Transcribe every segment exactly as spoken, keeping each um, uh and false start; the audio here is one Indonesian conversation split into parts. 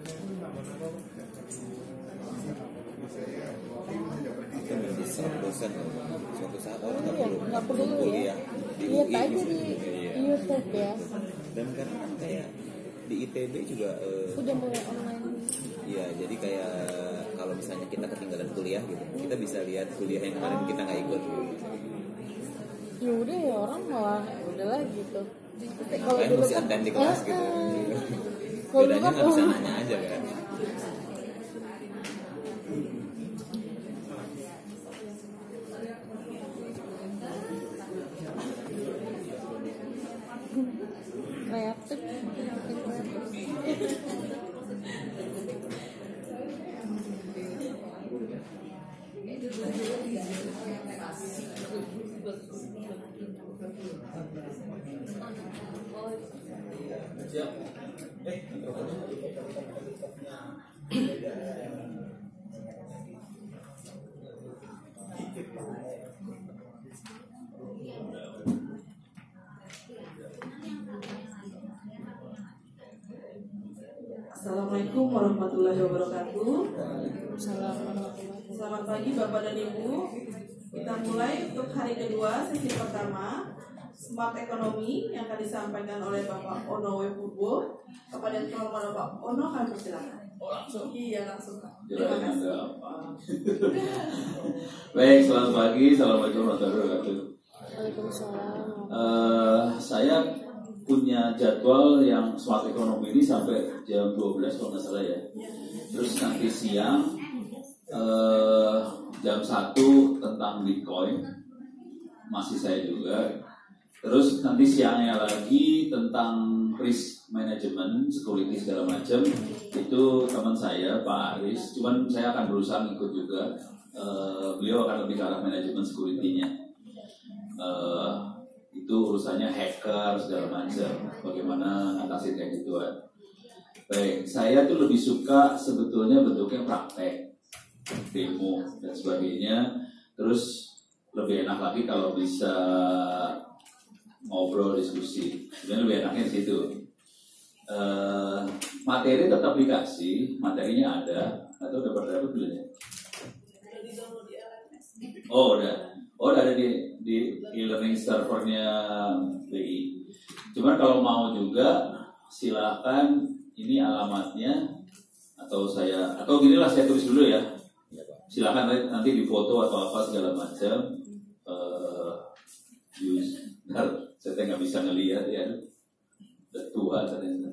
Itu menjadi dosen suatu saat orang nggak Iya, perlu nggak perlu ya. kuliah di Lihat U I aja gitu. di Iya. YouTube ya. Dan karena kan kayak di I T B juga eh, Udah mulai online. iya, jadi kayak kalau misalnya kita ketinggalan kuliah gitu, kita bisa lihat kuliah yang kemarin kita nggak ikut. Ya udah ya orang malah udahlah gitu. Kalau Ngapain dulu mesti kan attend di kelas eh, gitu. eh. Kalau dulu Bedanya kan nggak bisa oh, nanya aja kan. kreatif. Assalamualaikum warahmatullahi wabarakatuh. Assalamualaikum. Selamat pagi Bapak dan Ibu. Kita mulai untuk hari kedua sesi pertama Smart Economy yang akan disampaikan oleh Bapak Ono W. Purbo. Kepada yang terhormat Bapak Ono, kami persilakan. Oh, langsung. Iya langsung. Jalan Terima kasih. ada apa? Baik, selamat pagi. Assalamualaikum warahmatullahi wabarakatuh. Waalaikumsalam. Eh, saya punya jadwal yang smart economy ini sampai jam dua belas kalau nggak salah ya. Terus nanti siang eh, jam satu tentang Bitcoin masih saya juga. Terus nanti siangnya lagi tentang risk management, security segala macam. Itu teman saya Pak Aris. Cuman saya akan berusaha ikut juga. Eh, beliau akan lebih ke arah manajemen security-nya. Eh, itu urusannya hacker segala macam, bagaimana ngatasin kayak gituan. Baik, saya tuh lebih suka sebetulnya bentuknya praktek, demo dan sebagainya. Terus lebih enak lagi kalau bisa ngobrol diskusi. Sebenarnya lebih enaknya di situ. Uh, materi tetap dikasih, materinya ada. Atau udah pada dapat belum ya? Oh udah. Oh, ada di di e-learning servernya B I. Cuman kalau mau juga silakan, ini alamatnya atau saya atau ginilah saya tulis dulu ya. Silakan nanti di foto atau apa segala macam. Uh, use. Bentar, saya nggak bisa ngelihat ya. Udah tua ternyata.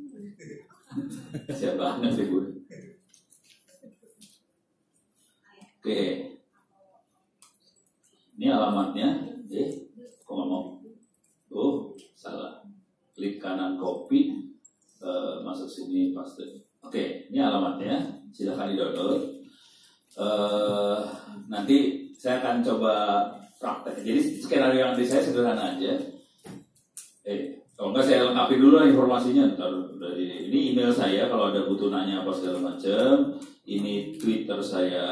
Siap banget sih gue. Oke. Ini alamatnya, eh, kok nggak mau? Oh, salah. Klik kanan copy, uh, masuk sini paste. Oke, ini alamatnya, silahkan di-download. Uh, nanti saya akan coba praktek. Jadi skenario yang di saya sederhana aja. Eh, kalau nggak saya lengkapi dulu informasinya. Ntar dari ini email saya kalau ada butuh nanya apa segala macam. Ini Twitter saya.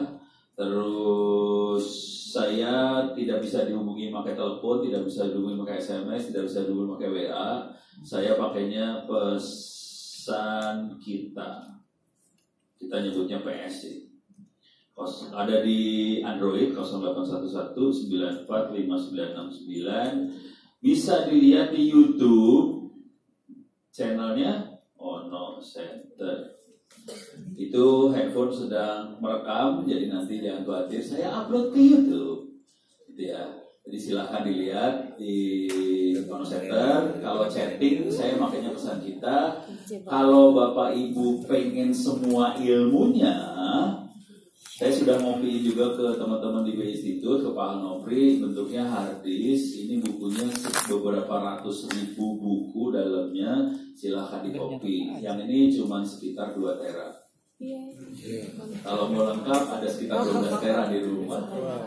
Terus saya tidak bisa dihubungi pakai telepon, tidak bisa dihubungi pakai S M S, tidak bisa dihubungi pakai W A. Saya pakainya pesan kita. Kita nyebutnya P S sih. Ada di Android nol delapan satu satu sembilan empat lima sembilan enam sembilan. Bisa dilihat di YouTube channelnya Ono Center. Itu handphone sedang merekam, jadi nanti jangan khawatir saya upload ke YouTube, gitu ya. Jadi silahkan dilihat di Ono Center. Kalau chatting saya makanya pesan kita. Kalau Bapak Ibu pengen semua ilmunya, saya sudah ngopi juga ke teman-teman di B I Institute, ke Pak Nopri, bentuknya harddisk. Ini bukunya beberapa ratus ribu buku dalamnya, silahkan di copy. Yang ini cuma sekitar dua tera. Iya. Kalau mau lengkap ada sekitar dua belas tera di rumah.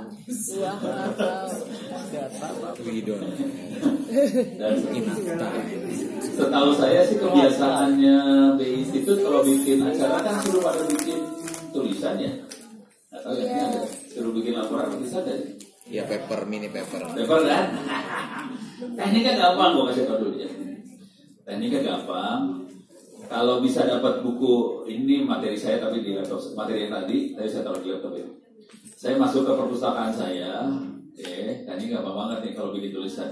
Dan setahu saya sih kebiasaannya B I Institute kalau bikin acara kan suruh pada bikin tulisannya. Atau ya, ini ada suruh bikin laporan tulisan dari. Ya paper, mini paper. Paper kan? Tekniknya gampang, gue kasih tau dulu ya. Tekniknya gampang. Kalau bisa dapat buku ini materi saya tapi di laptop, materi yang tadi tadi saya taruh di laptop ini. Saya masuk ke perpustakaan saya, oke, okay. Nah ini gampang banget nih kalau bikin tulisan.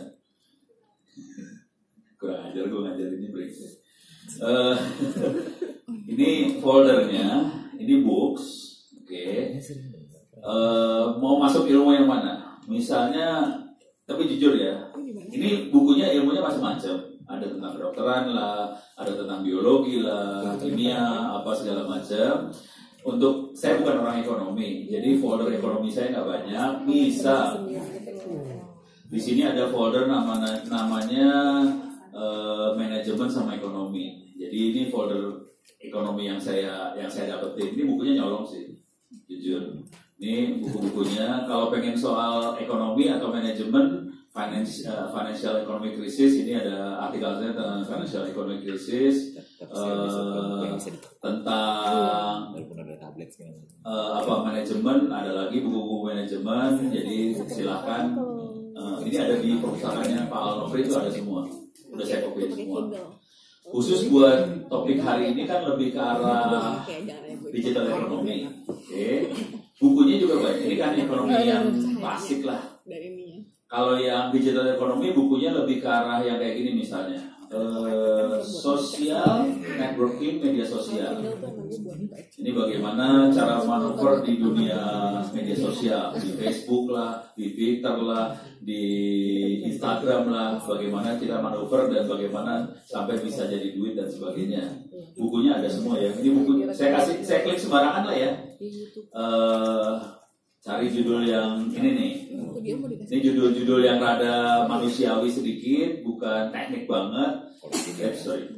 Kurang ajar gue ngajar ini break. Uh, ini foldernya, ini books, oke. Okay. Uh, mau masuk ilmu yang mana? Misalnya, tapi jujur ya, ini bukunya ilmunya macam-macam. Ada tentang kedokteran lah, ada tentang biologi lah, kimia, apa segala macam. Untuk saya bukan orang ekonomi, jadi folder ekonomi saya nggak banyak. Bisa di sini ada folder nama namanya uh, manajemen sama ekonomi. Jadi ini folder ekonomi yang saya yang saya dapetin. Ini bukunya nyolong sih, jujur. Ini buku-bukunya. Kalau pengen soal ekonomi atau manajemen, Financial, uh, financial economic crisis, ini ada artikelnya tentang financial economic crisis, uh, tentang uh, apa manajemen, ada lagi buku-buku manajemen. Jadi silahkan, uh, ini ada di perpustakaannya Pak Al-Nofri, itu ada semua, udah saya copy semua. Khusus buat topik hari ini kan lebih ke arah digital ekonomi. Oke, okay. Bukunya juga banyak. Ini kan ekonomi yang klasik lah. Kalau yang digital ekonomi bukunya lebih ke arah yang kayak gini misalnya, uh, sosial networking media sosial. Ini bagaimana cara manuver di dunia media sosial, di Facebook lah, di Twitter lah, di Instagram lah, bagaimana kita manuver dan bagaimana sampai bisa jadi duit dan sebagainya. Bukunya ada semua ya. Ini buku saya kasih, saya klik sembarangan lah ya. Uh, cari judul yang ini nih. Ini judul-judul yang rada manusiawi sedikit, bukan teknik banget. Eh, sorry.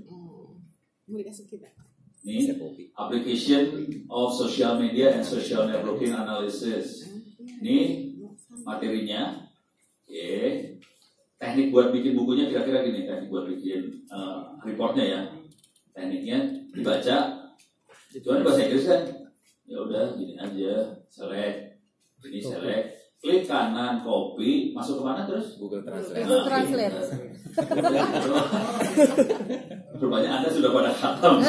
Ini application of social media and social networking analysis. Ini materinya. Oke. Okay. Teknik buat bikin bukunya kira-kira gini, teknik buat bikin uh, reportnya ya. Tekniknya dibaca. Cuman bahasa Inggris kan. Ya udah gini aja, select. Ini select. Klik kanan, copy, masuk ke mana terus? Google Translate. Google Translate. Rupanya Anda sudah pada khatam.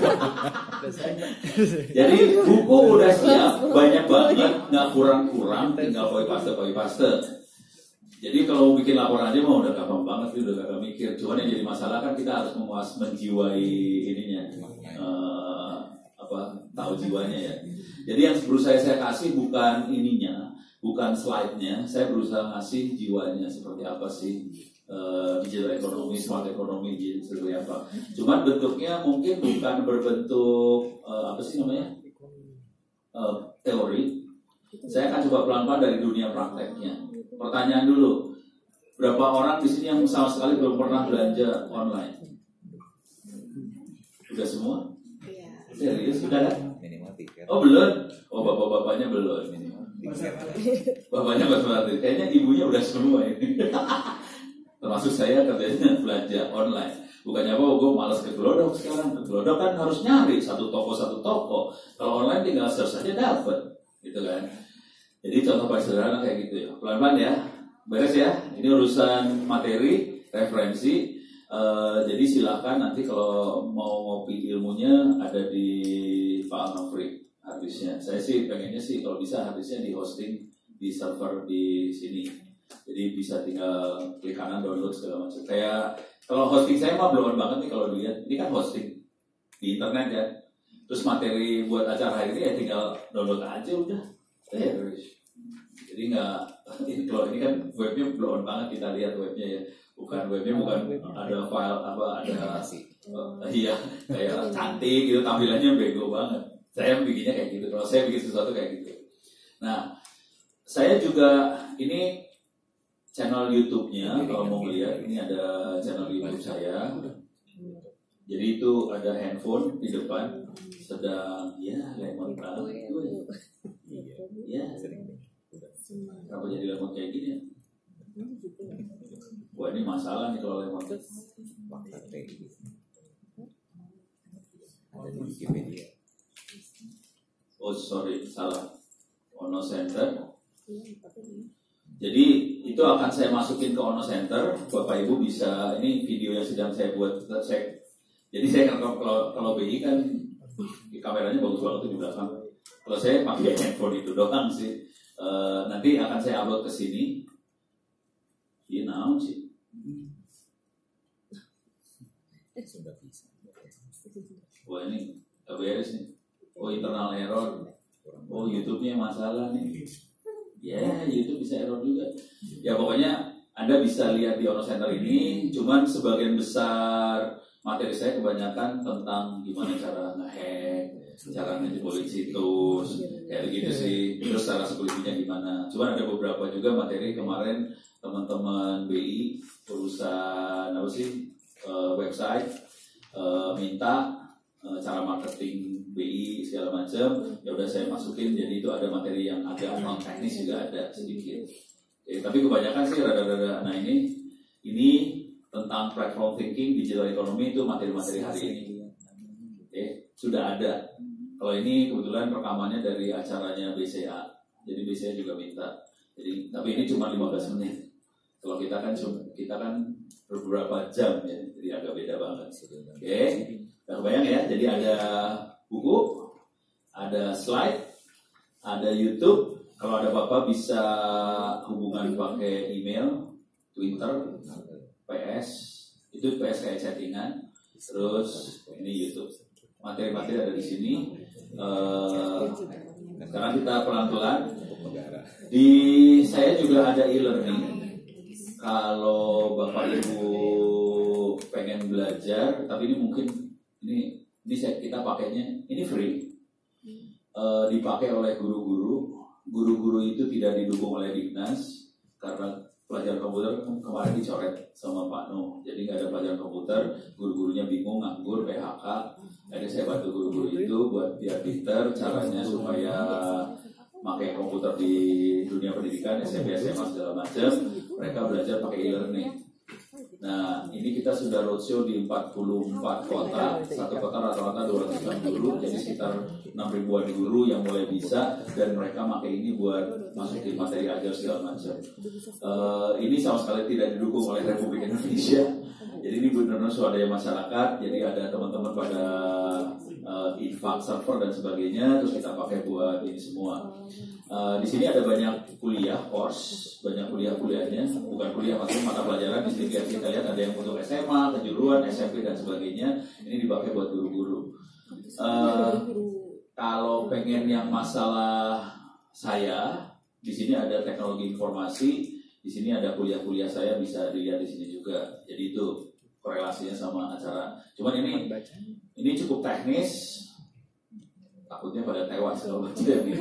Jadi buku udah siap, banyak banget, nggak kurang-kurang, tinggal copy paste, copy paste. Jadi kalau bikin laporan aja mah udah gampang banget, udah gak mikir. Cuman yang jadi masalah kan kita harus memuas menjiwai ininya, uh, apa tahu jiwanya ya. Jadi yang berusaha saya kasih bukan ininya. Bukan slide-nya, saya berusaha ngasih jiwanya seperti apa sih uh, digital ekonomi, smart ekonomi gitu seperti apa. Cuman bentuknya mungkin bukan berbentuk uh, apa sih namanya uh, teori. Saya akan coba pelan-pelan dari dunia prakteknya. Pertanyaan dulu, berapa orang di sini yang sama sekali belum pernah belanja online? Udah semua? Serius sudah kan? Oh belum? Oh bapak-bapaknya belum. Bapaknya nggak sempat, kayaknya ibunya udah semua ini. Termasuk saya kerjanya belanja online. Bukannya apa, gue malas ke Glodok sekarang. Ke Glodok kan harus nyari satu toko satu toko. Kalau online tinggal search aja dapat, gitu kan. Jadi contoh paling sederhana kayak gitu ya. Pelan-pelan ya, beres ya. Ini urusan materi, referensi. Uh, jadi silakan nanti kalau mau ngopi ilmunya ada di Pak Al-Nofri. Habisnya, saya sih pengennya sih kalau bisa habisnya di hosting di server di sini, jadi bisa tinggal klik kanan download segala macam. Kayak kalau hosting saya mah belum banget nih kalau dilihat, ini kan hosting di internet ya. Terus materi buat acara hari ini ya tinggal download aja udah. Ya, jadi nggak, ini kalau ini kan webnya belum banget kita lihat webnya ya. Bukan webnya bukan ada file apa ada uh, iya kayak cantik gitu tampilannya bego banget. Saya bikinnya kayak gitu, kalau saya bikin sesuatu kayak gitu. Nah, saya juga ini channel YouTube-nya, kalau mau lihat ini ada channel YouTube saya. Jadi itu ada handphone di depan, sedang ya lemot banget. Ya, kenapa jadi lemot kayak gini ya? Wah ini masalah nih kalau lemot. Ada di Wikipedia. Oh sorry, salah. Ono Center. Jadi itu akan saya masukin ke Ono Center. Bapak Ibu bisa, ini video yang sedang saya buat, saya Jadi saya kalau kalau, kalau B I kan kameranya bagus banget tuh di belakang. Kalau saya pakai handphone itu doang sih. E, nanti akan saya upload ke sini. Iya, naon sih. Sudah bisa. Wah ini gak beres nih. Oh internal error. Oh YouTube-nya masalah nih. Ya yeah, YouTube bisa error juga. Ya pokoknya Anda bisa lihat di Ono Center ini. Cuman sebagian besar materi saya kebanyakan tentang gimana cara nge-hack, cara ngejebolin situs, kayak gitu sih. Terus cara sekelilingnya gimana. Cuman ada beberapa juga materi kemarin teman-teman B I urusan apa sih uh, website uh, minta uh, cara marketing B I segala macam. Ya udah saya masukin. Jadi itu ada materi yang agak non teknis juga ada sedikit. Oke, tapi kebanyakan sih rada-rada. Nah ini ini tentang platform thinking, digital economy itu materi-materi hari ini. Oke, sudah ada. Kalau ini kebetulan rekamannya dari acaranya B C A. Jadi B C A juga minta. Jadi tapi ini cuma lima belas menit. Kalau kita kan kita kan beberapa jam ya. Jadi agak beda banget. Oke. Udah kebayang ya. Jadi ada buku, ada slide, ada YouTube. Kalau ada Bapak bisa hubungan pakai email, Twitter, P S, itu P S kayak chattingan, terus ini YouTube. Materi-materi ada di sini. Uh, sekarang kita pelan-pelan. Di saya juga ada e-learning. Kalau Bapak Ibu pengen belajar, tapi ini mungkin ini ini saya, kita pakainya ini free, uh, dipakai oleh guru-guru. Guru-guru itu tidak didukung oleh Dignas karena pelajaran komputer kemarin dicoret sama Pak Nuh, jadi nggak ada pelajaran komputer, guru-gurunya bingung, nganggur, P H K. Jadi saya bantu guru-guru itu buat biar pinter caranya supaya pakai komputer di dunia pendidikan, S M P, S M A segala macam, mereka belajar pakai e-learning. Nah, ini kita sudah roadshow di empat puluh empat kota, satu kota rata-rata dua ratus sembilan puluh, jadi sekitar enam ribuan guru yang mulai bisa, dan mereka pakai ini buat masukin materi ajar segala macam. Uh, ini sama sekali tidak didukung oleh Republik Indonesia. Jadi ini benar-benar swadaya masyarakat. Jadi ada teman-teman pada uh, infak server dan sebagainya, terus kita pakai buat ini semua. Uh, di sini ada banyak kuliah, course, banyak kuliah-kuliahnya, bukan kuliah maksudnya mata pelajaran. Di sini kita lihat ada yang untuk S M A, kejuruan, S M P dan sebagainya. Ini dipakai buat guru-guru. Uh, kalau pengen yang masalah saya, di sini ada teknologi informasi, di sini ada kuliah-kuliah saya bisa dilihat di sini juga. Jadi itu korelasinya sama acara. Cuman ini ini cukup teknis. Takutnya pada tewas kalau baca ini.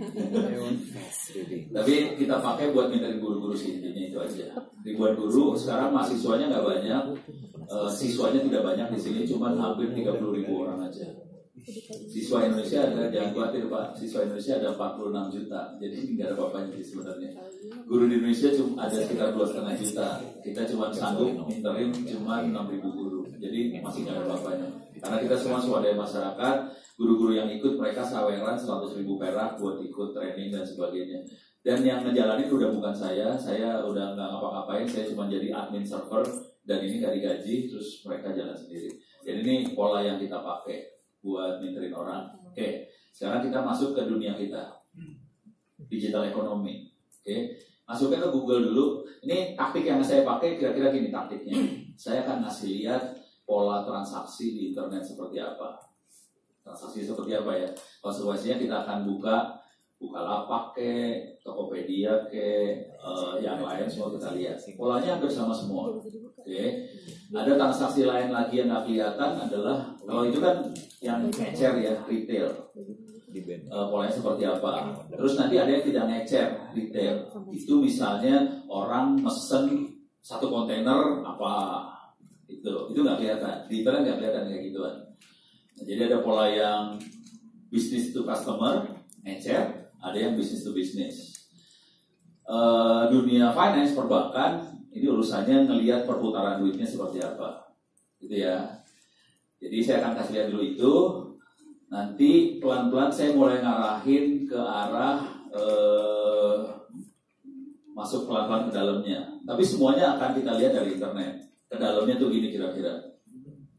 Tapi kita pakai buat mintain guru-guru sih, intinya itu aja. Ribuan guru, sekarang mahasiswanya nggak banyak, uh, siswanya tidak banyak di sini, cuma hampir tiga puluh ribu orang aja. Siswa Indonesia ada, jangan khawatir Pak, siswa Indonesia ada empat puluh enam juta, jadi nggak ada apa-apanya sih sebenarnya. Guru di Indonesia cuma ada sekitar dua koma lima juta, kita cuma sanggup minterin cuma enam ribu guru, jadi masih nggak ada apa-apanya. Karena kita semua swadaya masyarakat, guru-guru yang ikut mereka saweran seratus ribu perak buat ikut training dan sebagainya. Dan yang ngejalanin udah bukan saya, saya udah nggak ngapa-ngapain, saya cuma jadi admin server dan ini nggak digaji, terus mereka jalan sendiri. Jadi ini pola yang kita pakai buat minterin orang. Oke, sekarang kita masuk ke dunia kita, digital economy. Oke, masuknya ke Google dulu. Ini taktik yang saya pakai kira-kira gini taktiknya. Saya akan ngasih lihat pola transaksi di internet seperti apa. Transaksi seperti apa ya? Konsekuensinya kita akan buka Bukalapak ke, Tokopedia ke, uh, yang lain semua kita lihat. Polanya hampir sama semua. Oke, okay. Ada transaksi lain lagi yang nggak kelihatan adalah kalau itu kan yang ngecer ya retail. Uh, polanya seperti apa? Terus nanti ada yang tidak ngecer retail. Itu misalnya orang mesen satu kontainer apa? Itu itu nggak kelihatan. Di internet nggak kelihatan kayak gituan. Nah, jadi ada pola yang business to customer, ngecer. Ada yang bisnis to bisnis. Uh, dunia finance perbankan ini urusannya ngelihat perputaran duitnya seperti apa, gitu ya. Jadi saya akan kasih lihat dulu itu. Nanti pelan-pelan saya mulai ngarahin ke arah uh, masuk pelan-pelan ke dalamnya. Tapi semuanya akan kita lihat dari internet. Ke dalamnya tuh gini kira-kira.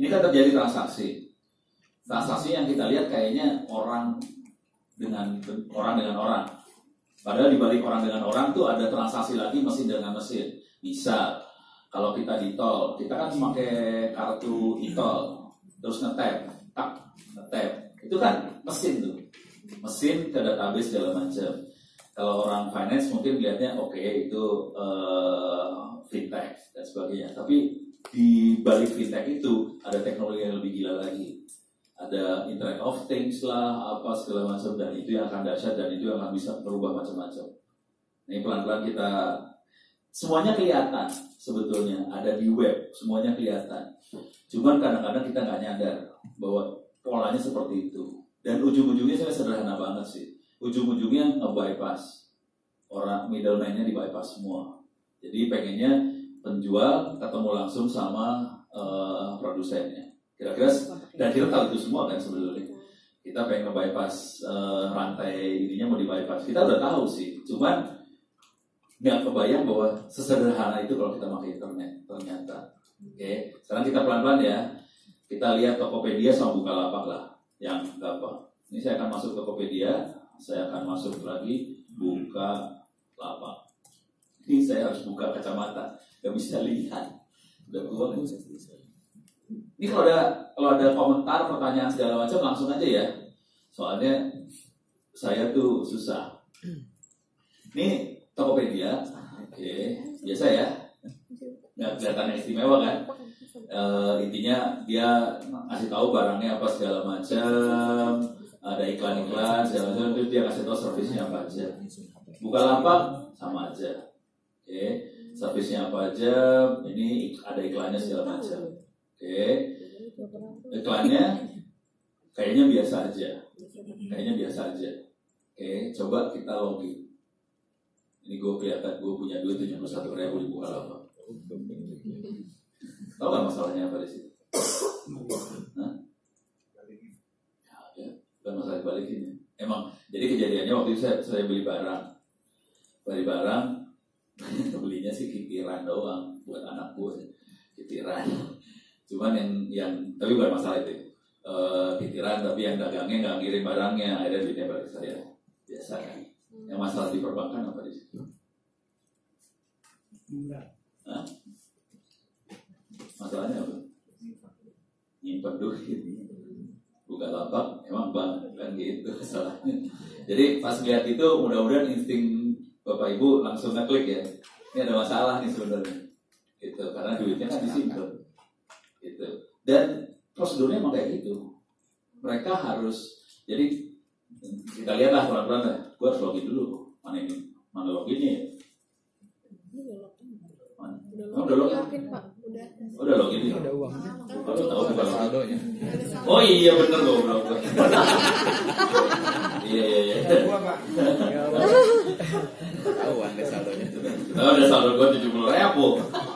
Ini kan terjadi transaksi. Transaksi yang kita lihat kayaknya orang dengan orang dengan orang. Padahal di balik orang dengan orang tuh ada transaksi lagi mesin dengan mesin. Misal kalau kita di tol, kita kan pakai kartu e-tol, terus ngetap, tak ngetap. Itu kan mesin tuh, mesin ke database segala macam. Kalau orang finance mungkin lihatnya oke okay, itu uh, fintech dan sebagainya. Tapi di balik fintech itu ada teknologi yang lebih gila lagi. Ada Internet of Things lah, apa segala macam, dan itu yang akan dahsyat dan itu yang akan bisa berubah macam-macam. Ini pelan-pelan kita semuanya kelihatan sebetulnya ada di web, semuanya kelihatan. Cuman kadang-kadang kita nggak nyadar bahwa polanya seperti itu. Dan ujung-ujungnya saya sederhana banget sih. Ujung-ujungnya nge-bypass orang middleman-nya di-bypass semua. Jadi pengennya penjual ketemu langsung sama uh, produsennya. Kira-kira, dan kita tahu itu semua kan sebetulnya. Kita pengen nge-bypass uh, rantai ininya mau di-bypass. Kita udah tahu sih, cuman nggak kebayang bahwa sesederhana itu kalau kita pakai internet ternyata. Oke, okay. Sekarang kita pelan-pelan ya. Kita lihat Tokopedia sama Bukalapak lah, yang gampang. Ini saya akan masuk Tokopedia, saya akan masuk lagi Bukalapak. Ini saya harus buka kacamata, nggak bisa lihat. Udah keluar nggak bisa. Ini kalau ada kalau ada komentar, pertanyaan segala macam langsung aja ya. Soalnya saya tuh susah. Ini Tokopedia, oke, okay. Biasa ya. Nggak kelihatan istimewa kan? E, intinya dia ngasih tahu barangnya apa segala macam, ada iklan-iklan segala macam, terus dia kasih tahu servisnya apa aja. Bukalapak sama aja, oke. Okay. Servisnya apa aja, ini ada iklannya segala macam. Oke, okay. Iklannya kayaknya biasa aja, kayaknya biasa aja. Oke, okay. Coba kita login. Ini gue kelihatan gue punya duit tujuh puluh satu ribu di Bukalapak. Tahu nggak masalahnya apa di situ? Nah, ya, bukan masalah balikin. Emang, jadi kejadiannya waktu itu saya, saya beli barang, beli barang, belinya sih kitiran doang buat anak gue, kitiran. Cuman yang yang tapi bukan masalah itu, e, kitiran tapi yang dagangnya nggak ngirim barangnya, akhirnya duitnya balik saya. Biasa kan. Yang masalah di perbankan apa di situ? Enggak. Hah? Masalahnya apa? Nyimpen duit. Bukalapak emang banget kan gitu masalahnya. Jadi pas lihat itu mudah-mudahan insting Bapak Ibu langsung ngeklik ya. Ini ada masalah nih sebenarnya. Gitu karena duitnya kan disimpan. Gitu. Dan prosedurnya emang kayak gitu. Mereka harus, jadi kita lihatlah pelan-pelan lah. Gue harus login dulu. Mana ini? Mana loginnya ya? Mana? Oh, udah login. Udah. Oh, udah login ya? Udah uangnya. Kalau tahu bukan saldonya. Oh iya bener goblok. Iya iya iya. Tahu ada saldonya. Tahu ada saldo gue tujuh puluh ribu.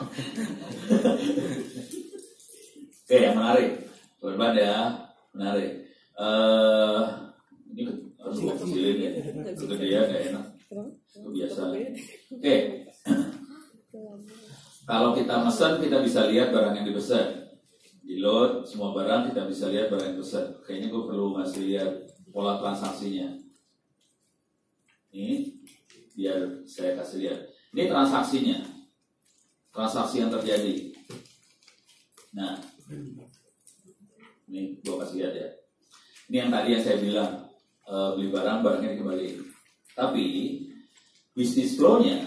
Oke, yang menarik, pelan ya, menarik. Uh, ini harus gue kecilin ya, kegedean gak enak, itu biasa. Oke, okay. Kalau kita pesan, kita bisa lihat barang yang dipesan. Di load, semua barang kita bisa lihat barang yang dipesan. Kayaknya gue perlu ngasih lihat pola transaksinya. Ini, biar saya kasih lihat. Ini transaksinya, transaksi yang terjadi. Nah, ini gue kasih lihat ya. Ini yang tadi yang saya bilang e, beli barang barangnya dikembalikan. Tapi bisnis flow-nya,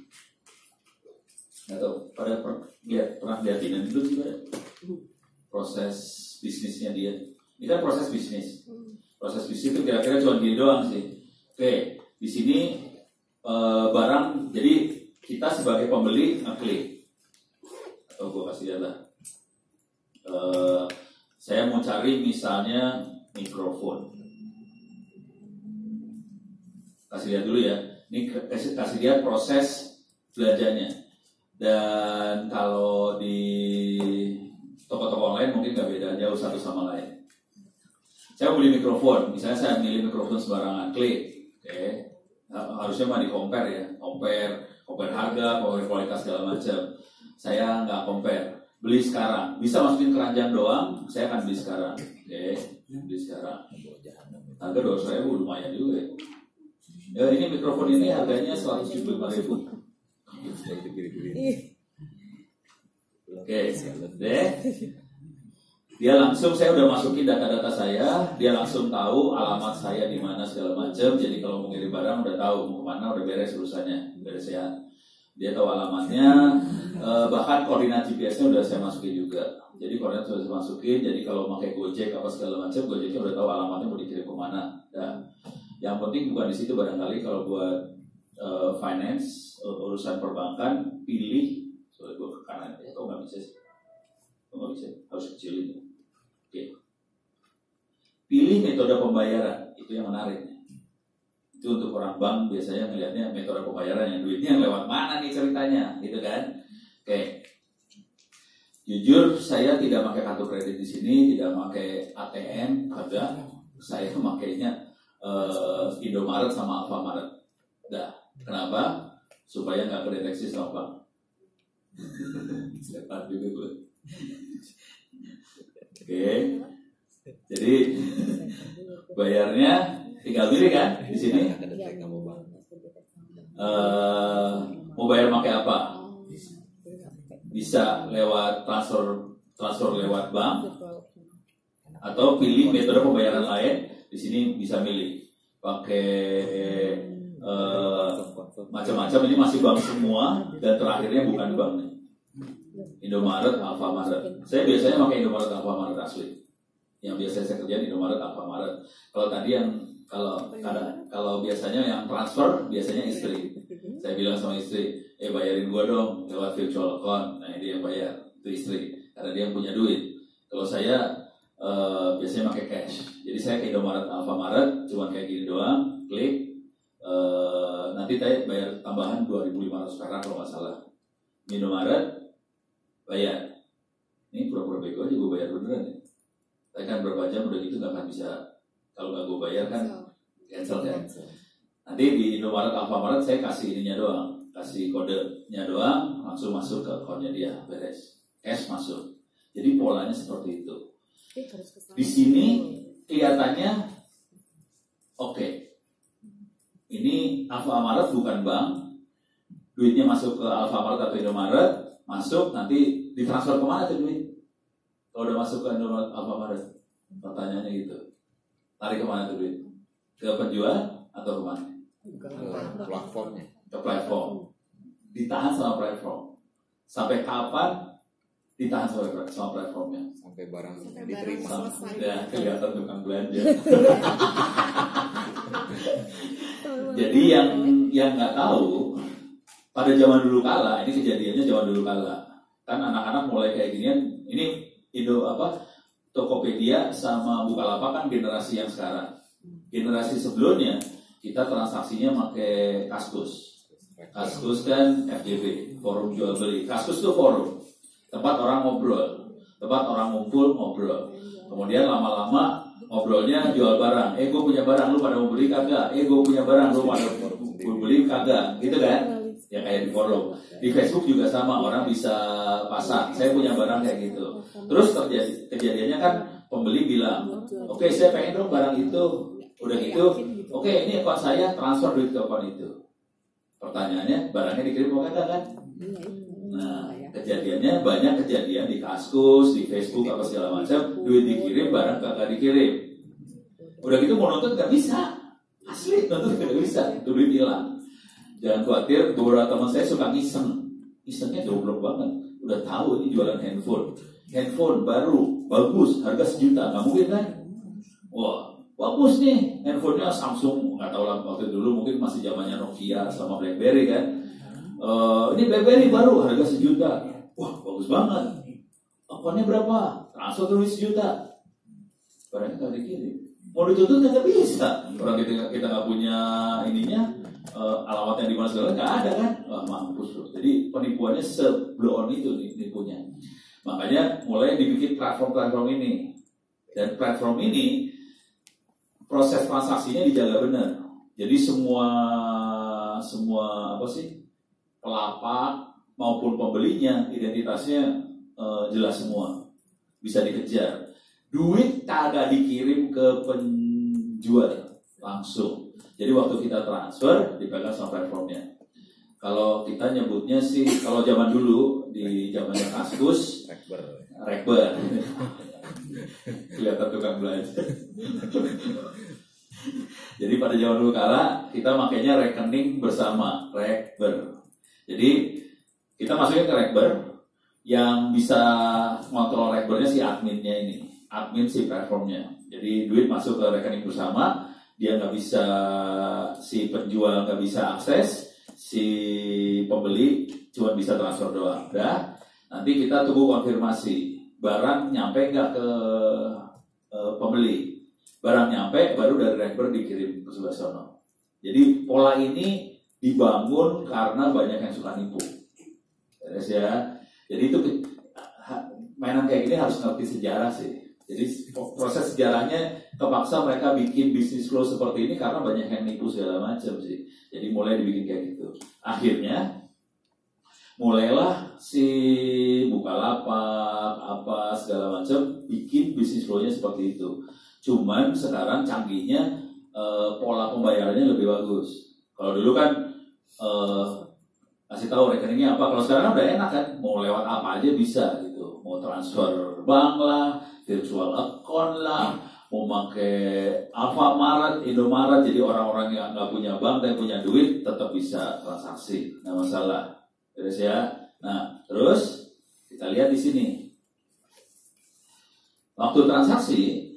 nggak tahu pada per, lihat pernah lihatin itu juga proses bisnisnya dia. Ini kan proses bisnis. Proses bisnis itu kira-kira cuma gini doang sih. Oke, di sini e, barang. Jadi kita sebagai pembeli ngeklik. Atau gue kasih lihat lah. Uh, saya mau cari misalnya mikrofon. Kasih lihat dulu ya. Ini kasih, kasih lihat proses belanjanya. Dan kalau di toko-toko online mungkin nggak beda jauh satu sama lain. Saya mau beli mikrofon. Misalnya saya milih mikrofon sembarangan, klik. Oke. Okay. Nah, harusnya mah di compare ya. Compare, compare harga, compare kualitas segala macam. Saya nggak compare. beli sekarang. Bisa masukin keranjang doang, saya akan beli sekarang. Oke, beli sekarang. Harga dua ratus ribu lumayan juga ya. Ya ini mikrofon ini harganya seratus tujuh puluh lima ribu. Oke, deh. Dia langsung, saya udah masukin data-data saya, dia langsung tahu alamat saya di mana segala macam. Jadi kalau mau ngirim barang udah tahu mau kemana, udah beres urusannya, beres ya. Dia tahu alamatnya, eh, bahkan koordinat G P S-nya udah saya masukin juga. Jadi koordinat sudah saya masukin. Jadi kalau pakai Gojek apa segala macam, Gojeknya udah tahu alamatnya mau dikirim kemana. Dan yang penting bukan di situ barangkali kalau buat eh, finance urusan perbankan, pilih. Soalnya gue ke kanan ya, kok nggak bisa sih? Kok nggak bisa? Harus kecilin. Oke. Pilih metode pembayaran, itu yang menarik. Itu untuk orang bank biasanya melihatnya metode pembayaran yang duitnya lewat mana nih ceritanya, gitu kan? Oke. Jujur saya tidak pakai kartu kredit di sini, tidak pakai A T M, ada. Saya makainya uh, Indomaret sama Alfamaret. Dah. Kenapa? Supaya nggak kedeteksi sama bank. Selepas juga gue. Oke, jadi bayarnya tinggal pilih kan di sini. Uh, mau bayar pakai apa? Bisa lewat transfer transfer lewat bank atau pilih metode pembayaran lain. Di sini bisa milih pakai uh, macam-macam. Ini masih bank semua dan terakhirnya bukan bank nih. Indomaret, Alfamaret. Saya biasanya pakai Indomaret, Alfamaret asli. Yang biasanya saya kerjain Indomaret, Alfamaret. Kalau tadi yang kalau kada, kalau biasanya yang transfer biasanya istri. Saya bilang sama istri, eh bayarin gua dong lewat virtual account. Nah dia yang bayar, itu istri. Karena dia yang punya duit. Kalau saya uh, biasanya pakai cash. Jadi saya ke Indomaret, Alfamaret, cuma kayak gini doang, klik. Uh, nanti saya bayar tambahan dua ribu lima ratus perak kalau nggak salah. Indomaret bayar. Ini pura-pura bego aja gue bayar beneran ya. Tapi kan berapa jam udah gitu gak akan bisa. Kalau gak gue bayar kan cancel kan. Nanti di Indomaret, Alfamaret saya kasih ininya doang, kasih kodenya doang, langsung masuk ke akunnya dia, beres. Cash masuk. Jadi polanya seperti itu. Di sini kelihatannya oke. Okay. Ini Alfamaret bukan bank. Duitnya masuk ke Alfamaret atau Indomaret, masuk nanti ditransfer kemana tuh duit? Kalau udah masuk ke Indomaret, Alfamaret, pertanyaannya gitu. Tarik kemana tuh duit? Ke penjual atau kemana? Ke platformnya. Ke platform. Ditahan sama platform. Sampai kapan ditahan sama, sama platformnya? Sampai barang diterima. Ya kelihatan tukang belanja. Jadi yang yang nggak tahu. Pada zaman dulu kala, ini kejadiannya zaman dulu kala. Kan anak-anak mulai kayak ginian, ini Indo apa Tokopedia sama Bukalapak kan generasi yang sekarang. Generasi sebelumnya kita transaksinya pakai Kaskus. Kaskus kan F J B, forum jual beli. Kaskus itu forum, tempat orang ngobrol, tempat orang ngumpul ngobrol. Kemudian lama-lama ngobrolnya jual barang. Eh gue punya barang, lu pada mau beli kagak? Eh gue punya barang, lu pada mau beli kagak? Gitu kan? Ya kayak di forum. Di Facebook juga sama, orang bisa pasang, saya punya barang kayak gitu. Terus terjadi kejadiannya kan pembeli bilang, oke okay, saya pengen dong barang itu. Udah gitu, oke okay, ini akun saya, transfer duit ke akun itu. Pertanyaannya, barangnya dikirim ke kagak kan? Nah, kejadiannya banyak kejadian di Kaskus, di Facebook apa segala macam, duit dikirim, barang kagak dikirim. Udah gitu mau nonton nggak bisa, asli nonton nggak bisa, duit hilang. Jangan khawatir, beberapa teman saya suka ngiseng. Ngisengnya goblok banget. Udah tahu ini jualan handphone. Handphone baru, bagus, harga sejuta. Nggak mungkin kan? Wah, bagus nih. Handphonenya Samsung. Nggak tahu lah, waktu dulu mungkin masih zamannya Nokia sama Blackberry kan. Uh, ini Blackberry baru, harga sejuta. Wah, bagus banget. Akunnya berapa? Transfer tulis sejuta. Barangnya nggak dikirim. Mau dituntut nggak bisa. Orang kita kita nggak punya ininya. Uh, alamatnya di mana segala nggak ada kan, wah mampus loh. Jadi penipuannya sebelum itu nipunya. Makanya mulai dibikin platform-platform ini, dan platform ini proses transaksinya dijaga benar. Jadi semua semua apa sih pelapak maupun pembelinya identitasnya uh, jelas semua, bisa dikejar. Duit kagak dikirim ke penjual langsung. Jadi waktu kita transfer dipegang sama platformnya. Kalau kita nyebutnya sih, kalau zaman dulu di zamannya Kaskus, Rekber. Rekber. Kelihatan tukang belanja. Jadi pada zaman dulu kala kita makanya rekening bersama, Rekber. Jadi kita masukin ke Rekber, yang bisa kontrol Rekbernya si adminnya ini, admin si platformnya. Jadi duit masuk ke rekening bersama, dia nggak bisa, si penjual nggak bisa akses, si pembeli cuma bisa transfer doang. Udah, nanti kita tunggu konfirmasi barang nyampe nggak ke e, pembeli. Barang nyampe baru dari Rekber dikirim ke sebelah sana. Jadi pola ini dibangun karena banyak yang suka nipu. Terus ya. Jadi itu mainan kayak gini harus ngerti sejarah sih. Jadi proses sejarahnya kepaksa mereka bikin bisnis flow seperti ini karena banyak yang nipu segala macam sih. Jadi mulai dibikin kayak gitu. Akhirnya mulailah si Bukalapak apa segala macam bikin bisnis flow-nya seperti itu. Cuman sekarang canggihnya eh, pola pembayarannya lebih bagus. Kalau dulu kan eh, kasih tahu rekeningnya apa. Kalau sekarang udah enak kan, mau lewat apa aja bisa gitu. Mau transfer bank lah, virtual account lah, mau pakai Alfamart, Indomaret. Jadi orang-orang yang nggak punya bank dan punya duit tetap bisa transaksi, nggak masalah. Terus ya. Nah, terus kita lihat di sini. Waktu transaksi,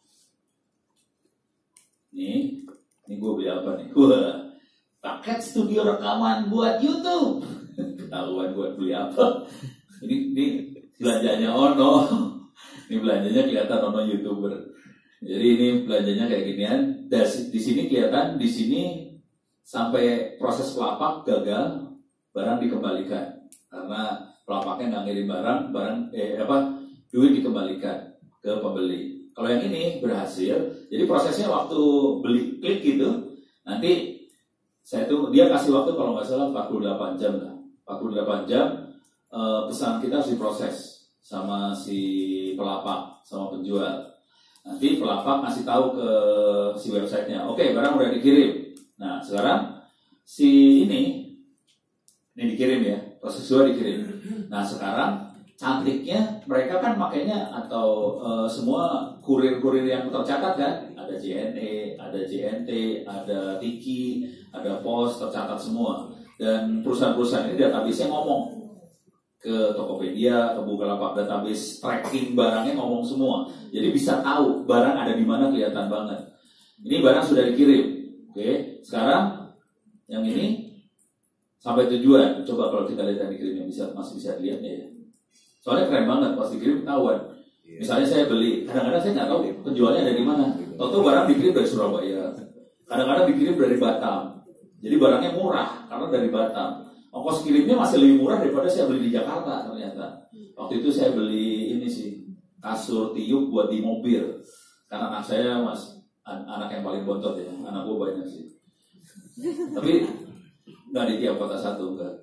nih, ini gue beli apa nih? Wah, paket studio rekaman buat YouTube. Ketahuan gue beli apa? Ini, ini belanjanya Ono. Ini belanjanya kelihatan Ono YouTuber. Jadi ini belanjanya kayak ginian. Dan di sini kelihatan, di sini sampai proses pelapak gagal, barang dikembalikan karena pelapaknya nggak ngirim barang, barang eh apa duit dikembalikan ke pembeli. Kalau yang ini berhasil, jadi prosesnya waktu beli klik gitu, nanti saya tuh dia kasih waktu kalau nggak salah empat puluh delapan jam lah, empat puluh delapan jam eh, pesan kita harus diproses sama si pelapak sama penjual. Nanti pelapak ngasih tahu ke si websitenya, oke barang udah dikirim. Nah sekarang si ini ini dikirim ya, proses dua dikirim. Nah sekarang cantiknya mereka kan makanya atau e, semua kurir-kurir yang tercatat kan, ada J N E, ada J N T, ada Tiki, ada Pos tercatat semua. Dan perusahaan-perusahaan ini database-nya ngomong ke Tokopedia, ke Bukalapak, database tracking barangnya ngomong semua. Jadi bisa tahu barang ada di mana kelihatan banget. Ini barang sudah dikirim. Oke, sekarang yang ini sampai tujuan. Coba kalau kita lihat yang dikirim yang bisa masih bisa dilihat ya. Soalnya keren banget pas dikirim ketahuan. Misalnya saya beli, kadang-kadang saya nggak tahu penjualnya ada di mana. Tahu barang dikirim dari Surabaya, kadang-kadang dikirim dari Batam. Jadi barangnya murah karena dari Batam. Ongkos kirimnya masih lebih murah daripada saya beli di Jakarta ternyata. Waktu itu saya beli ini sih kasur tiup buat di mobil. Karena anak saya mas anak yang paling bontot ya, anak gue banyak sih. Tapi nggak di tiap kota satu enggak.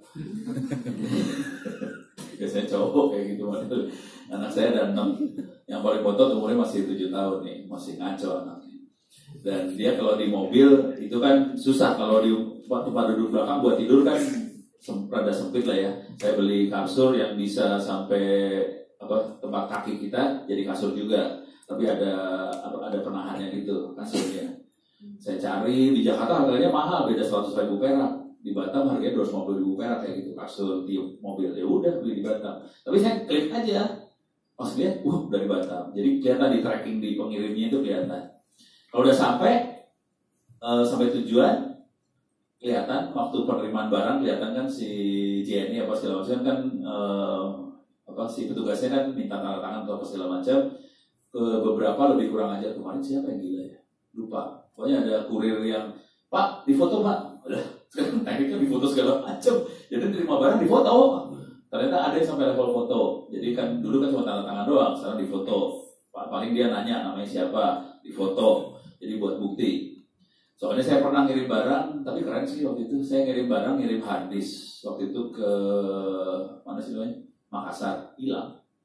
Biasanya cowok kayak gitu. Anak saya ada enam. Yang paling bontot umurnya masih tujuh tahun nih, masih ngaco anaknya. Dan dia kalau di mobil itu kan susah. Kalau di tempat duduk belakang buat tidur kan rada sempit lah ya. Saya beli kasur yang bisa sampai apa tempat kaki kita jadi kasur juga. Tapi ada ada penahannya gitu kasurnya. Saya cari di Jakarta harganya mahal, beda seratus ribu perak. Di Batam harganya dua ratus lima puluh ribu perak kayak gitu kasur tiup mobil. Ya udah beli di Batam. Tapi saya klik aja, pas lihat, uh dari Batam. Jadi kelihatan di tracking di pengirimnya itu kelihatan. Kalau udah sampai uh, sampai tujuan, kelihatan waktu penerimaan barang kelihatan kan si J N I apa segala macam kan uh, apa si petugasnya kan minta tanda tangan atau apa segala macam. Ke beberapa lebih kurang aja kemarin siapa yang gila ya? Lupa. Pokoknya ada kurir yang Pak di foto Pak. Udah sekarang tekniknya difoto segala macam, jadi terima barang difoto. Ternyata ada yang sampai level foto. Jadi kan dulu kan cuma tanda tangan doang, sekarang difoto. Paling dia nanya namanya siapa, difoto. Jadi buat bukti. Soalnya saya pernah ngirim barang, tapi keren sih waktu itu. Saya ngirim barang, ngirim hard disk waktu itu ke mana sih namanya? Makassar, hilang.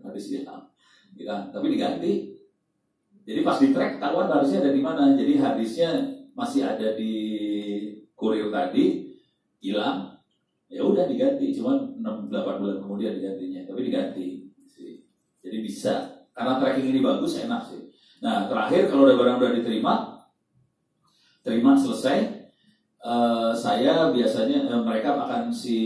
hadis hilang, hilang, tapi diganti. Jadi pas di track ketahuan harusnya ada di mana. Jadi hadisnya masih ada di kurir tadi, hilang, ya udah diganti. Cuman enam delapan bulan kemudian digantinya, tapi diganti. Jadi bisa, karena tracking ini bagus, enak sih. Nah terakhir kalau udah barang udah diterima, terima selesai, uh, saya biasanya uh, mereka akan si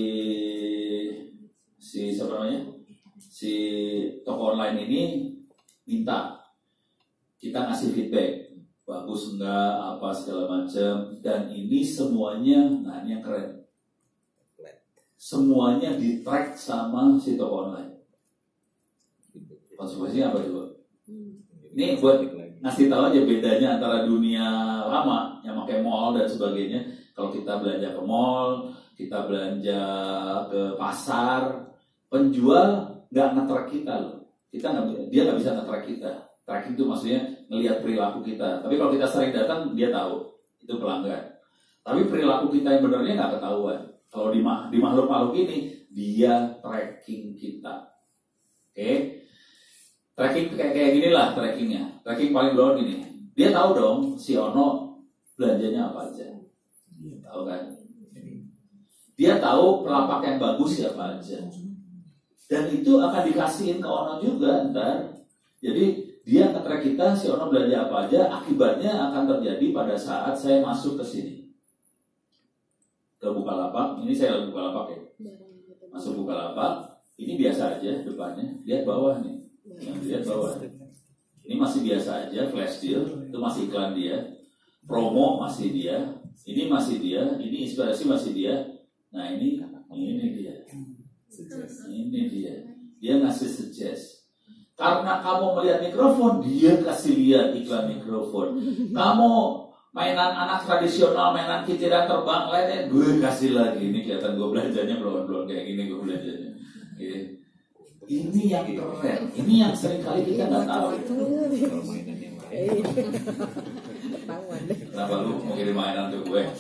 si siapa namanya si toko online ini minta kita ngasih feedback, bagus enggak, apa segala macam, dan ini semuanya, nah ini yang keren, semuanya di track sama si toko online. Konsekuensinya apa coba? Ini buat ngasih tahu aja bedanya antara dunia lama yang pakai mall dan sebagainya. Kalau kita belanja ke mall, kita belanja ke pasar, penjual nggak nge-track kita loh. Kita nggak, dia nggak bisa nge-track kita. Tracking itu maksudnya ngelihat perilaku kita. Tapi kalau kita sering datang, dia tahu itu pelanggan. Tapi perilaku kita yang benarnya nggak ketahuan. Kalau di, di makhluk-makhluk ini, dia tracking kita. Oke? Okay? Tracking kayak kayak gini lah trackingnya. Tracking paling bawah gini. Dia tahu dong si Ono belanjanya apa aja. Tahu kan? Dia tahu pelapak yang bagus siapa aja. Dan itu akan dikasihin ke Ono juga ntar. Jadi dia nge-track kita si Ono belanja apa aja. Akibatnya akan terjadi pada saat saya masuk ke sini. Ke Bukalapak. Ini saya lagi Bukalapak ya. Masuk Bukalapak. Ini biasa aja depannya. Lihat bawah nih. Yang lihat bawah. Ini masih biasa aja, flash deal, itu masih iklan dia, promo masih dia, ini masih dia, ini inspirasi masih dia. Nah ini, ini dia, ini dia, dia ngasih suggest. Karena kamu melihat mikrofon, dia kasih lihat iklan mikrofon. Kamu mainan anak tradisional, mainan kitiran terbang lainnya, gue kasih lagi. Ini kelihatan gue belanjanya belum-belum kayak gini gue belanjanya. Oke. Ini yang keren, ini yang sering kali kita nggak tahu. Kalau mainan yang lain, kenapa lu mau kirim mainan tuh gue?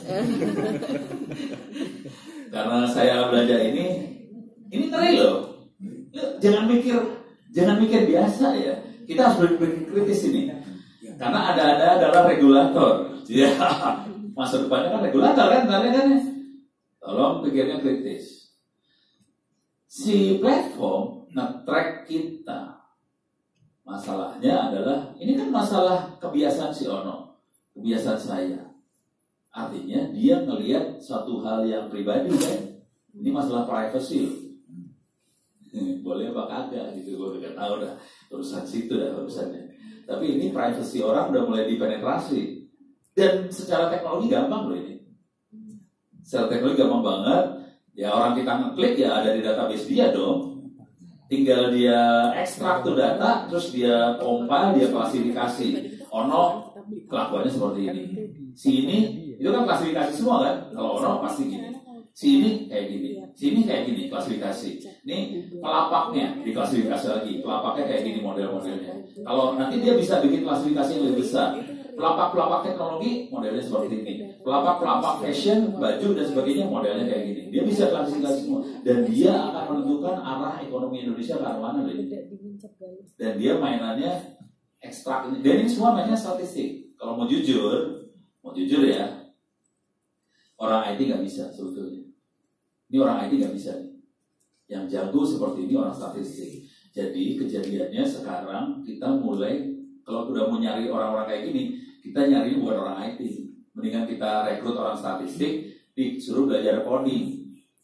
Karena saya belanja ini, ini ngeri loh. Jangan mikir, jangan mikir biasa ya. Kita harus berpikir kritis ini. Karena ada-ada adalah regulator. Ya, masa depannya kan regulator kan, kan? Tolong pikirnya kritis. Si platform nge-track kita. Masalahnya adalah, ini kan masalah kebiasaan si Ono, kebiasaan saya. Artinya dia ngelihat suatu hal yang pribadi kan. Ini masalah privacy. Boleh apa kagak gitu, gue udah tahu dah urusan situ dah urusannya. Tapi ini privacy orang udah mulai dipenetrasi. Dan secara teknologi gampang loh ini. Secara teknologi gampang banget. Ya orang kita ngeklik ya ada di database dia dong. Tinggal dia ekstrak tuh data, terus dia pompa, dia klasifikasi. Ono kelakuannya seperti ini. Si ini, itu kan klasifikasi semua kan? Kalau Ono pasti gini. Si ini kayak gini, si ini kayak gini, klasifikasi. Ini pelapaknya diklasifikasi lagi. Pelapaknya kayak gini model-modelnya. Kalau nanti dia bisa bikin klasifikasi yang lebih besar. Pelapak-pelapak teknologi modelnya seperti ini. Pelapak-pelapak fashion, baju dan sebagainya modelnya kayak gini. Dia bisa klasifikasi semua. Dan dia akan menentukan arah ekonomi Indonesia ke arah mana. Dan dia mainannya ekstrak ini. Dan ini semua mainnya statistik. Kalau mau jujur, mau jujur ya, orang I T nggak bisa sebetulnya. Ini orang I T nggak bisa nih. Yang jago seperti ini orang statistik. Jadi kejadiannya sekarang kita mulai, kalau udah mau nyari orang-orang kayak gini, kita nyari bukan orang I T. Mendingan kita rekrut orang statistik, disuruh belajar coding.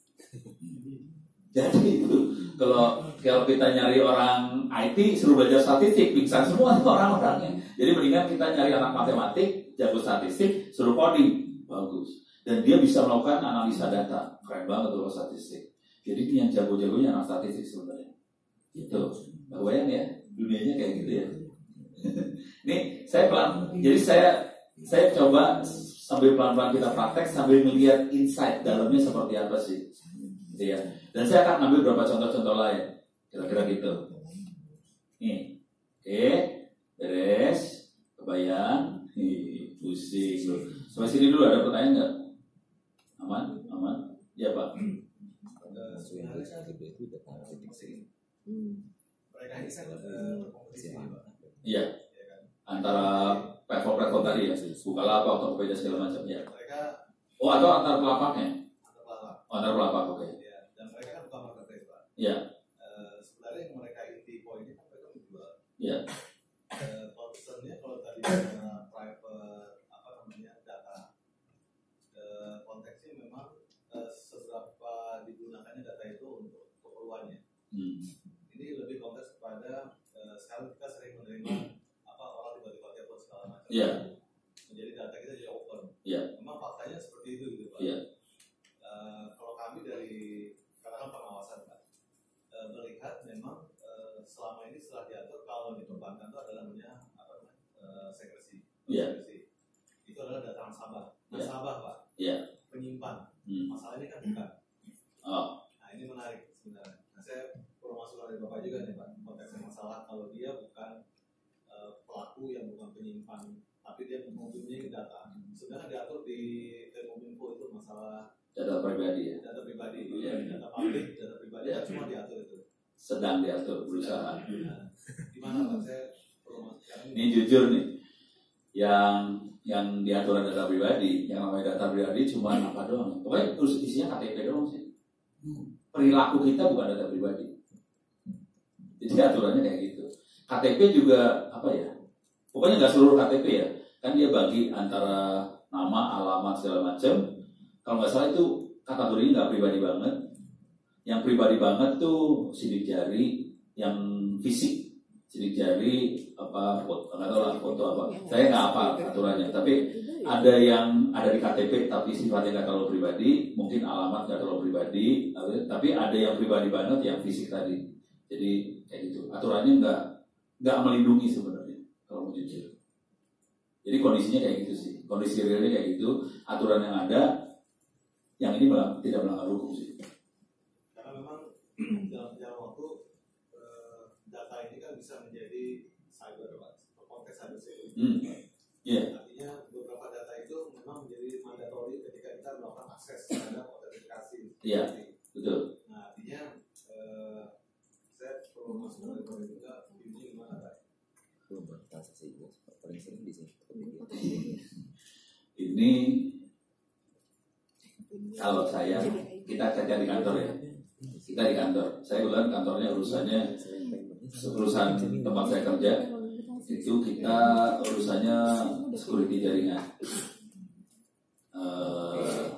Jadi itu kalau kalau kita nyari orang I T, suruh belajar statistik, pingsan semua tuh orang-orangnya. Jadi mendingan kita nyari anak matematik, jago statistik, suruh coding, bagus. Dan dia bisa melakukan analisa data, keren banget tuh statistik. Jadi ini yang jago-jagonya anak statistik sebenarnya. Gitu. Gak bayang ya, dunianya kayak gitu ya. Ini saya pelan, jadi saya saya coba sambil pelan-pelan kita praktek sambil melihat insight dalamnya seperti apa sih, gitu ya. Dan saya akan ambil beberapa contoh-contoh lain, kira-kira gitu. Nih, oke, beres, kebayang, nih, pusing loh. Sampai sini dulu ada pertanyaan nggak? Aman, aman, ya Pak. ada swing list itu data titik sini. Iya. Antara platform-platform tadi ya, Bukalapak, Tokopedia segala macam ya. Oh, atau antar pelapaknya? Oh, antar pelapak, oke. Okay. Dan mereka kan bukan marketplace, Pak. Iya. Sebenarnya yang mereka inti poinnya kan mereka menjual. Iya. Concernnya kalau tadi ada private apa namanya data, konteksnya memang seberapa digunakannya data itu untuk keperluannya. Hmm. Ini lebih konteks kepada sekarang kita sering menerima apa orang tiba-tiba telepon segala macam. Iya. Menjadi data kita jadi open. Iya. Memang faktanya seperti itu gitu Pak. Iya. Uh, kalau kami dari katakan pengawasan Pak, uh, melihat memang uh, selama ini setelah diatur kalau di perbankan itu adalah namanya apa namanya uh, sekresi. Iya. Sekresi. Itu adalah data nasabah. Iya. Nasabah Pak. Iya. Penyimpan. Hmm. Masalahnya kan bukan. Oh. Nah ini menarik sebenarnya. Nah saya perlu masukan dari Bapak juga nih Pak. Konteksnya masalah kalau dia bukan uh, pelaku yang bukan penyimpan, tapi dia mempunyai data. Sebenarnya diatur di Kominfo itu masalah data pribadi ya. Data pribadi, ya. Data publik, data pribadi ya. Cuma diatur itu. Sedang diatur berusaha. Nah, gimana Pak? Saya perlu masukan. Ini jujur nih, yang yang diatur data pribadi, yang namanya data pribadi cuma apa doang? Pokoknya isinya K T P doang sih. Perilaku kita bukan data pribadi. Jadi aturannya kayak gitu. K T P juga apa ya? Pokoknya nggak seluruh K T P ya. Kan dia bagi antara nama, alamat segala macam. Kalau nggak salah itu kategorinya nggak pribadi banget. Yang pribadi banget tuh sidik jari, yang fisik sidik jari apa foto, nggak tahu lah foto apa. Saya nggak apa aturannya. Tapi ada yang ada di K T P tapi sifatnya nggak terlalu pribadi, mungkin alamat nggak terlalu pribadi. Tapi ada yang pribadi banget, yang fisik tadi. Jadi kayak gitu. Aturannya nggak nggak melindungi sebenarnya kalau mau jujur. Jadi kondisinya kayak gitu sih. Kondisi realnya kayak gitu. Aturan yang ada, yang ini melang, tidak melanggar hukum sih. Karena memang dalam dalam waktu uh, data ini kan bisa menjadi cyber, konteks cyber security. Hmm. Yeah. Artinya beberapa data itu memang menjadi mandatori ketika kita melakukan akses terhadap autentikasi. Iya. Yeah. Betul. Nah artinya uh, saya perlu masuk dari poin juga. Ini gimana Pak? Belum transaksi juga paling sering di sini. Ini kalau saya kita kerja di kantor ya, kita di kantor. Saya ulang kantornya urusannya urusan tempat saya kerja itu kita urusannya security jaringan. Uh,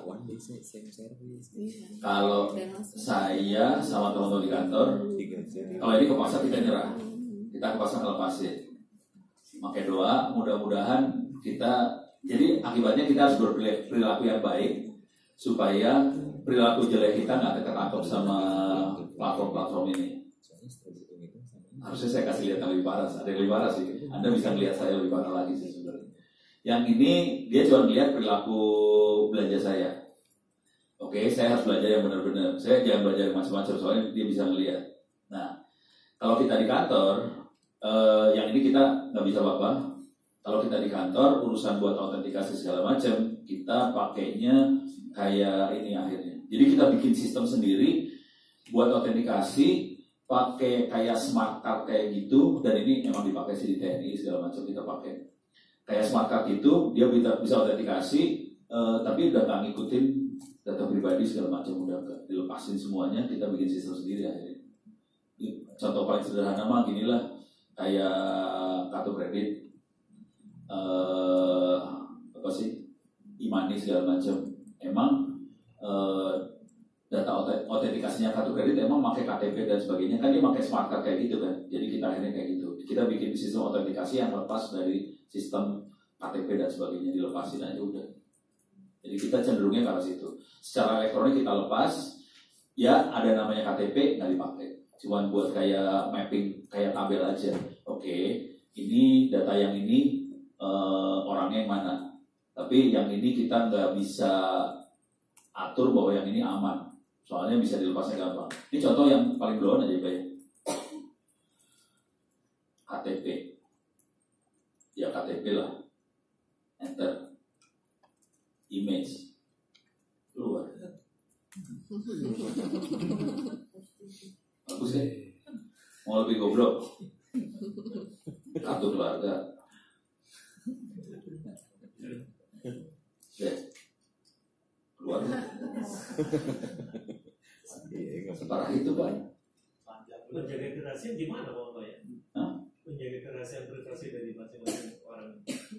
kalau saya sama teman-teman di kantor, kalau ini ke pasar kita nyerah, kita ke pasar ngelepasin. Pakai doa, mudah-mudahan kita, jadi akibatnya kita harus berperilaku yang baik supaya perilaku jelek kita nggak ketangkep sama platform-platform ini. Harusnya saya kasih lihat yang lebih parah, ada yang lebih parah sih. Anda bisa lihat saya lebih parah lagi sih sebenarnya. Yang ini dia cuma lihat perilaku belanja saya. Oke, saya harus belajar yang benar-benar. Saya jangan belajar macam-macam soalnya dia bisa melihat. Nah, kalau kita di kantor, eh, yang ini kita nggak bisa apa-apa. Kalau kita di kantor, urusan buat autentikasi segala macam, kita pakainya kayak ini akhirnya. Jadi kita bikin sistem sendiri buat autentikasi, pakai kayak smart card kayak gitu, dan ini memang dipakai sih di T N I segala macam kita pakai. Kayak smart card itu dia bisa bisa autentikasi, eh, tapi udah nggak ngikutin data pribadi segala macam, udah nggak dilepasin semuanya, kita bikin sistem sendiri akhirnya. Contoh paling sederhana mah ginilah, kayak kartu kredit, eh, apa sih, e-money segala macam. Emang eh, data autentikasinya kartu kredit emang pakai K T P dan sebagainya, kan dia pakai smart card kayak gitu kan. Jadi kita akhirnya kayak gitu. Kita bikin sistem autentikasi yang lepas dari sistem K T P dan sebagainya, dilepasin aja udah. Jadi kita cenderungnya ke arah situ. Secara elektronik kita lepas, ya ada namanya K T P nggak dipakai. Cuman buat kayak mapping, kayak tabel aja. Oke, ini data yang ini uh, orangnya yang mana. Tapi yang ini kita nggak bisa atur bahwa yang ini aman. Soalnya bisa dilepasnya gampang. Ini contoh yang paling blown aja Pak ya. K T P. Ya K T P lah. Enter. Image. Keluar. Bagus ya? Mau lebih goblok? Kartu keluarga. Oke. Keluar. Separah itu Pak. Menjaga kerahasiaan di mana Pak Oto ya? Hah? Menjaga kerahasiaan privasi dari masing-masing orang.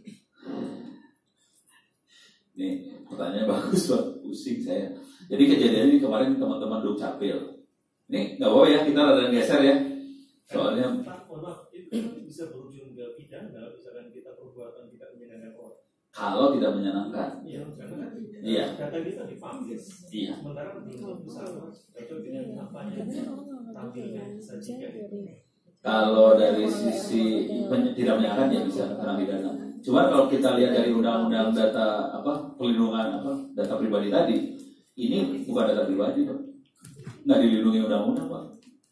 Nih pertanyaan bagus Pak, pusing saya. Jadi kejadian ini kemarin teman-teman Dukcapil. Ini nggak apa-apa ya, kita rada geser ya. Soalnya Pak, mohon maaf, itu kan bisa berujung ke pidana, misalkan kita perbuatan tidak menyenangkan orang. kalau tidak menyenangkan. Iya, karena kan Iya. data kita dipanggil. Iya. Sementara belum besar, itu dengan apa yang tampilnya sajikan. Kalau dari sisi pen- tidak menyenangkan ya bisa kena pidana. Cuma kalau kita lihat dari undang-undang data apa pelindungan apa data pribadi tadi, ini bukan data pribadi Pak, nggak dilindungi undang-undang Pak.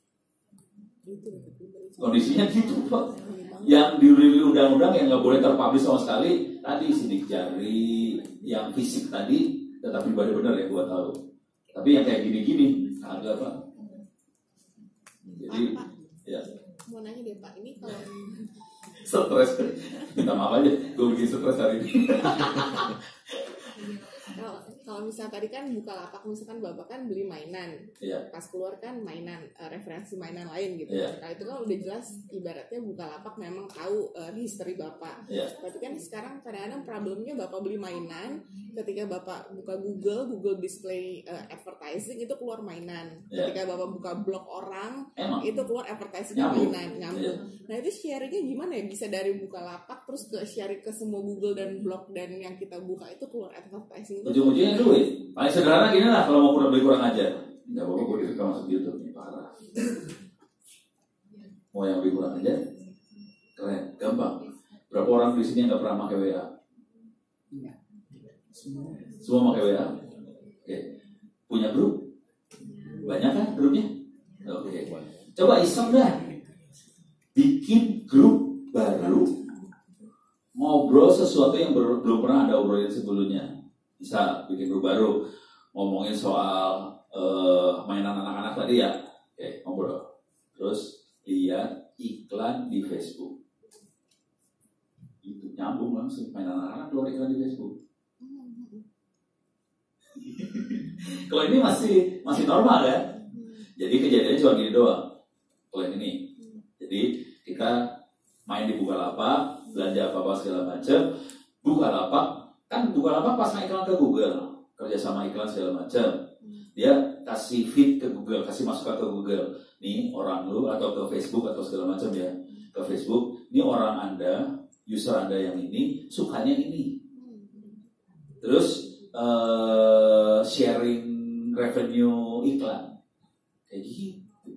Kondisinya gitu Pak. Yang dilindungi undang-undang yang nggak boleh terpublish sama sekali tadi sidik jari, yang fisik tadi data pribadi benar ya gua tahu. Tapi yang kayak gini-gini agak Pak. Jadi Pak, ya. mau nanya deh Pak, ini kalau Stres, minta maaf aja, gue bikin stres hari ini. kalau kalau misalnya tadi kan Bukalapak, misalkan Bapak kan beli mainan, Iya. pas keluar kan mainan, eh, referensi mainan lain gitu. Iya. Nah itu kan udah jelas ibaratnya Bukalapak memang tahu eh, history Bapak. Iya. Berarti kan sekarang kadang-kadang problemnya Bapak beli mainan, ketika Bapak buka Google, Google display eh, advertising itu keluar mainan. Iya. Ketika Bapak buka blog orang, Emang itu keluar advertising Nyambung. mainan, nyambung. Nah itu sharingnya gimana ya? Bisa dari Bukalapak terus ke sharing ke semua Google dan blog dan yang kita buka itu keluar advertising itu. ujung-ujungnya duit. Paling sederhana gini lah, kalau mau kurang beli kurang aja. Nggak apa-apa, gue direkam masuk YouTube nih, parah. Mau yang beli kurang aja, keren, gampang. Berapa orang di sini yang nggak pernah pakai W A? Semua pakai W A. Oke. Punya grup? Banyak kan grupnya? Oke. Coba iseng dah, bikin grup baru, ngobrol sesuatu yang ber- belum pernah Anda obrolin sebelumnya. Bisa bikin grup baru, ngomongin soal uh, mainan anak-anak tadi ya. Oke, ngobrol. Terus lihat iklan di Facebook. Itu nyambung langsung, mainan anak-anak keluar iklan di Facebook. Kalau ini masih masih normal ya. Jadi kejadiannya cuma gini doang. Kalau yang ini. Jadi kita main di Bukalapak, belanja apa-apa segala macam. Bukalapak kan Bukalapak pasang iklan ke Google, kerjasama iklan segala macam. Dia kasih feed ke Google, kasih masukan ke Google. Nih orang lu atau ke Facebook atau segala macam ya. Ke Facebook, ini orang Anda, user Anda yang ini sukanya ini. Terus uh, sharing revenue iklan kayak gitu.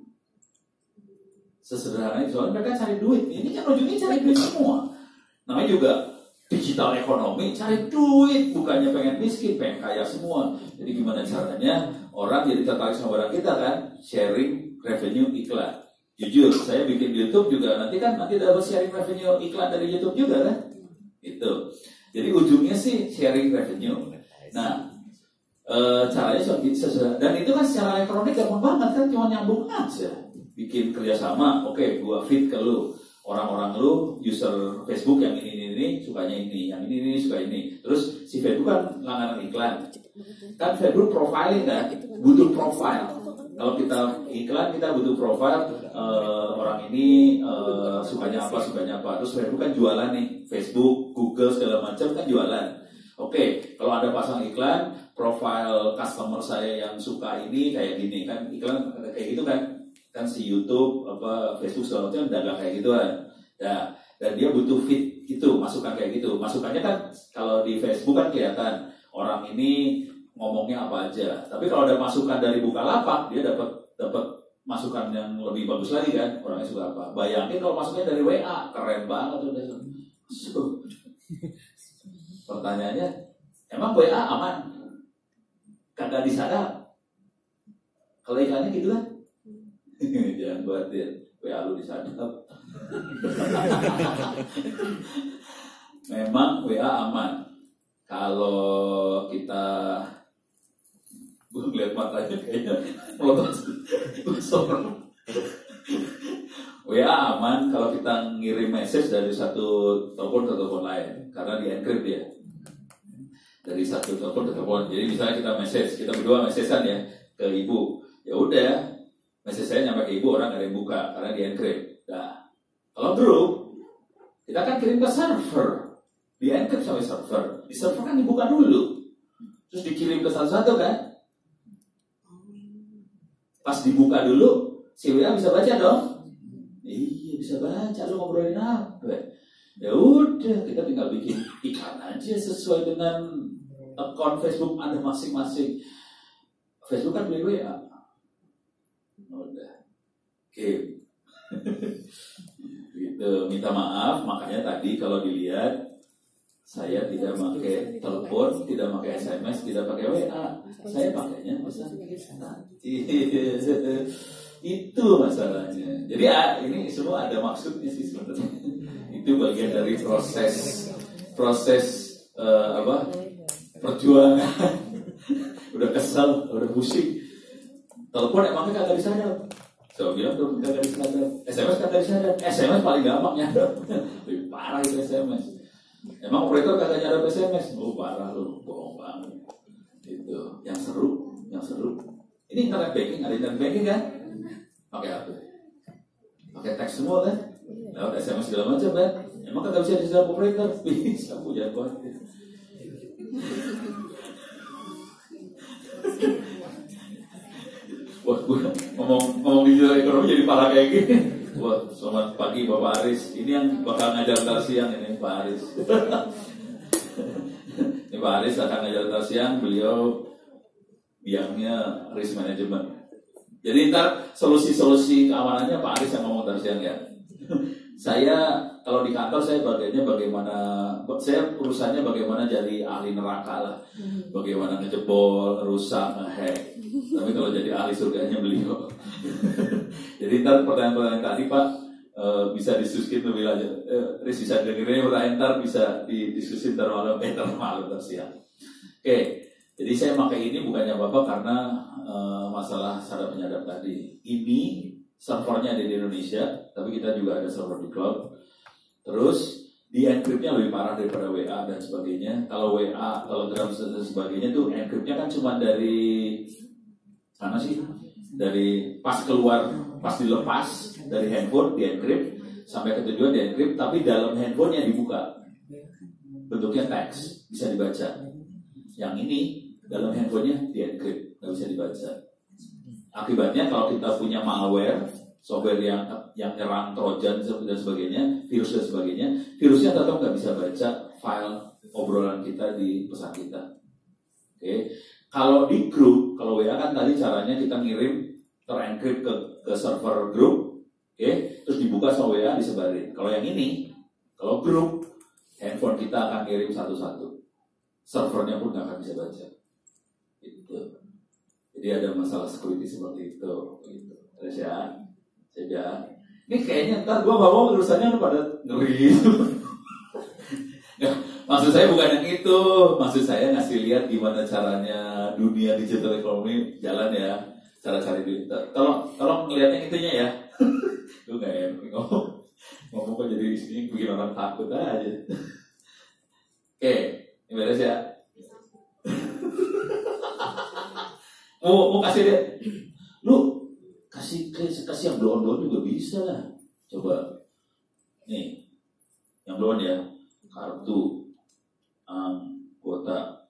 Sesederhana itu, soalnya mereka cari duit. Ini kan ujungnya cari duit semua. Namanya juga digital ekonomi, cari duit, bukannya pengen miskin, pengen kaya semua. Jadi gimana caranya orang jadi tertarik sama barang kita kan? Sharing revenue iklan. Jujur, saya bikin YouTube juga nanti kan nanti dapat sharing revenue iklan dari YouTube juga kan? Itu. Jadi ujungnya sih sharing revenue. Nah, e, caranya cuma gitu saja. Dan itu kan secara elektronik gampang banget kan, cuma nyambung aja. Bikin kerjasama, oke, okay, gua feed ke lu. Orang-orang lu user Facebook yang ini ini ini sukanya ini, yang ini ini suka ini. Terus si Facebook kan langganan iklan. Kan Facebook profiling kan, butuh profile. Kalau kita iklan kita butuh profile uh, orang ini uh, sukanya apa, sukanya apa. Terus Facebook kan jualan nih, Facebook, Google segala macam kan jualan. Oke, okay, kalau ada pasang iklan, profile customer saya yang suka ini kayak gini kan, iklan kayak gitu kan. Kan si YouTube apa Facebook segala macam dagang kayak gitu kan. Ya, dan dia butuh feed gitu, masukan kayak gitu. Masukannya kan kalau di Facebook kan kelihatan orang ini ngomongnya apa aja. Tapi kalau ada masukan dari Bukalapak, dia dapat dapat masukan yang lebih bagus lagi kan, orangnya suka apa. Bayangin kalau masuknya dari W A, keren banget udah. So, pertanyaannya, emang W A aman? Kagak disadap. Kalau iklannya gitu kan? Jangan khawatir, W A lu disadap. Memang W A aman. Kalau kita gue ngeliat matanya kayaknya melotot. W A aman kalau kita ngirim message dari satu telepon ke telepon lain karena di encrypt ya. Dari satu telepon ke telepon. Jadi misalnya kita message, kita berdua messagean ya ke ibu. Ya udah, message saya nyampe ke ibu, orang nggak ada yang buka karena di encrypt. Nah, kalau grup kita kan kirim ke server, di encrypt sampai server. Di server kan dibuka dulu, terus dikirim ke satu-satu kan. Pas dibuka dulu, si W A bisa baca dong. Iya bisa baca, lu ngobrolin apa? Ya udah, kita tinggal bikin iklan aja sesuai dengan akun Facebook Anda masing-masing. Facebook kan beli W A. Udah, oke. Gitu, minta maaf. Makanya tadi kalau dilihat saya tidak pakai telepon, tidak pakai S M S, tidak pakai W A. Saya pakainya pesan itu masalahnya. Jadi ya, ini semua ada maksudnya sih sebenarnya. Itu bagian dari proses proses uh, apa perjuangan. Udah kesel, udah pusing. Telepon emangnya kagak disadap. Saya bilang tuh kagak disadap. S M S kagak disadap. S M S paling gampang nyadap. Lebih parah itu S M S. Emang operator kagak nyadap S M S? Oh parah lu, bohong banget. Itu yang seru, yang seru. Ini internet banking, ada internet banking kan? Pakai apa? Pakai teks semua kan? Lewat S M S segala macam kan? Emang kagak bisa disadap operator? Bisa, aku jangan khawatir. Wah, gue ngomong ngomong digital ekonomi jadi parah kayak gini. Wah, selamat pagi Bapak Aris. Ini yang bakal ngajar ntar siang ini Pak Aris. Ini Pak Aris akan ngajar ntar siang. Beliau biangnya risk management. Jadi ntar solusi-solusi keamanannya Pak Aris yang ngomong ntar siang ya. Saya kalau di kantor saya bagiannya bagaimana, saya urusannya bagaimana jadi ahli neraka lah, bagaimana ngejebol, ngerusak, ngehack. Tapi kalau jadi ahli surganya beliau. Jadi ntar pertanyaan-pertanyaan tadi Pak e, bisa diskusikan lebih lanjut. E, Riz bisa dengerin pertanyaan ntar bisa didiskusin ntar malam, eh ntar malam ntar siang. Oke, jadi saya pakai ini bukannya apa-apa karena e, masalah sadap penyadap tadi. Ini servernya ada di Indonesia, tapi kita juga ada server di cloud. Terus di encryptnya lebih parah daripada W A dan sebagainya. Kalau W A, Telegram dan sebagainya tuh encryptnya kan cuma dari mana sih? Dari pas keluar, pas dilepas dari handphone di encrypt sampai ke tujuan di encrypt, tapi dalam handphonenya dibuka. Bentuknya teks, bisa dibaca. Yang ini dalam handphonenya di encrypt, nggak bisa dibaca. Akibatnya kalau kita punya malware, software yang yang nyerang trojan dan sebagainya, virus dan sebagainya, virusnya tetap nggak bisa baca file obrolan kita di pesan kita. Oke, okay. Kalau di grup, kalau W A kan tadi caranya kita ngirim terencrypt ke, ke server grup, oke, okay. Terus dibuka sama W A disebarin. Kalau yang ini, kalau grup, handphone kita akan kirim satu-satu, servernya pun nggak akan bisa baca. Itu. Jadi ada masalah security seperti itu. Gitu. Terus ya, saja. Ini kayaknya ntar gue bawa urusannya pada ngeri. Nggak, maksud saya bukan yang itu. Maksud saya ngasih lihat gimana caranya dunia digital economy jalan ya. Cara cari duit. Tolong, tolong ngeliatnya itunya ya. Lu nggak ya ngomong, ngomong kok jadi ini bikin orang takut aja. Oke, ini beres ya. Mau, mau kasih dia, lu kasih kasih yang blow-on juga bisa lah. Coba, nih, yang blow-on ya, kartu anggota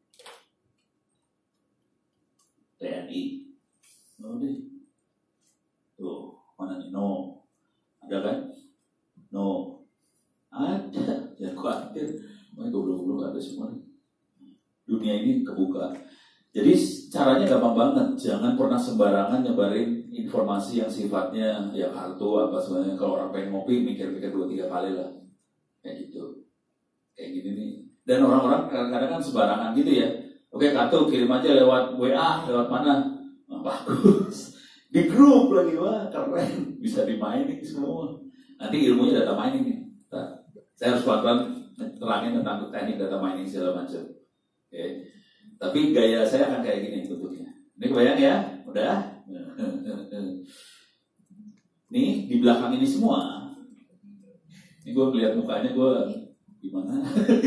T N I. Oh deh, tuh mana nih? No, ada kan? No, ada. Jangan khawatir, mau goblok-goblok ada semua nih. Dunia ini kebuka. Jadi caranya gampang banget, jangan pernah sembarangan nyebarin informasi yang sifatnya ya kartu apa sebenarnya. Kalau orang pengen ngopi mikir-mikir dua tiga kali lah, kayak gitu, kayak gini nih. Dan orang-orang kadang-kadang kan sembarangan gitu ya. Oke kartu kirim aja lewat W A, lewat mana? Nah, bagus. Di grup lagi wah keren, bisa dimainin semua. Nanti ilmunya data mining nih. Nah, saya harus pelan-pelan terangin tentang teknik data mining segala macam. Oke. Tapi gaya saya akan kayak gini bentuknya. Ini kebayang ya? Udah? nih di belakang ini semua. Ini gue melihat mukanya gue gimana?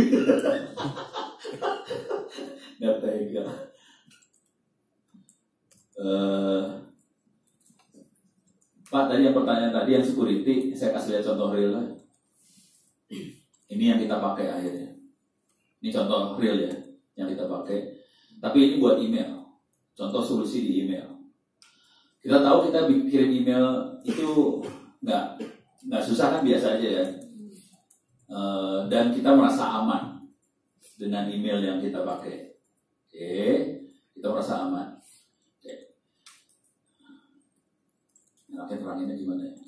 Nggak tega. Uh, Pak, tadi yang pertanyaan tadi yang security, saya kasih lihat contoh real. Ini yang kita pakai akhirnya. Ini contoh real ya, yang kita pakai. Tapi ini buat email. Contoh solusi di email. Kita tahu kita kirim email itu nggak nggak susah kan, biasa aja ya. Uh, dan kita merasa aman dengan email yang kita pakai. Oke, kita merasa aman. Oke. Nah, teranginnya gimana ya?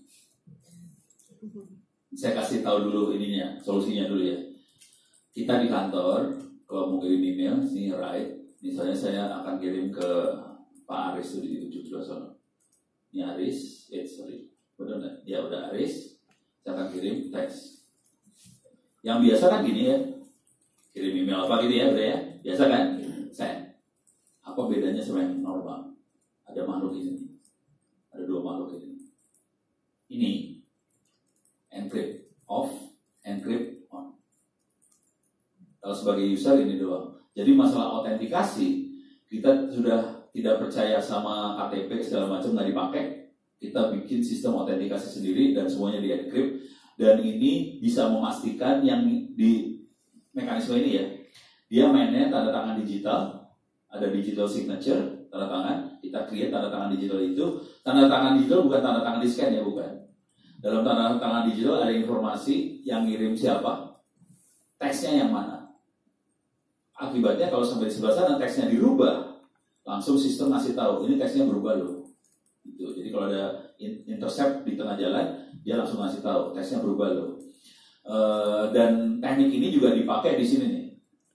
Saya kasih tahu dulu ininya, solusinya dulu ya. Kita di kantor, kalau mau kirim email, sini right. Misalnya saya akan kirim ke Pak Aris di tujuh puluh dua sana. Ini Aris, eh sorry, benar nggak? Ya udah Aris, saya akan kirim teks. Yang biasa kan gini ya, kirim email apa gitu ya, udah ya, biasa kan? Send. Apa bedanya sama yang normal? Ada makhluk ini, ada dua makhluk ini. Ini encrypt off, encrypt on. Kalau sebagai user ini doang. Jadi masalah autentikasi, kita sudah tidak percaya sama K T P segala macam nggak dipakai. Kita bikin sistem autentikasi sendiri dan semuanya di encrypt. Dan ini bisa memastikan yang di mekanisme ini ya, dia mainnya tanda tangan digital, ada digital signature, tanda tangan, kita create tanda tangan digital itu. Tanda tangan digital bukan tanda tangan di scan ya, bukan. Dalam tanda tangan digital ada informasi yang ngirim siapa, teksnya yang mana. Akibatnya kalau sampai di sebelah sana teksnya dirubah, langsung sistem ngasih tahu ini teksnya berubah loh. Gitu. Jadi kalau ada intercept di tengah jalan, dia langsung ngasih tahu teksnya berubah loh. E, dan teknik ini juga dipakai di sini nih.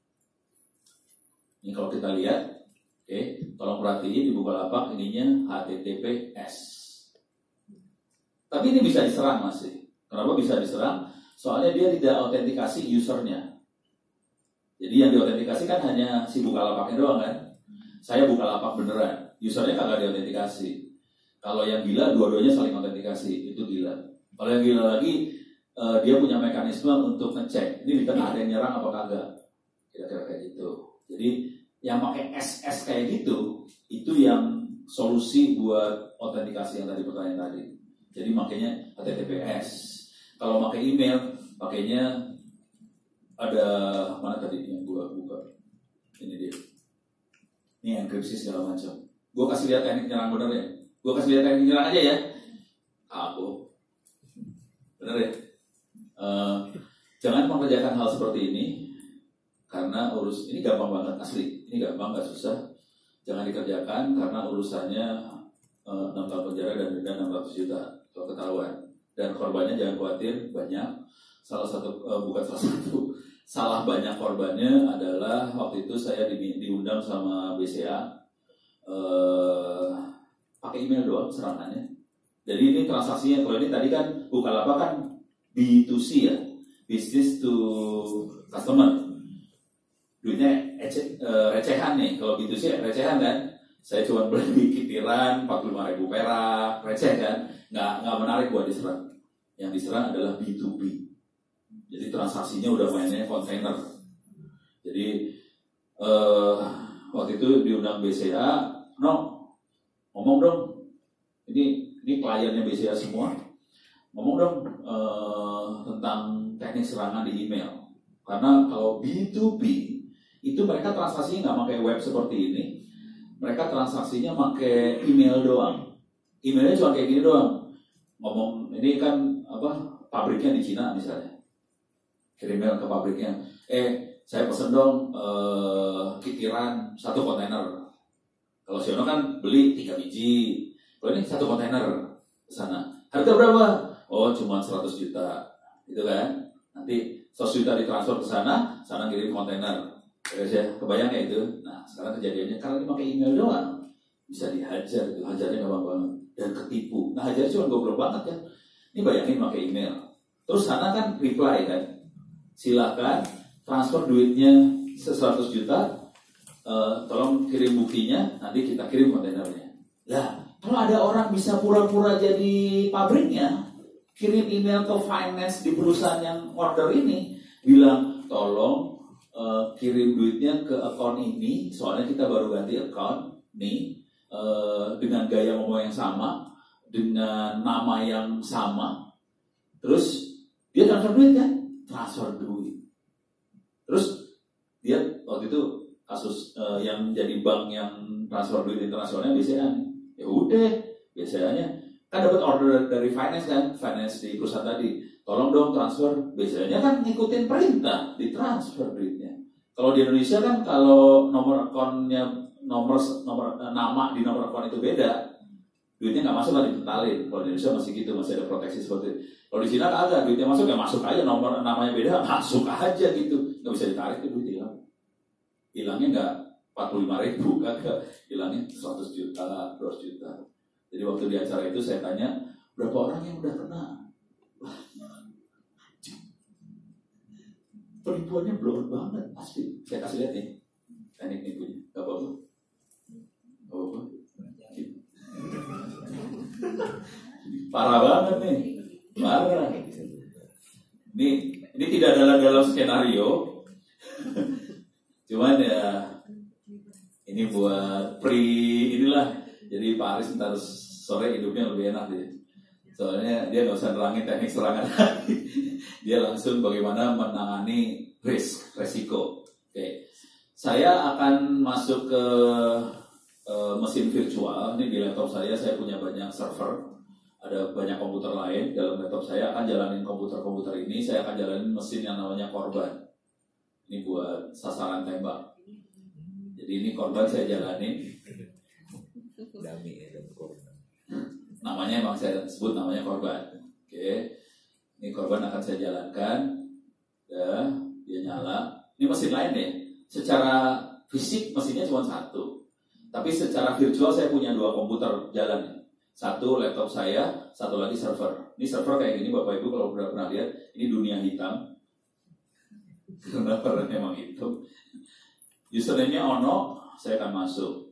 Ini kalau kita lihat, oke, okay, tolong perhatiin di Bukalapak ininya H T T P S. Tapi ini bisa diserang masih. Kenapa bisa diserang? Soalnya dia tidak autentikasi usernya. Jadi yang diautentikasi kan hanya si Bukalapaknya doang kan. Saya Bukalapak beneran, usernya kagak diautentikasi. Kalau yang gila, dua-duanya saling autentikasi, itu gila. Kalau yang gila lagi, uh, dia punya mekanisme untuk ngecek, ini di tengah ada yang nyerang apa kagak, kira-kira kayak gitu. Jadi yang pakai S S kayak gitu, itu yang solusi buat autentikasi yang tadi pertanyaan tadi. Jadi makanya H T T P S. Kalau pakai email, pakainya ada mana tadi yang gua buka? Ini dia. Ini enkripsi segala macam. Gua kasih lihat teknik nyerang bener ya. Gue kasih lihat teknik nyerang aja ya. Aku bener ya. Uh, jangan mengerjakan hal seperti ini karena urus ini gampang banget asli. Ini gampang, nggak susah. Jangan dikerjakan karena urusannya uh, enam tahun penjara dan denda enam ratus juta kalau ketahuan. Dan korbannya jangan khawatir, banyak. Salah satu uh, bukan salah satu, salah banyak korbannya adalah waktu itu saya di, diundang sama B C A. Uh, pakai email doang serangannya. Jadi ini transaksinya, kalau ini tadi kan Bukalapak kan B to C ya, business to customer. Duitnya ece, e, recehan nih, kalau B to C recehan kan. Saya cuma beli kitiran empat puluh lima ribu perak, receh kan, nggak nggak menarik buat diserang. Yang diserang adalah B to B. Jadi transaksinya udah mainnya kontainer. Jadi eh, waktu itu diundang B C A, no. Ngomong dong, ini ini kliennya B C A semua. Ngomong dong uh, tentang teknik serangan di email. Karena kalau B to B itu mereka transaksinya nggak pakai web seperti ini. Mereka transaksinya pakai email doang. Emailnya cuma kayak gini doang. Ngomong ini kan apa pabriknya di Cina misalnya. Kirim email ke pabriknya. Eh saya pesen dong uh, kitiran satu kontainer. Kalau Siono kan beli tiga biji, kalau ini satu kontainer ke sana. Harga berapa? Oh, cuma seratus juta, gitu kan? Nanti seratus juta ditransfer ke sana, sana kirim kontainer. Terus ya, kebayang ya itu. Nah, sekarang kejadiannya karena dia pakai email doang, bisa dihajar, itu hajarnya gampang banget dan ketipu. Nah, hajar cuma goblok banget kan? Ini bayangin pakai email. Terus sana kan reply kan, silakan transfer duitnya seratus juta. Uh, tolong kirim buktinya, nanti kita kirim kontainernya. Lah, Kalau ada orang bisa pura-pura jadi pabriknya, kirim email ke finance di perusahaan yang order ini, bilang tolong uh, kirim duitnya ke account ini, soalnya kita baru ganti account nih, uh, dengan gaya ngomong yang sama, dengan nama yang sama, terus dia transfer duit kan, transfer duit, terus dia waktu itu kasus uh, yang jadi bank yang transfer duit internasionalnya B C A, ya udah B C A-nya kan dapat order dari finance kan, finance di perusahaan tadi, tolong dong transfer, B C A-nya kan ngikutin perintah, ditransfer duitnya. Kalau di Indonesia kan kalau nomor akunnya nomor nomor nama di nomor akun itu beda, duitnya nggak masuk kan dibentalin. Kalau di Indonesia masih gitu, masih ada proteksi seperti itu. Kalau di Cina kagak, duitnya masuk ya masuk aja, nomor namanya beda masuk aja gitu, nggak bisa ditarik ke duit hilang. Hilangnya nggak empat puluh lima ribu, kagak, hilangnya seratus juta, dua ratus juta. Jadi waktu di acara itu saya tanya, berapa orang yang udah kena? Wah, penipuannya blown banget, pasti. Saya kasih lihat nih, teknik nipunya, nggak apa-apa, nggak apa-apa. Parah banget nih, parah. Ini ini tidak dalam dalam skenario. Cuman ya ini buat pre inilah. Jadi Pak Aris ntar sore hidupnya lebih enak deh. Soalnya dia nggak usah nerangin teknik serangan lagi. Dia langsung bagaimana menangani risk, resiko. Oke, saya akan masuk ke uh, mesin virtual. Ini di laptop saya, saya punya banyak server. Ada banyak komputer lain dalam laptop saya. Akan jalanin komputer-komputer ini. Saya akan jalanin mesin yang namanya korban. Ini buat sasaran tembak. Jadi ini korban saya jalanin. Dami ya, korban. Namanya emang saya sebut namanya korban. Oke. Ini korban akan saya jalankan. Ya, dia nyala. Ini mesin lain deh. Secara fisik mesinnya cuma satu. Tapi secara virtual saya punya dua komputer jalan. Satu laptop saya, satu lagi server. Ini server kayak gini Bapak Ibu kalau udah pernah lihat. Ini dunia hitam. Karena peran memang itu. Username-nya Ono, saya akan masuk.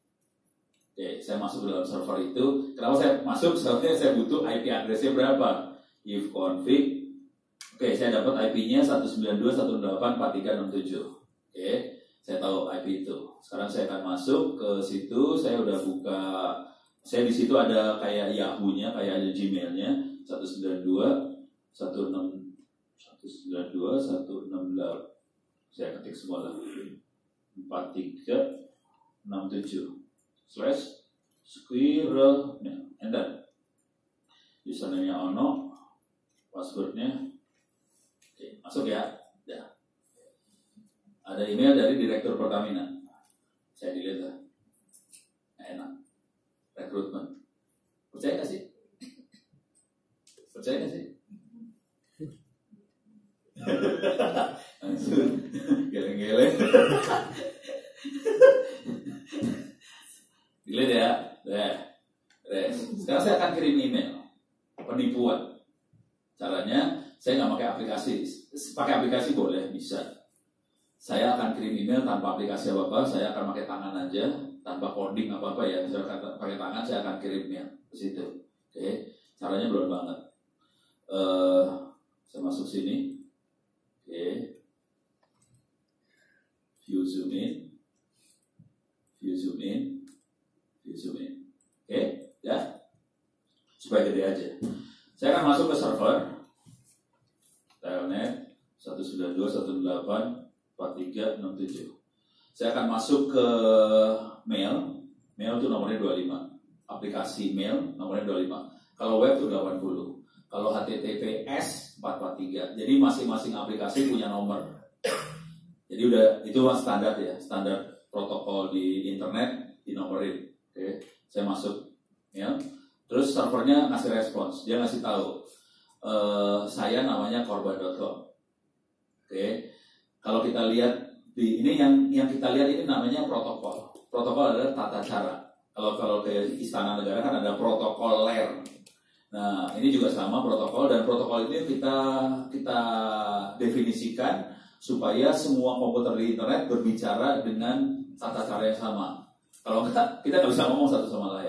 Oke, saya masuk ke dalam server itu. Kenapa saya masuk? Soalnya saya butuh I P address-nya berapa? If config. Oke, saya dapat I P-nya satu sembilan dua satu delapan empat tiga enam tujuh. Oke, saya tahu I P itu. Sekarang saya akan masuk ke situ. Saya udah buka. Saya di situ ada kayak Yahoo-nya, kayak ada Gmail-nya satu sembilan dua satu enam satu sembilan dua satu enam delapan. Saya ketik semua lagi. empat tiga enam tujuh slash squirrel ya, enter. Username-nya Ono, password-nya. Oke, masuk ya. Ya. Ada email dari Direktur Pertamina. Saya delete lah. Enak. Rekrutmen. Percaya gak sih? Percaya gak sih? Langsung geleng-geleng. Delete ya. Nah, sekarang saya akan kirim email penipuan. Caranya saya nggak pakai aplikasi. Pakai aplikasi boleh, bisa. Saya akan kirim email tanpa aplikasi apa-apa. Saya akan pakai tangan aja, tanpa coding apa-apa ya. Saya akan pakai tangan, saya akan kirim email ke situ. Oke, caranya belum banget. Uh, saya masuk sini. Oke, view zoom in, view zoom in, view zoom in. Oke, ya, supaya gede aja. Saya akan masuk ke server telnet satu sembilan dua satu delapan empat tiga enam tujuh. Saya akan masuk ke mail. Mail itu nomornya dua puluh lima. Aplikasi mail nomornya dua puluh lima. Kalau web itu delapan puluh. Kalau H T T P S empat empat tiga. Jadi masing-masing aplikasi punya nomor. Jadi udah itu standar ya, standar protokol di internet dinomorin. Oke, saya masuk ya. Terus servernya ngasih respons, dia ngasih tahu e, saya namanya korban dot com. Oke, kalau kita lihat di ini yang yang kita lihat ini namanya protokol. Protokol adalah tata cara. Kalau kalau ke istana negara kan ada protokoler. Nah, ini juga sama protokol, dan protokol ini kita kita definisikan supaya semua komputer di internet berbicara dengan tata cara yang sama. Kalau enggak, kita nggak bisa ngomong satu sama lain.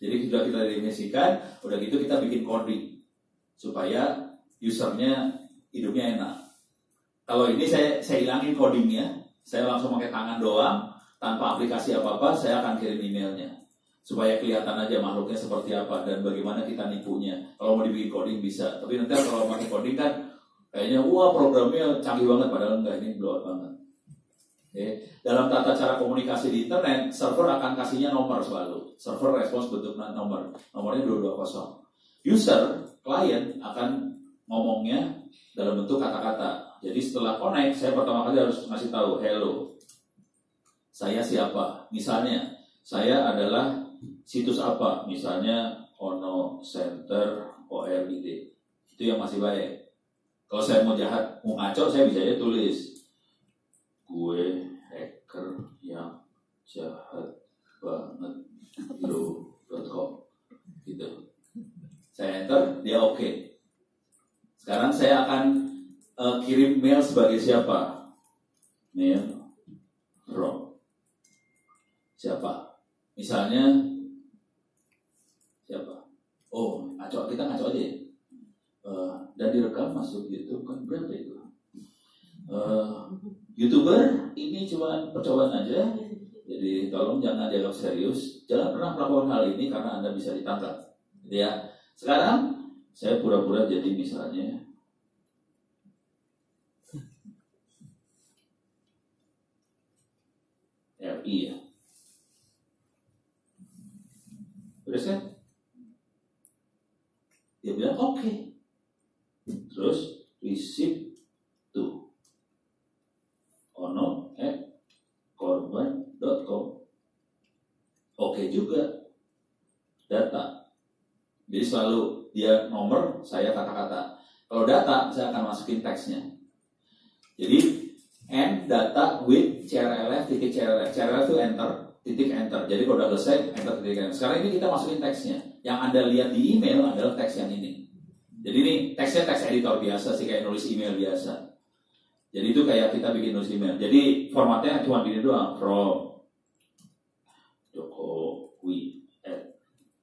Jadi sudah kita definisikan, udah gitu kita bikin coding supaya usernya hidupnya enak. Kalau ini saya saya hilangin codingnya, saya langsung pakai tangan doang, tanpa aplikasi apa-apa, saya akan kirim emailnya supaya kelihatan aja makhluknya seperti apa dan bagaimana kita nipunya. Kalau mau dibikin coding bisa, tapi nanti kalau pakai coding kan kayaknya wah programnya canggih banget, padahal enggak, ini blow out banget. Oke. Dalam tata cara komunikasi di internet, server akan kasihnya nomor selalu. Server respons bentuk nomor, nomornya dua dua nol. User, klien akan ngomongnya dalam bentuk kata-kata. Jadi setelah connect, saya pertama kali harus ngasih tahu, hello, saya siapa? Misalnya, saya adalah situs apa? Misalnya Ono Center O R I D. Itu yang masih baik. Kalau saya mau jahat, mau ngaco, saya bisa aja tulis, gue hacker yang jahat banget lo dot com gitu. Saya enter, dia oke. Okay. Sekarang saya akan uh, kirim mail sebagai siapa? Mail from siapa? Misalnya siapa? Oh, ngaco, kita ngaco aja ya. Uh, dan direkam masuk YouTube kan berapa itu? Uh, YouTuber ini cuma percobaan aja. Jadi tolong jangan dianggap serius. Jangan pernah melakukan hal ini karena Anda bisa ditangkap. Ya. Sekarang saya pura-pura jadi misalnya R I ya. Beres kan? Dia bilang oke. Okay. Terus receipt to ono at korban dot com. Oke juga. Data. Jadi selalu dia nomor, saya kata-kata. Kalau data, saya akan masukin teksnya. Jadi and data with crlf titik crlf. crlf itu enter, titik enter. Jadi kalau udah selesai, enter titik enter. Sekarang ini kita masukin teksnya. Yang Anda lihat di email adalah teks yang ini. Jadi ini teksnya teks editor biasa sih, kayak nulis email biasa. Jadi itu kayak kita bikin nulis email. Jadi formatnya cuma gini doang, from Jokowi at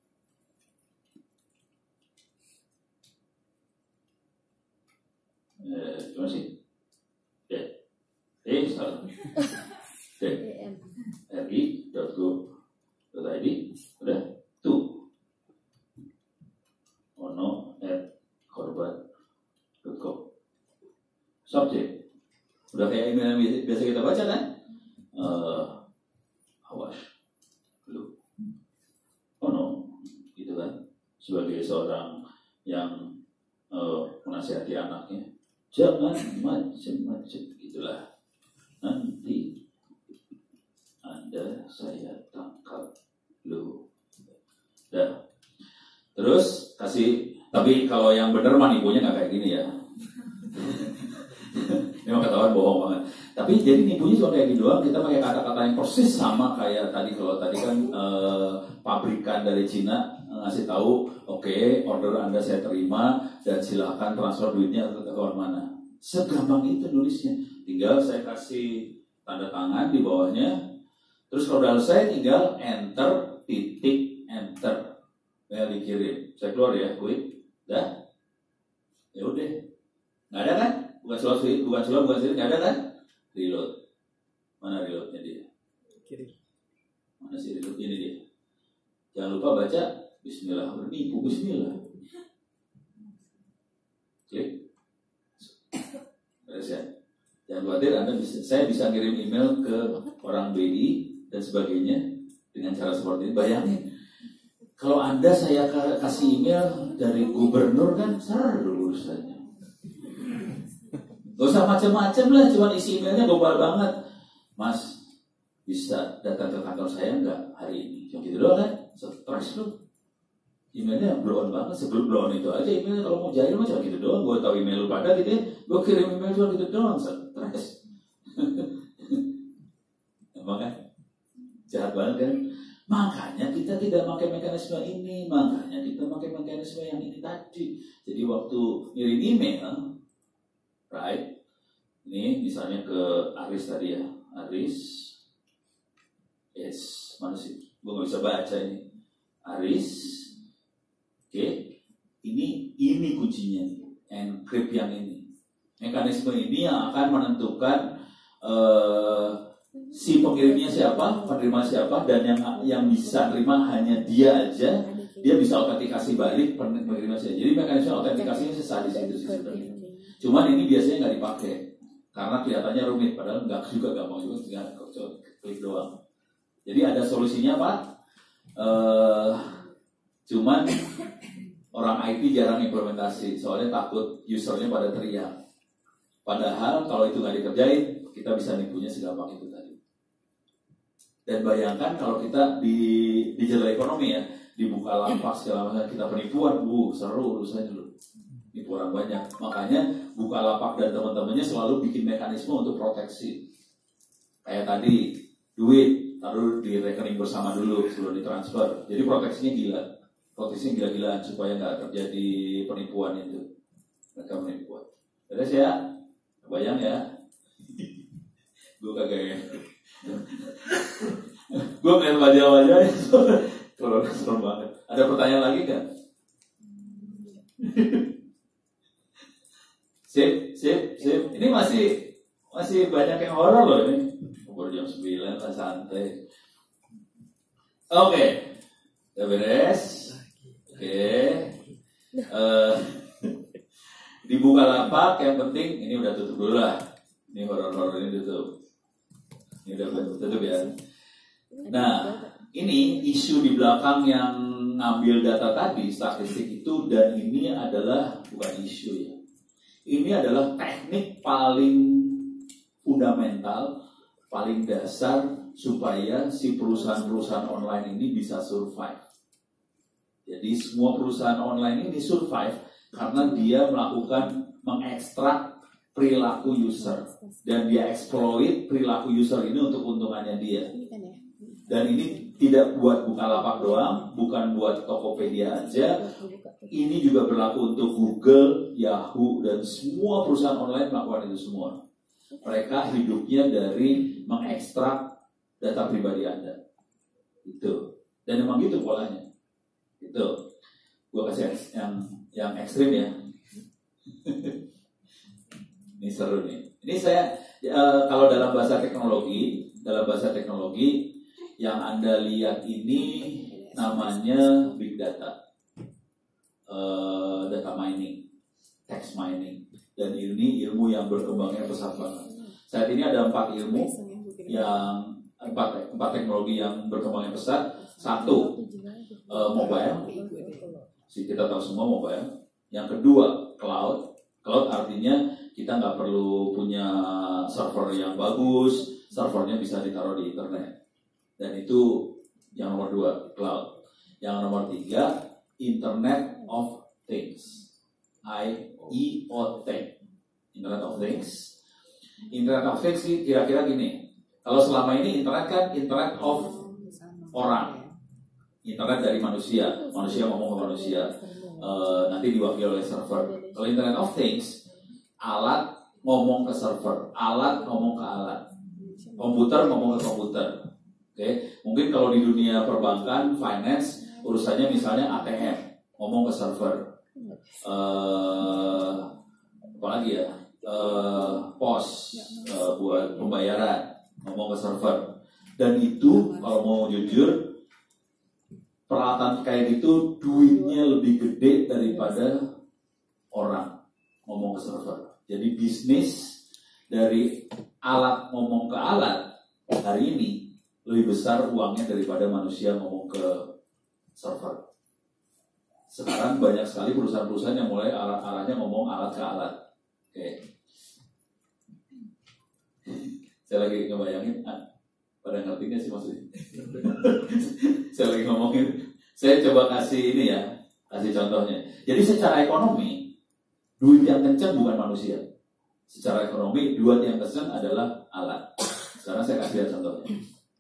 eh, gimana sih? Ya, eh salah. Oke, ri dot go dot id udah tuh ono at korban dot com. Subject udah kayak email yang biasa kita baca kan? Uh, awas lu ono gitu kan, sebagai seorang yang uh, menasihati anaknya, jangan macem-macem gitulah, nanti Anda saya tangkap lu. Dah. Terus kasih, tapi kalau yang bener mah nipunya nggak kayak gini ya. Memang ketahuan bohong banget. Tapi jadi nipunya cuma kayak gitu doang. Kita pakai kata-kata yang persis sama kayak tadi. Kalau tadi kan eh, pabrikan dari Cina ngasih tahu, oke, okay, order Anda saya terima dan silakan transfer duitnya ke account mana. Segampang itu nulisnya. Tinggal saya kasih tanda tangan di bawahnya. Terus kalau udah selesai tinggal enter, titik, enter. Mail dikirim. Saya keluar ya, quick. Dah. Ya udah. Nggak ada kan? Bukan sulap, bukan sulap, bukan sini, nggak ada kan? Reload. Mana reloadnya dia? Kiri. Mana sih reload ini dia? Jangan lupa baca Bismillah. Bernipu Bismillah. Klik. Beres ya. Jangan khawatir, Anda bisa, saya bisa kirim email ke orang B I dan sebagainya dengan cara seperti ini. Bayangin, kalau Anda saya kasih email dari gubernur kan seru urusannya. Gak usah macam-macam lah, cuma isi emailnya global banget. Mas, bisa datang ke kantor saya nggak hari ini? Cuma gitu doang kan? Stres lu. Emailnya blow on banget, sebelum blow on itu aja emailnya kalau mau jahil macam gitu doang. Gue tahu email lu pada gitu ya, gue kirim email cuma gitu doang, stres. Emang kan? Jahat banget kan? Makanya kita tidak pakai mekanisme ini, makanya kita pakai mekanisme yang ini tadi. Jadi waktu ngirim email, right? Ini misalnya ke Aris tadi ya, Aris, yes, mana sih? Gue nggak bisa baca ini. Aris, oke, okay. ini ini kuncinya, encrypt yang ini. Mekanisme ini yang akan menentukan uh, si pengirimnya siapa, penerima siapa, dan yang yang bisa terima hanya dia aja. Dia bisa autentikasi balik penerima siapa. Jadi mekanisme autentikasinya sesadis itu sih sebenarnya. Cuman ini biasanya nggak dipakai karena kelihatannya rumit, padahal nggak juga gampang juga, tinggal klik doang. Jadi ada solusinya Pak. Uh, cuman orang I T jarang implementasi, soalnya takut usernya pada teriak. Padahal kalau itu nggak dikerjain, kita bisa nipunya segampang itu tadi. Dan bayangkan kalau kita di digital ekonomi ya, dibuka lapak segala macam, kita penipuan, bu seru urusannya dulu. Nipu orang banyak. Makanya Bukalapak dan teman-temannya selalu bikin mekanisme untuk proteksi. Kayak tadi, duit taruh di rekening bersama dulu sebelum ditransfer. Jadi proteksinya gila. Proteksinya gila-gilaan supaya nggak terjadi penipuan itu. Mereka penipuan. Jadi saya bayang ya. Gue kagak ya. Gue ngeliat wajah-wajahnya. Kalau serem banget. Ada pertanyaan lagi nggak? Sip, sip, sip. Ini masih masih banyak yang horor loh ini. Baru jam sembilan lah, santai. Oke, okay. Udah beres. Oke. Okay. Uh, di Bukalapak yang penting ini udah tutup dulu lah. Ini horor-horor ini tutup. Ini udah tutup ya. Nah, ini isu di belakang yang ngambil data tadi, statistik itu, dan ini adalah bukan isu ya. Ini adalah teknik paling fundamental, paling dasar supaya si perusahaan-perusahaan online ini bisa survive. Jadi semua perusahaan online ini survive karena dia melakukan mengekstrak perilaku user dan dia exploit perilaku user ini untuk keuntungannya dia. Dan ini tidak buat Bukalapak doang, bukan buat Tokopedia aja. Ini juga berlaku untuk Google, Yahoo, dan semua perusahaan online melakukan itu semua. Mereka hidupnya dari mengekstrak data pribadi Anda. Itu. Dan memang gitu polanya. Itu. Gue kasih yang yang ekstrim ya. Ini seru nih. Ini saya uh, kalau dalam bahasa teknologi, dalam bahasa teknologi yang Anda lihat ini namanya big data, uh, data mining, text mining, dan ini ilmu yang berkembangnya pesat banget. Saat ini ada empat ilmu yang empat empat teknologi yang berkembangnya pesat. Satu, uh, mobile, si kita tahu semua mobile. Yang kedua, cloud. Cloud artinya kita nggak perlu punya server yang bagus, servernya bisa ditaruh di internet. Dan itu yang nomor dua, cloud. Yang nomor tiga, Internet of Things, I E O T, Internet of Things. Internet of Things sih kira-kira gini. Kalau selama ini internet kan internet of orang, internet dari manusia, manusia ngomong ke manusia, e, nanti diwakili oleh server. Kalau Internet of Things, alat ngomong ke server, alat ngomong ke alat, komputer ngomong ke komputer. Oke, okay. Mungkin kalau di dunia perbankan, finance, urusannya misalnya A T M, ngomong ke server. Uh, apalagi ya, uh, pos uh, buat pembayaran, ngomong ke server. Dan itu kalau mau jujur, peralatan kayak gitu duitnya lebih gede daripada orang ngomong ke server. Jadi bisnis dari alat ngomong ke alat hari ini lebih besar uangnya daripada manusia ngomong ke server. Sekarang banyak sekali perusahaan-perusahaan yang mulai arah-arahnya ngomong alat ke alat. Oke. Okay. Saya lagi ngebayangin, ah, pada ngerti nggak sih maksudnya? Saya lagi ngomongin, saya coba kasih ini ya, kasih contohnya. Jadi secara ekonomi, duit yang kencang bukan manusia. Secara ekonomi, duit yang kencang adalah alat. Sekarang saya kasih lihat contohnya.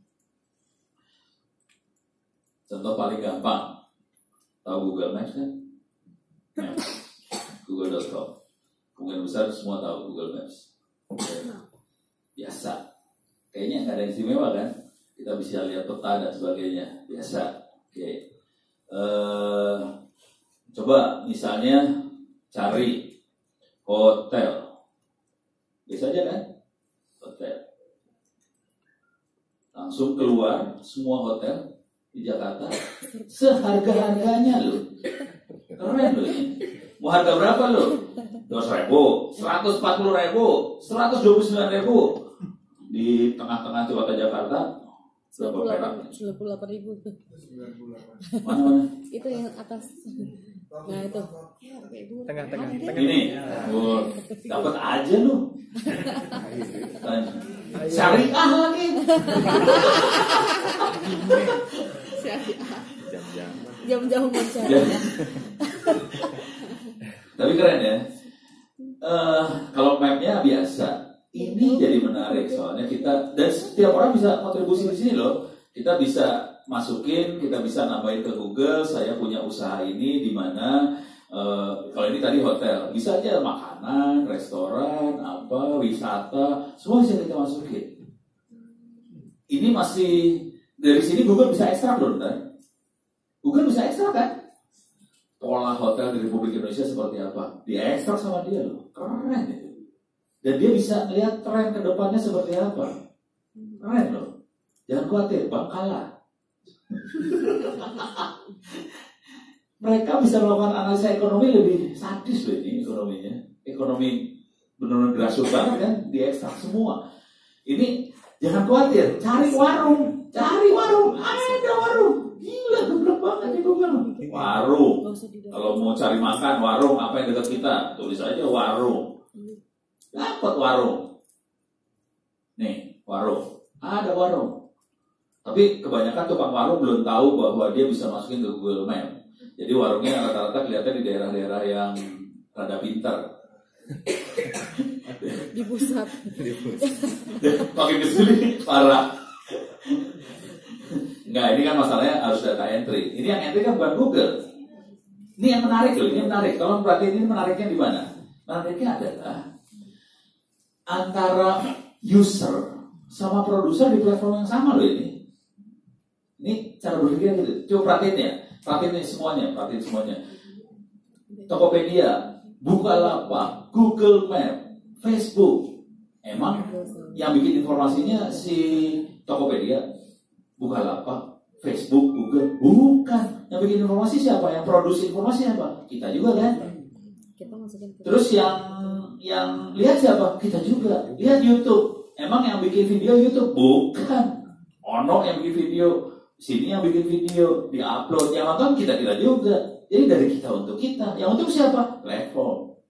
Contoh paling gampang, tahu Google Maps kan? Maps, google dot com. Kemungkinan besar semua tahu Google Maps. Okay. Biasa. Kayaknya nggak ada yang istimewa kan? Kita bisa lihat peta dan sebagainya. Biasa. Oke. Okay. Eh, coba misalnya cari hotel, bisa aja kan? Hotel. Langsung keluar semua hotel di Jakarta seharga-harganya loh. Keren loh ini. Mau harga berapa loh? dua ratus ribu, seratus empat puluh ribu, seratus dua puluh sembilan ribu. Di tengah-tengah kota Jakarta berapa perak? sembilan puluh delapan ribu tuh. Mana mana? Itu yang atas. Nah itu. Tengah-tengah. Ini, oh, dapat aja lu. Syariah lagi. Jam-jam. Jam-jam mencari. Ya. Tapi keren ya. Eh, kalau mapnya biasa, ini jadi menarik soalnya kita dan setiap orang bisa kontribusi di sini loh. Kita bisa masukin, kita bisa nambahin ke Google. Saya punya usaha ini di mana. Uh, kalau ini tadi hotel, bisa aja makanan, restoran, apa, wisata, semua bisa kita masukin. Ini masih dari sini Google bisa ekstrak loh, kan? Google bisa ekstrak kan? Pola hotel di Republik Indonesia seperti apa? Dia ekstrak sama dia loh, keren itu. Dan dia bisa lihat tren ke depannya seperti apa. Keren loh. Jangan khawatir, Bang kalah. Mereka bisa melakukan analisa ekonomi lebih sadis loh ini ekonominya. Ekonomi benar-benar grassroots banget kan, diekstrak semua. Ini jangan khawatir, cari warung, cari warung, ada warung. Gila, geblek banget nih Google. Warung. Kalau mau cari makan, warung apa yang dekat kita, tulis aja warung. Dapat warung. Nih, warung. Ada warung. Tapi kebanyakan tukang warung belum tahu bahwa dia bisa masukin ke Google Map. Jadi warungnya rata-rata kelihatan di daerah-daerah yang rada pintar. Di pusat. Makin kesini parah. Enggak, ini kan masalahnya harus data entry. Ini yang entry kan bukan Google. Ini yang menarik loh, ini menarik. Tolong perhatiin ini menariknya di mana? Menariknya adalah antara user sama produser di platform yang sama loh ini. Ini cara berpikir gitu. Coba perhatiin ya. Perhatiin semuanya, perhatiin semuanya. Tokopedia, Bukalapak, Google Map, Facebook. Emang yang bikin informasinya si Tokopedia, Bukalapak, Facebook, Google? Bukan. Yang bikin informasi siapa? Yang produksi informasi siapa? Kita juga kan? Kita masukin ke Terus yang yang lihat siapa? Kita juga. Lihat YouTube. Emang yang bikin video YouTube? Bukan. Ono yang bikin video. Sini yang bikin video, di-upload, yang nonton kita-kita juga. Jadi dari kita untuk kita. Yang untuk siapa? Platform.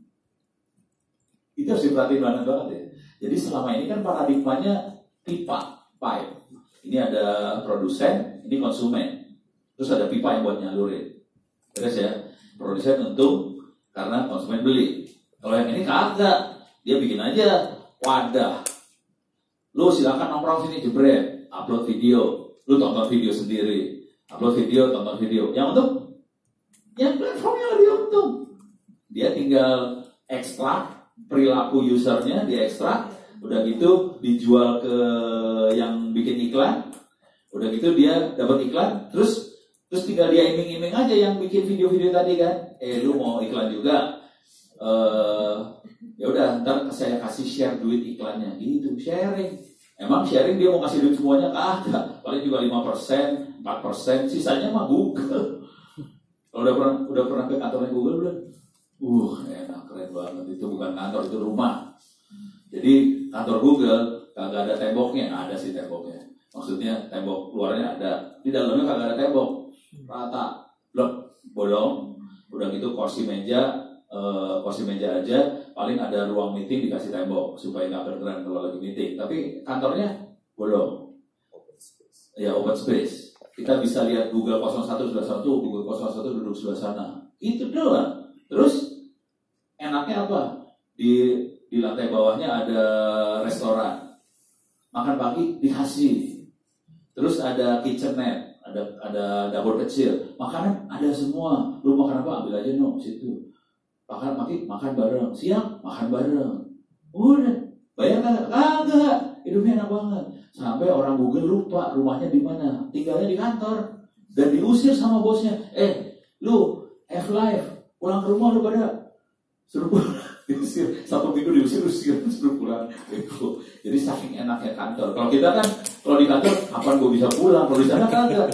Itu harus diperhatiin banget banget ya. Jadi selama ini kan paradigmanya pipa, pipe. Ini ada produsen, ini konsumen. Terus ada pipa yang buat nyalurin. Terus ya, produsen untung karena konsumen beli. Kalau yang ini kagak, dia bikin aja wadah. Lu silakan nongkrong sini jebret, upload video. Lu tonton video sendiri, upload video, tonton video. Yang untung, yang platformnya lebih untung. Dia tinggal ekstrak perilaku usernya, dia ekstrak. Udah gitu dijual ke yang bikin iklan. Udah gitu dia dapat iklan. Terus terus tinggal dia iming-iming aja yang bikin video-video tadi kan. Eh lu mau iklan juga? Eh ya udah, ntar saya kasih share duit iklannya. Gitu, sharing. Emang sharing dia mau kasih duit semuanya? Kagak, paling juga lima persen, empat persen, sisanya mah Google. Kalau udah pernah udah pernah ke kantornya Google belum? Uh, enak, keren banget. Itu bukan kantor, itu rumah. Jadi kantor Google kagak ada temboknya, ada sih temboknya. Maksudnya tembok luarnya ada, di dalamnya kagak ada tembok, rata, blok, bolong. Udah gitu kursi meja, uh, kursi meja aja. Paling ada ruang meeting dikasih tembok supaya nggak bergerak kalau lagi meeting. Tapi kantornya bolong. Ya open space. Kita bisa lihat Google nol satu sebelah satu, Google nol satu duduk sebelah sana. Itu doang. Terus enaknya apa? Di di lantai bawahnya ada restoran. Makan pagi dikasih. Terus ada kitchenette, ada ada dapur kecil. Makanan ada semua. Lu makan apa? Ambil aja no situ. Makan pagi makan bareng, siang makan bareng. Udah, bayar kagak? Kagak. Hidupnya enak banget. Sampai orang Google lupa rumahnya di mana. Tinggalnya di kantor. dan diusir sama bosnya. Eh, lu F-Live, pulang ke rumah lu pada suruh pulang. Diusir, satu minggu diusir-usir, suruh pulang. Gitu. Jadi saking enaknya kantor. Kalau kita kan, kalau di kantor, kapan gue bisa pulang? Kalau di sana kagak.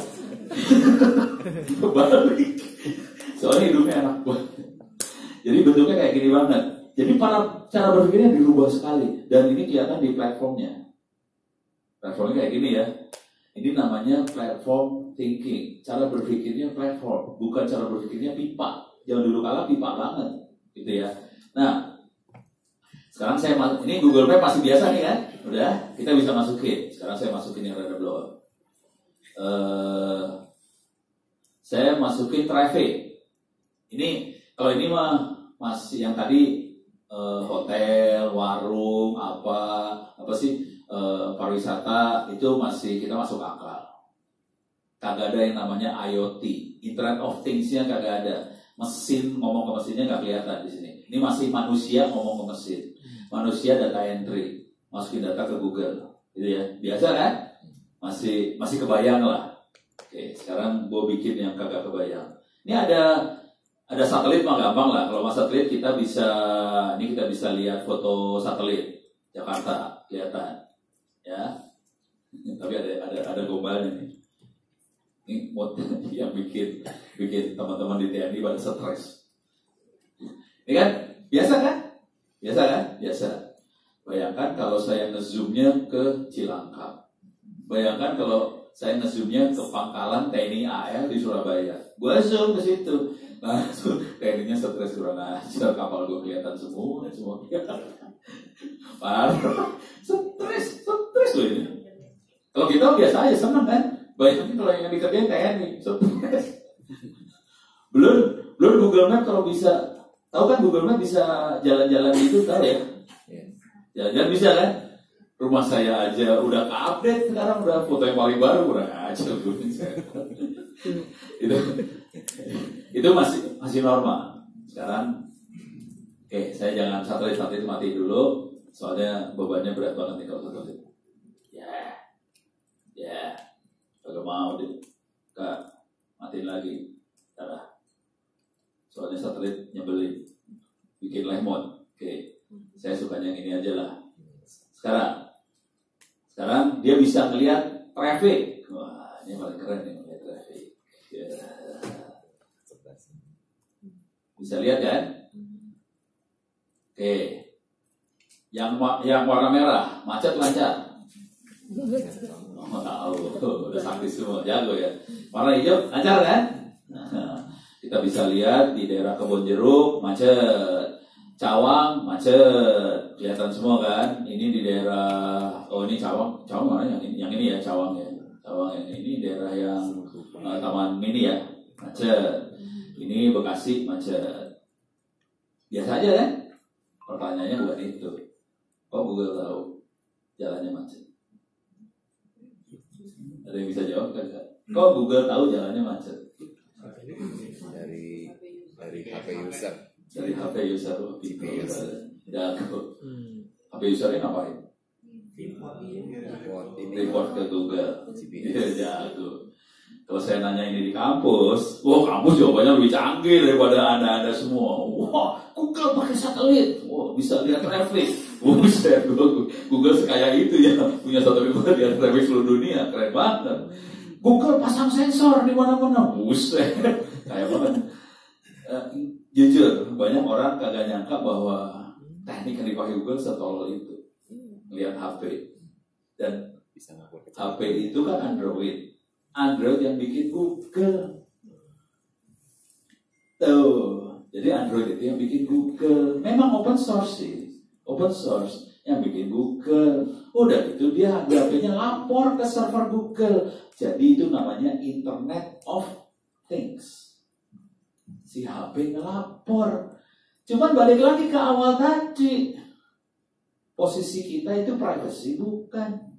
Kebalik. Soalnya hidupnya enak banget. Jadi bentuknya kayak gini banget. Jadi para cara berpikirnya dirubah sekali. Dan ini kelihatan di platformnya. Platformnya kayak gini ya. Ini namanya platform thinking. Cara berpikirnya platform, bukan cara berpikirnya pipa. Jangan dulu kala pipa banget, gitu ya. Nah, sekarang saya masuk. Ini Google Map masih biasa nih kan? Udah, kita bisa masukin. Sekarang saya masukin yang rada blower. Uh, saya masukin traffic. Ini kalau ini mah masih yang tadi uh, hotel, warung, apa apa sih? Uh, pariwisata itu masih kita masuk akal. Kagak ada yang namanya I O T, Internet of Things-nya kagak ada. Mesin ngomong ke mesinnya nggak kelihatan di sini. Ini masih manusia ngomong ke mesin. Manusia data entry, masukin data ke Google, gitu ya. Biasa kan? Masih masih kebayang lah. Oke, sekarang gue bikin yang kagak kebayang. Ini ada ada satelit mah gampang lah. Kalau mas satelit kita bisa, ini kita bisa lihat foto satelit Jakarta kelihatan. Ya, tapi ada ada ada gombalnya nih. Ini mod yang bikin bikin teman-teman di T N I pada stres. Ini kan biasa kan? Biasa kan? Biasa. Bayangkan kalau saya ngezoomnya ke Cilangkap. Bayangkan kalau saya ngezoomnya ke pangkalan T N I A L di Surabaya. Gua zoom ke situ. Nah, T N I-nya stres kurang ajar, kapal gua kelihatan semua, semua. Parah, stres, stres loh ini. Kalau kita biasa aja senang kan, bayangin kalau yang dikerjain T N I, stres. Belum, belum Google Map kalau bisa, tahu kan Google Map bisa jalan-jalan itu tahu ya? Jalan-jalan bisa kan? Rumah saya aja udah update sekarang, udah foto yang paling baru, kurang aja itu, itu masih masih normal. Sekarang oke, saya jangan satelit-satelit mati dulu, soalnya bebannya berat banget nih kalau satelit. Ya, ya, agak mau deh, kak, matiin lagi, darah. Soalnya satelit nyebelin, bikin lemon. Oke, saya sukanya yang ini aja lah. Sekarang, sekarang dia bisa ngelihat traffic. Wah, ini paling keren nih ngelihat traffic. Ya. Bisa lihat kan? Oke, yang yang warna merah macet lancar. Oh, tahu, udah sakti semua, jago ya. Warna hijau lancar kan? Nah, kita bisa lihat di daerah Kebon Jeruk macet, Cawang macet, kelihatan semua kan? Ini di daerah, oh ini Cawang, Cawang mana yang ini? Yang ini ya Cawang ya, Cawang yang ini daerah yang uh, Taman Mini ya, macet. Ini Bekasi macet. Biasa aja kan? Pertanyaannya bukan itu. Kok Google tahu jalannya macet? Ada yang bisa jawab kan? Kok Google tahu jalannya macet? Dari dari H P user. Dari H P user. H P user. Dan H P usernya ngapain? Report ke Google. Iya jago. Kalau saya nanya ini di kampus, wah kampus jawabannya lebih canggih daripada anda-anda semua. Wah, Google pakai satelit, wah bisa lihat traffic. Buset, Google sekaya itu ya, punya satelit buat lihat traffic seluruh dunia, keren banget. Google pasang sensor di mana-mana, buset, kayak banget. Uh, jujur, banyak orang kagak nyangka bahwa teknik yang dipakai Google setolol itu, lihat H P dan H P itu kan Android. Android yang bikin Google. Tuh, jadi Android itu yang bikin Google. Memang open source sih, open source yang bikin Google. Udah gitu dia H P-nya lapor ke server Google. Jadi itu namanya Internet of Things. Si H P ngelapor. Cuman balik lagi ke awal tadi. Posisi kita itu privacy bukan.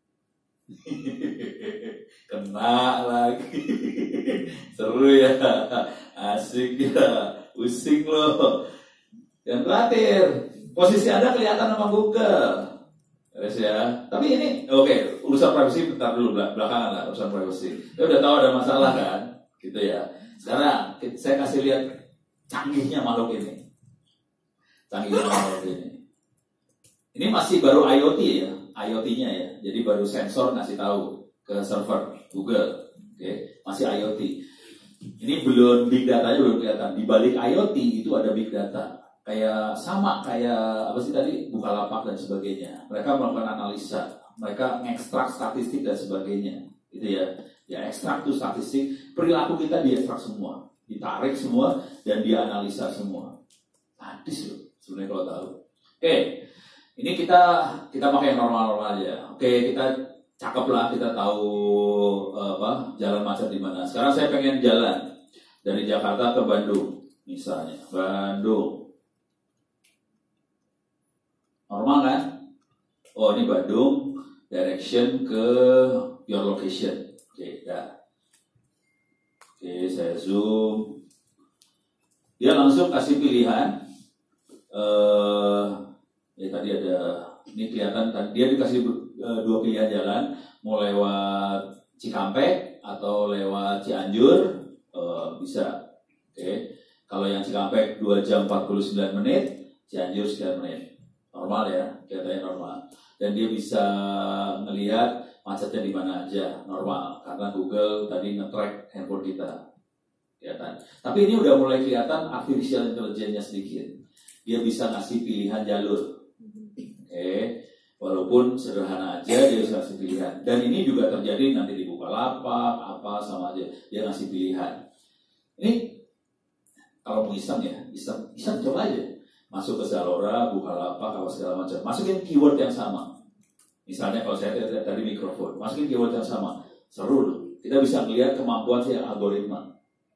Kena lagi. Seru ya, asik ya, pusing loh. Yang terakhir, posisi Anda kelihatan sama Google. Beres ya. Tapi ini oke, okay, urusan privacy bentar dulu belakangan lah urusan privacy. Kita udah tahu ada masalah kan, gitu ya. Sekarang saya kasih lihat canggihnya makhluk ini. Canggihnya makhluk ini. Ini masih baru IoT ya, IoT-nya ya. Jadi baru sensor ngasih tahu ke server Google. Oke, okay. Masih IoT. Ini belum big data-nya belum kelihatan. Di balik IoT itu ada big data. Kayak sama kayak apa sih tadi Bukalapak dan sebagainya. Mereka melakukan analisa, mereka ngekstrak statistik dan sebagainya, gitu ya. Ya ekstrak tuh statistik, perilaku kita diekstrak semua, ditarik semua dan dianalisa semua. Sadis loh sebenarnya kalau tahu. Oke, ini kita kita pakai yang normal-normal aja. Oke, kita cakep lah, kita tahu apa jalan macet di mana. Sekarang saya pengen jalan dari Jakarta ke Bandung, misalnya Bandung. Normal kan? Oh ini Bandung, direction ke your location. Oke, ya. Oke, saya zoom. Dia langsung kasih pilihan. Uh, ya tadi ada, ini kelihatan kan? Dia dikasih uh, dua pilihan jalan, mau lewat Cikampek atau lewat Cianjur, uh, bisa. Oke, kalau yang Cikampek dua jam empat puluh sembilan menit, Cianjur sekian menit. Normal ya, kelihatannya normal. Dan dia bisa melihat macetnya di mana aja, normal. Karena Google tadi nge-track handphone kita. Kelihatan. Tapi ini udah mulai kelihatan artificial intelligence-nya sedikit. Dia bisa ngasih pilihan jalur. Oke, okay. Walaupun sederhana aja dia bisa ngasih pilihan. Dan ini juga terjadi nanti di Bukalapak, apa sama aja. Dia ngasih pilihan. Ini kalau mau iseng ya, iseng, iseng coba aja. Masuk ke Zalora, Bukalapak, apa segala macam. Masukin keyword yang sama. Misalnya kalau saya tadi mikrofon, masukin keyword yang sama. Seru loh. Kita bisa melihat kemampuan si algoritma.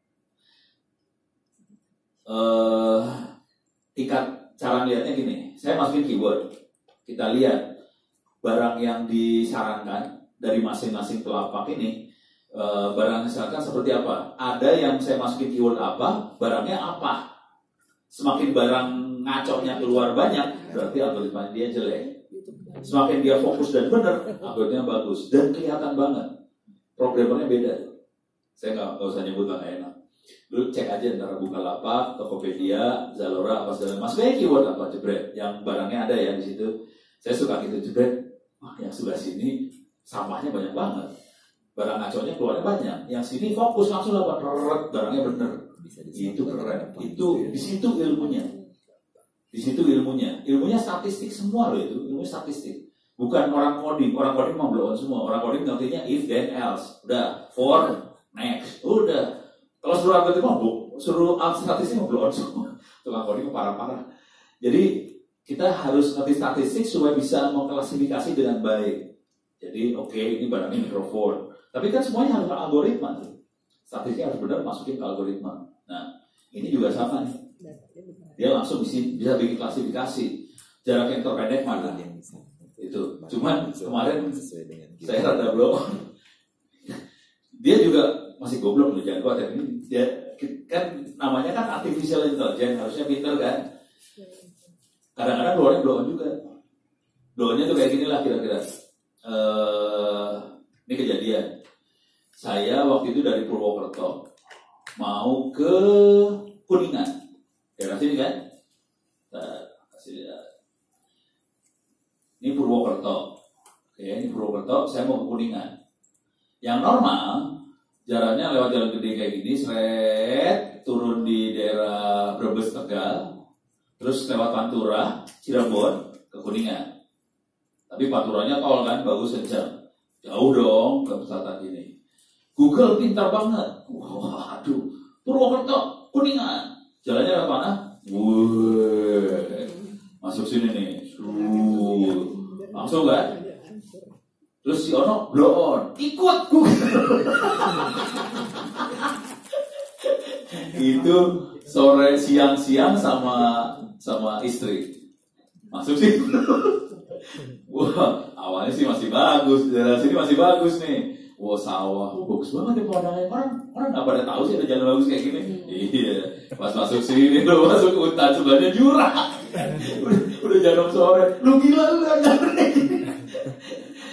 Uh, tingkat cara lihatnya gini. Saya masukin keyword. Kita lihat barang yang disarankan dari masing-masing pelapak ini. Uh, barang misalkan seperti apa? Ada yang saya masukin keyword apa, barangnya apa. Semakin barang ngaconya keluar banyak, berarti algoritma dia jelek. Semakin dia fokus dan benar, algoritmanya bagus dan kelihatan banget. Programmernya beda. Saya nggak usah nyebut lah, nggak enak. Lu cek aja antara Bukalapak, Tokopedia, Zalora, apa segala. Masuknya keyword apa jebret? Yang barangnya ada ya di situ. Saya suka gitu jebret. Wah, yang sebelah sini sampahnya banyak banget. Barang ngaconya keluarnya banyak. Yang sini fokus langsung dapat barangnya benar. Itu keren. Itu di situ ilmunya. Di situ ilmunya. Ilmunya statistik semua loh itu. Ilmu statistik. Bukan orang coding. Orang coding mau blow on semua. Orang coding ngertinya if then else. Udah. For next. Udah. Kalau suruh algoritma mau suruh statistik mau blow on semua. Tukang coding parah-parah. Jadi kita harus ngerti statistik supaya bisa mengklasifikasi dengan baik. Jadi oke okay, ini barangnya mikrofon. Tapi kan semuanya harus algoritma. Statistiknya harus benar masukin ke algoritma. Nah ini juga sama nih. Dia langsung bisa, bisa bikin klasifikasi jarak yang terpendek mana itu. Cuman kemarin saya rada blok. Dia juga masih goblok loh, jangan khawatir. Ini dia kan namanya kan artificial intelligence, harusnya pintar kan. Kadang-kadang keluarnya blow on juga. Blow onnya tuh kayak gini lah kira-kira. Uh, ini kejadian. Saya waktu itu dari Purwokerto mau ke Kuningan. Daerah sini kan? Nah, kasih lihat. Ini Purwokerto. Oke, ini Purwokerto, saya mau ke Kuningan. Yang normal, jalannya lewat jalan gede kayak gini, seret, turun di daerah Brebes Tegal, terus lewat Pantura, Cirebon, ke Kuningan. Tapi Panturanya tol kan, bagus kencang. Jauh dong ke selatan ini. Google pintar banget. Wah, aduh, Purwokerto, Kuningan. Jalannya lewat mana? Wuh, masuk sini nih. Wuh, langsung kan? Terus si Ono blow on, ikut Google. Itu sore siang-siang sama sama istri. Masuk sih. Wah, awalnya sih masih bagus, daerah sini masih bagus nih. Wah, sawah, bagus banget ya pemandangannya. Orang orang nggak pada tahu sih ada jalan bagus kayak gini. Iya, pas masuk sini lo masuk ke hutan sebelahnya jurang. udah udah jam sore, lu gila lu nggak nyampe.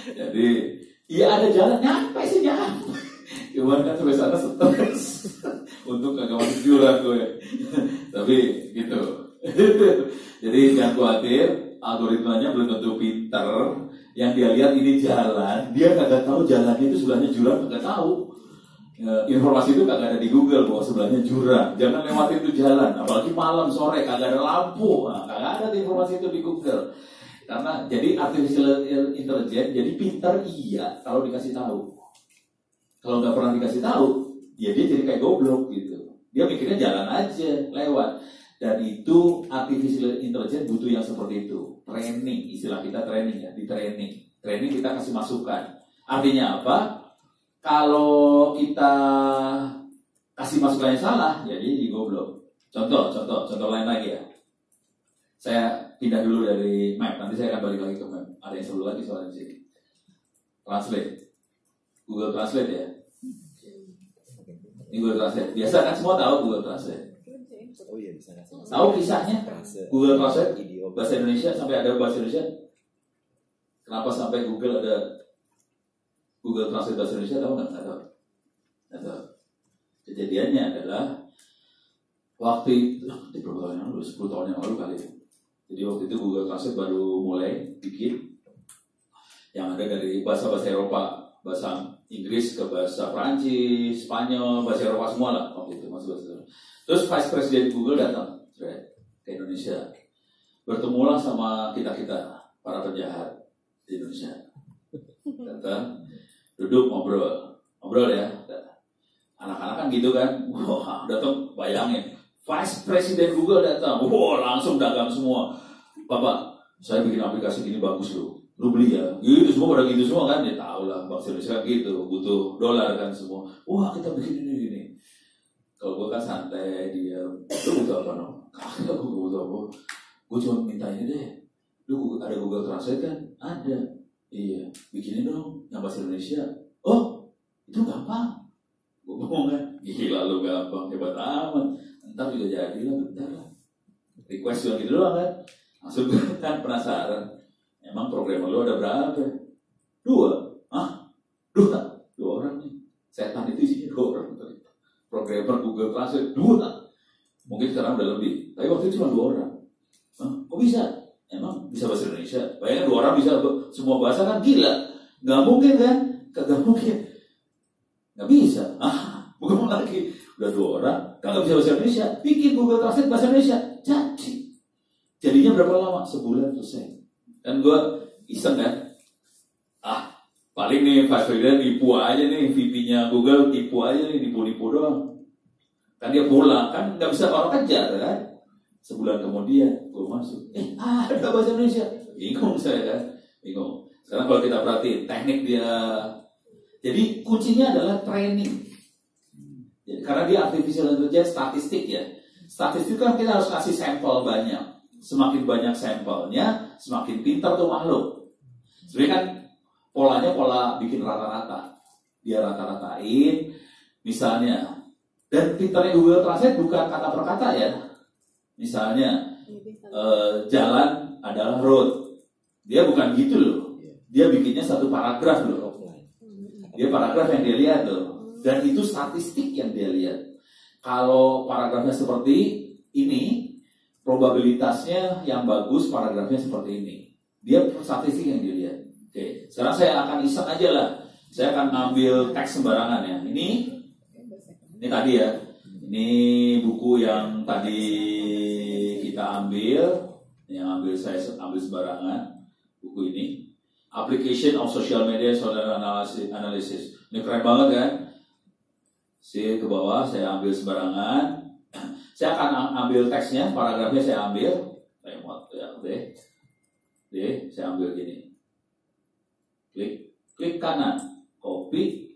Jadi, iya ada jalan, nyampe sih nyampe. Cuman kan sampai sana stres. Untuk kagak masuk jurang gue. Tapi gitu. Jadi jangan khawatir, algoritmanya belum tentu pinter. Yang dia lihat ini jalan, dia kagak tahu jalannya itu sebelahnya jurang, kagak tahu. E, informasi itu kagak ada di Google bahwa sebelahnya jurang. Jangan lewati itu jalan, apalagi malam sore kagak ada lampu, nah, kagak ada informasi itu di Google. Karena jadi artificial intelligence jadi pintar iya kalau dikasih tahu. Kalau nggak pernah dikasih tahu, ya dia jadi kayak goblok gitu. Dia mikirnya jalan aja lewat. Dan itu artificial intelligence butuh yang seperti itu. Training, istilah kita training ya, di training. Training kita kasih masukan. Artinya apa? Kalau kita kasih masukan yang salah, jadi di goblok. Contoh, contoh, contoh lain lagi ya. Saya pindah dulu dari map, nanti saya akan balik lagi ke map. Ada yang seru lagi soal di sini. Translate, Google Translate ya. Ini Google Translate. Biasa kan semua tahu Google Translate. Oh iya bisa ngasih. Tahu kisahnya? Google Translate bahasa Indonesia sampai ada bahasa Indonesia. Kenapa sampai Google ada Google Translate bahasa Indonesia? Tahu nggak? Nggak tahu. Nggak tahu. Kejadiannya adalah waktu itu di berapa tahun yang lalu, sepuluh tahun yang lalu kali ya. Jadi waktu itu Google Translate baru mulai bikin yang ada dari bahasa-bahasa Eropa, bahasa Inggris ke bahasa Prancis, Spanyol, bahasa Eropa semua lah waktu itu masuk bahasa. Terus Vice President Google datang ke Indonesia, bertemulah sama kita-kita para penjahat di Indonesia. Datang, duduk ngobrol, ngobrol ya. Anak-anak kan gitu kan, wah datang bayangin, Vice President Google datang, wah langsung dagang semua. Bapak, saya bikin aplikasi gini bagus loh, lu beli ya. Gitu semua pada gitu semua kan, dia tahu lah bangsa Indonesia gitu, butuh dolar kan semua. Wah kita bikin ini gini. Kalau gue kan santai, dia, lu butuh apa no? Kagak gue butuh apa? Gue cuma minta ini deh. Lu ada Google Translate kan? Ada. Iya, bikinin dong yang bahasa Indonesia. Oh, itu gampang. Gue ngomong kan, gila lu gampang, hebat amat. Ntar juga jadi lah, bentar lah. Request juga gitu doang kan. Langsung kan penasaran. Emang programmer lu ada berapa? Dua. Hah? Dua? Dua orang nih. Setan itu isinya dua orang. Programmer Google Translate dua, mungkin sekarang udah lebih, tapi waktu itu cuma dua orang. Hah, kok bisa? Emang bisa bahasa Indonesia? Bayangin dua orang bisa semua bahasa kan gila, nggak mungkin kan? Kagak mungkin, nggak bisa. Ah, bukan lagi, udah dua orang, kagak bisa bahasa Indonesia, bikin Google Translate bahasa Indonesia, jadi, jadinya berapa lama? Sebulan selesai. Dan gue iseng kan, ah. Paling nih Vice President nipu aja nih, V P-nya Google nipu aja nih, nipu-nipu doang. Kan dia pulang, kan nggak bisa orang kejar kan. Sebulan kemudian, gue masuk, eh ada bahasa Indonesia. Bingung saya kan, bingung. Sekarang kalau kita perhatiin, teknik dia, jadi kuncinya adalah training. Jadi, karena dia artificial intelligence, statistik ya. Statistik kan kita harus kasih sampel banyak. Semakin banyak sampelnya, semakin pintar tuh makhluk. Sebenarnya kan, polanya pola bikin rata-rata, dia rata-ratain, misalnya. Dan pinternya Google Translate bukan kata per kata ya. Misalnya eh, jalan adalah road, dia bukan gitu loh. Dia bikinnya satu paragraf loh. Dia paragraf yang dia lihat loh. Dan itu statistik yang dia lihat. Kalau paragrafnya seperti ini, probabilitasnya yang bagus paragrafnya seperti ini. Dia statistik yang dia lihat. Oke, sekarang saya akan iseng aja lah. Saya akan ngambil teks sembarangan ya. Ini, ini tadi ya. Ini buku yang tadi kita ambil, yang ambil saya ambil sembarangan. Buku ini, Application of Social Media Social Analysis. Ini keren banget kan? Si ke bawah saya ambil sembarangan. Saya akan ambil teksnya, paragrafnya saya ambil. Remote ya, oke. Oke, saya ambil gini. Klik, klik kanan, copy,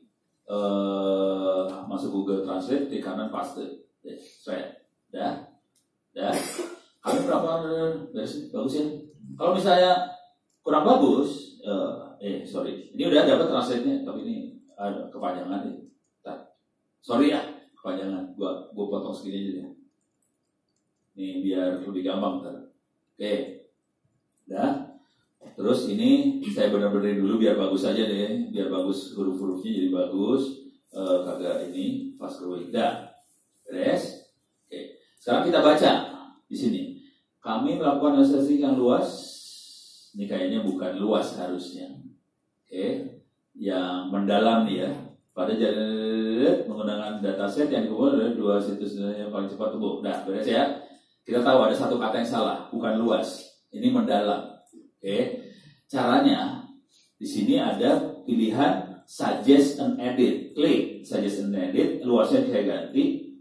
uh, masuk Google Translate, klik kanan paste, ya, saya, dah, dah. Kalian berapa? Beres, bagus ya. Kalau misalnya kurang bagus, uh, eh sorry, ini udah dapat translate-nya, tapi ini ada kepanjangan nih. Sorry ya, kepanjangan. Gua, gua potong segini aja ya. Nih biar lebih gampang ntar. Oke, dah. Terus ini saya benar-benar dulu biar bagus aja deh, biar bagus huruf-hurufnya jadi bagus, eh, kagak ini fast growing. Dah, beres. Oke, sekarang kita baca di sini. Kami melakukan analisis yang luas, ini kayaknya bukan luas harusnya. Oke, yang mendalam nih ya. Pada jalan menggunakan dataset yang kemudian adalah dua situs yang paling cepat tumbuh. Nah, beres ya. Kita tahu ada satu kata yang salah, bukan luas. Ini mendalam. Oke, caranya di sini ada pilihan suggest and edit. Klik suggest and edit, luasnya saya ganti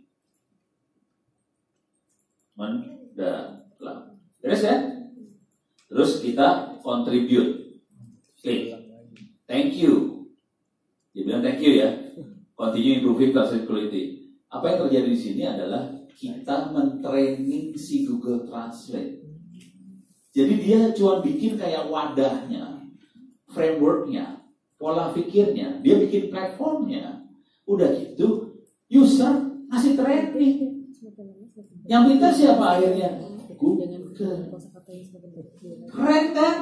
mendalam. Beres ya? Terus kita contribute. Klik. Thank you. Dia bilang thank you ya. Continue improving translate quality. Apa yang terjadi di sini adalah kita mentraining si Google Translate. Jadi dia cuma bikin kayak wadahnya, frameworknya, pola pikirnya, dia bikin platformnya. Udah gitu, user ngasih training. Yang pintar siapa akhirnya? Google. Keren kan?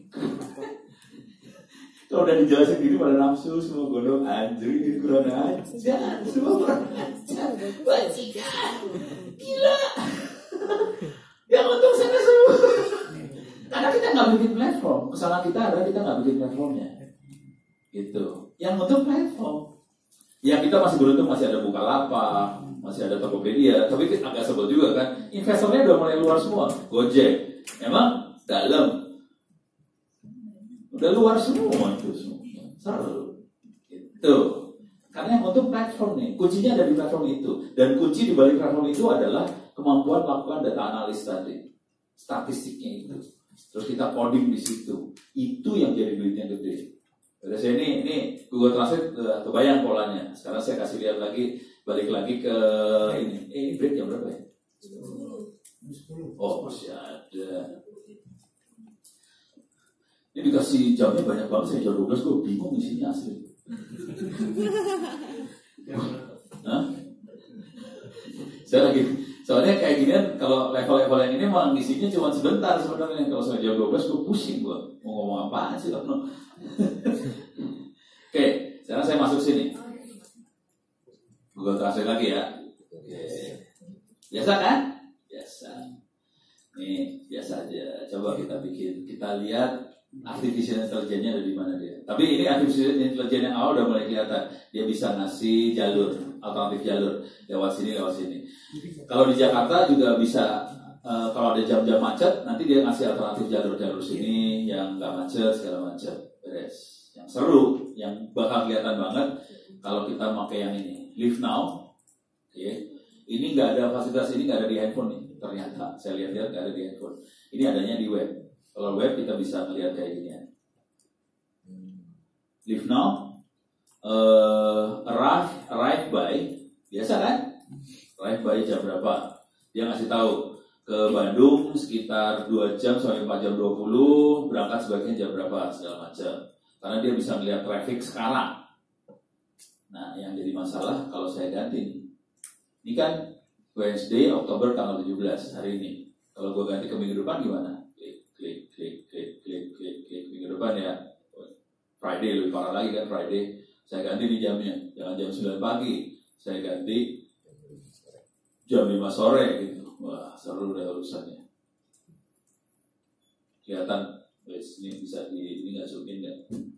Kalau udah dijelasin gini pada nafsu semua gondok anjir, kurang ajar, semua kurang ajar, bajingan, gila. Yang untung sana semua. Karena kita nggak bikin platform, kesalahan kita adalah kita nggak bikin platformnya, gitu. Yang untuk platform, ya kita masih beruntung masih ada Bukalapak, masih ada Tokopedia, tapi agak sebel juga kan. Investornya udah mulai luar semua, Gojek, emang dalam, udah luar semua itu semua, seru, gitu. Karena yang untuk platform nih, kuncinya ada di platform itu, dan kunci di balik platform itu adalah kemampuan melakukan data analis tadi, statistiknya itu. Terus kita coding di situ, itu yang jadi duitnya gede. Jadi saya ini, ini Google Translate uh, kebayang polanya. Sekarang saya kasih lihat lagi, balik lagi ke ini. Eh, ini break jam berapa ya? Oh masih ada. Ini dikasih jamnya banyak banget. Saya jam dua belas, gue bingung isinya asli. Hah? Saya lagi. Soalnya kayak gini kan, kalau level-level yang ini emang isinya cuma sebentar sebenarnya. Kalau saya jam dua belas, gue pusing gue. Mau ngomong apaan sih? No. Oke, sekarang saya masuk sini. Google Translate lagi ya. Oke. Biasa kan? Biasa. Nih, biasa aja. Coba kita bikin, kita lihat artificial intelligence-nya ada di mana dia. Tapi ini artificial intelligence yang awal udah mulai kelihatan. Dia bisa ngasih jalur, alternatif jalur. Lewat sini, lewat sini. Kalau di Jakarta juga bisa, uh, kalau ada jam-jam macet, nanti dia ngasih alternatif jalur-jalur sini yang nggak macet, segala macam. Beres. Yang seru, yang bakal kelihatan banget kalau kita pakai yang ini. Live Now. Oke. Okay. Ini nggak ada fasilitas ini, nggak ada di handphone nih. Ternyata saya lihat-lihat nggak ada di handphone. Ini adanya di web. Kalau web kita bisa melihat kayak gini ya. Live Now. Uh, arrive, arrive by. Biasa kan? Arrive by jam berapa? Dia ngasih tahu ke Bandung sekitar dua jam sampai empat jam dua puluh, berangkat sebaiknya jam berapa segala macam. Karena dia bisa melihat traffic sekarang. Nah, yang jadi masalah kalau saya ganti. Ini kan Wednesday Oktober tanggal tujuh belas hari ini. Kalau gue ganti ke minggu depan gimana? Klik, klik, klik, klik, klik, klik, klik minggu depan ya. Friday lebih parah lagi kan Friday. Saya ganti di jamnya, jangan jam sembilan pagi. Saya ganti jam lima sore gitu. Wah, seru deh urusannya. Kelihatan, guys, ini bisa di ini nggak zoom in kan?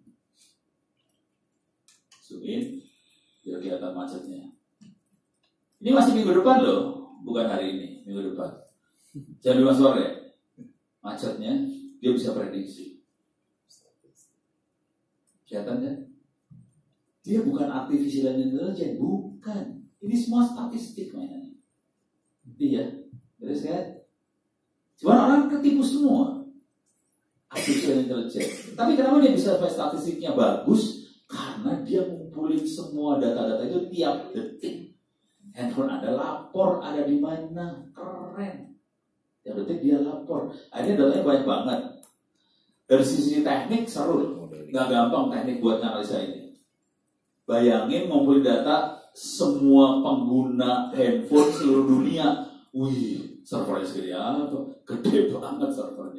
Zoom in, biar kelihatan macetnya. Ini masih minggu depan loh, bukan hari ini, minggu depan. Jam lima sore, macetnya dia bisa prediksi. Kelihatan kan? Dia bukan artificial intelligence, bukan. Ini semua statistik mainannya. Iya, beres kan? Cuma orang ketipu semua. Artificial intelligence. Tapi kenapa dia bisa sampai statistiknya bagus? Karena dia ngumpulin semua data-data itu tiap detik. Handphone ada lapor, ada di mana, keren. Tiap detik dia lapor. Akhirnya datanya banyak banget. Dari sisi teknik seru, nggak gampang teknik buat analisa ini. Bayangin ngumpulin data semua pengguna handphone seluruh dunia. Wih, servernya segede apa? Gede banget servernya.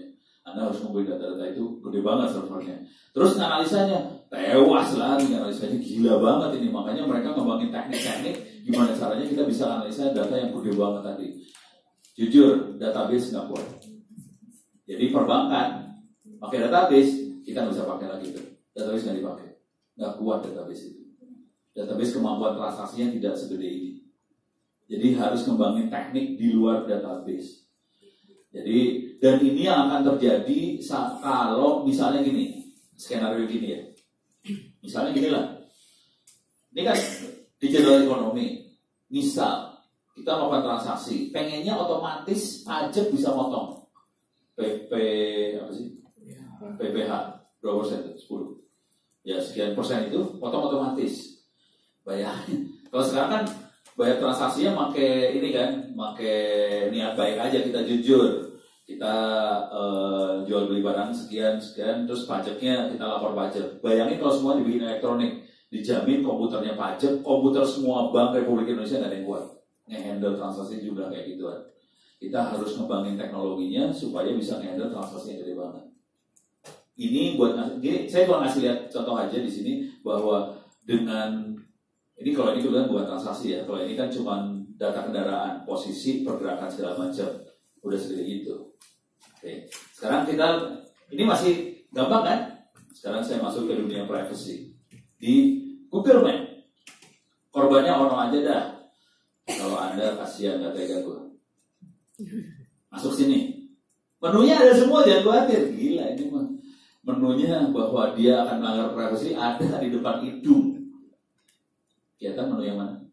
Anda harus ngumpulin data-data itu, gede banget servernya. Terus analisanya, tewas lagi analisanya, gila banget ini. Makanya mereka ngembangin teknik-teknik gimana caranya kita bisa analisa data yang gede banget tadi. Jujur, database nggak kuat. Jadi perbankan pakai database, kita nggak bisa pakai lagi itu. Database nggak dipakai, nggak kuat database itu. Database kemampuan transaksinya tidak segede ini. Jadi harus ngembangin teknik di luar database. Jadi dan ini yang akan terjadi saat, kalau misalnya gini, skenario gini ya. Misalnya gini lah. Ini kan digital ekonomi. Misal kita melakukan transaksi, pengennya otomatis pajak bisa motong. P P apa sih? P P H berapa persen? sepuluh. Ya sekian persen itu potong otomatis. Bayangin. Kalau sekarang kan bayar transaksinya pakai ini kan, pakai niat baik aja, kita jujur. Kita uh, jual beli barang sekian sekian, terus pajaknya kita lapor pajak. Bayangin kalau semua dibikin elektronik, dijamin komputernya pajak, komputer semua bank Republik Indonesia nggak ada yang kuat nge-handle transaksi juga kayak gituan. Kita harus ngembangin teknologinya supaya bisa nge-handle transaksi yang gede banget. Ini buat ini saya mau ngasih lihat contoh aja di sini bahwa dengan ini kalau ini kan bukan transaksi ya, kalau ini kan cuma data kendaraan, posisi, pergerakan segala macam, udah segede itu. Oke, sekarang kita ini masih gampang kan? Sekarang saya masuk ke dunia privacy di Google Map. Korbannya orang aja dah. Kalau Anda kasihan nggak tega gue. Masuk sini. Menunya ada semua, jangan khawatir. Gila ini mah. Menunya bahwa dia akan melanggar privacy ada di depan hidung. Kelihatan menu yang mana?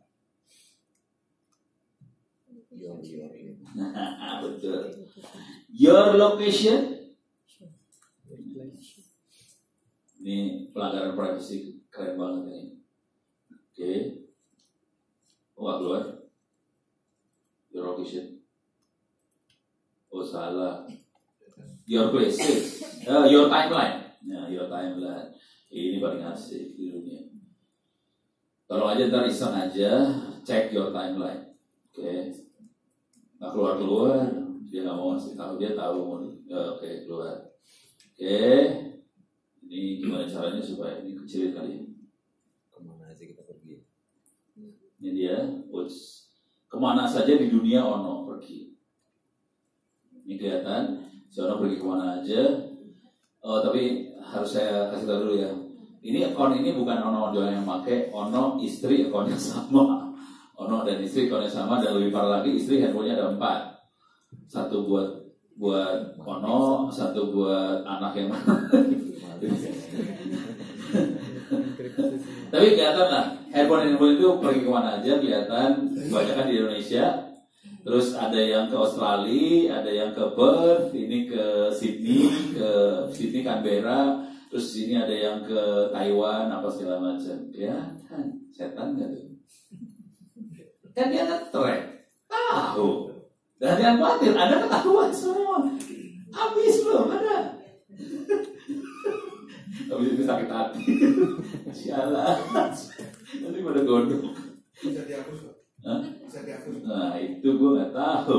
Your, your, your. Nah, betul. Your location. Ini pelanggaran privacy keren banget ini. Oke. Oh, nggak keluar. Your location. Oh, salah. Your places. Uh, your timeline. Nah, your timeline. Ini paling asik di dunia. Tolong aja ntar iseng aja cek your timeline. Oke. Nggak keluar-keluar. Dia nggak mau ngasih tahu, dia tahu mau. Ya, oke, keluar. Oke. Ini gimana caranya supaya ini kecilin kali ya? Kemana aja kita pergi? Ini dia, Uts. Kemana saja di dunia Ono pergi. Ini kelihatan, si Ono pergi kemana aja. Oh, tapi harus saya kasih tahu dulu ya. Ini akun ini bukan Ono doang yang pakai, Ono istri akunnya sama. Ono dan istri akunnya sama, dan lebih parah lagi istri handphonenya ada empat. Satu buat buat Ono, satu buat anak yang mana. Tapi kelihatan lah, handphone-handphone itu pergi kemana aja kelihatan, kebanyakan di Indonesia. Terus ada yang ke Australia, ada yang ke Perth, ini ke Sydney, ke Sydney Canberra, terus sini ada yang ke Taiwan, apa segala macam. Kelihatan, setan nggak tuh? Kan dia nge-track, tahu. Dan yang khawatir, Anda ketahuan semua. Habis belum ada. Habis itu sakit hati. Sialan. Nanti pada gondok. Bisa dihapus Pak? Hah? Bisa dihapus? Nah itu gue nggak tahu.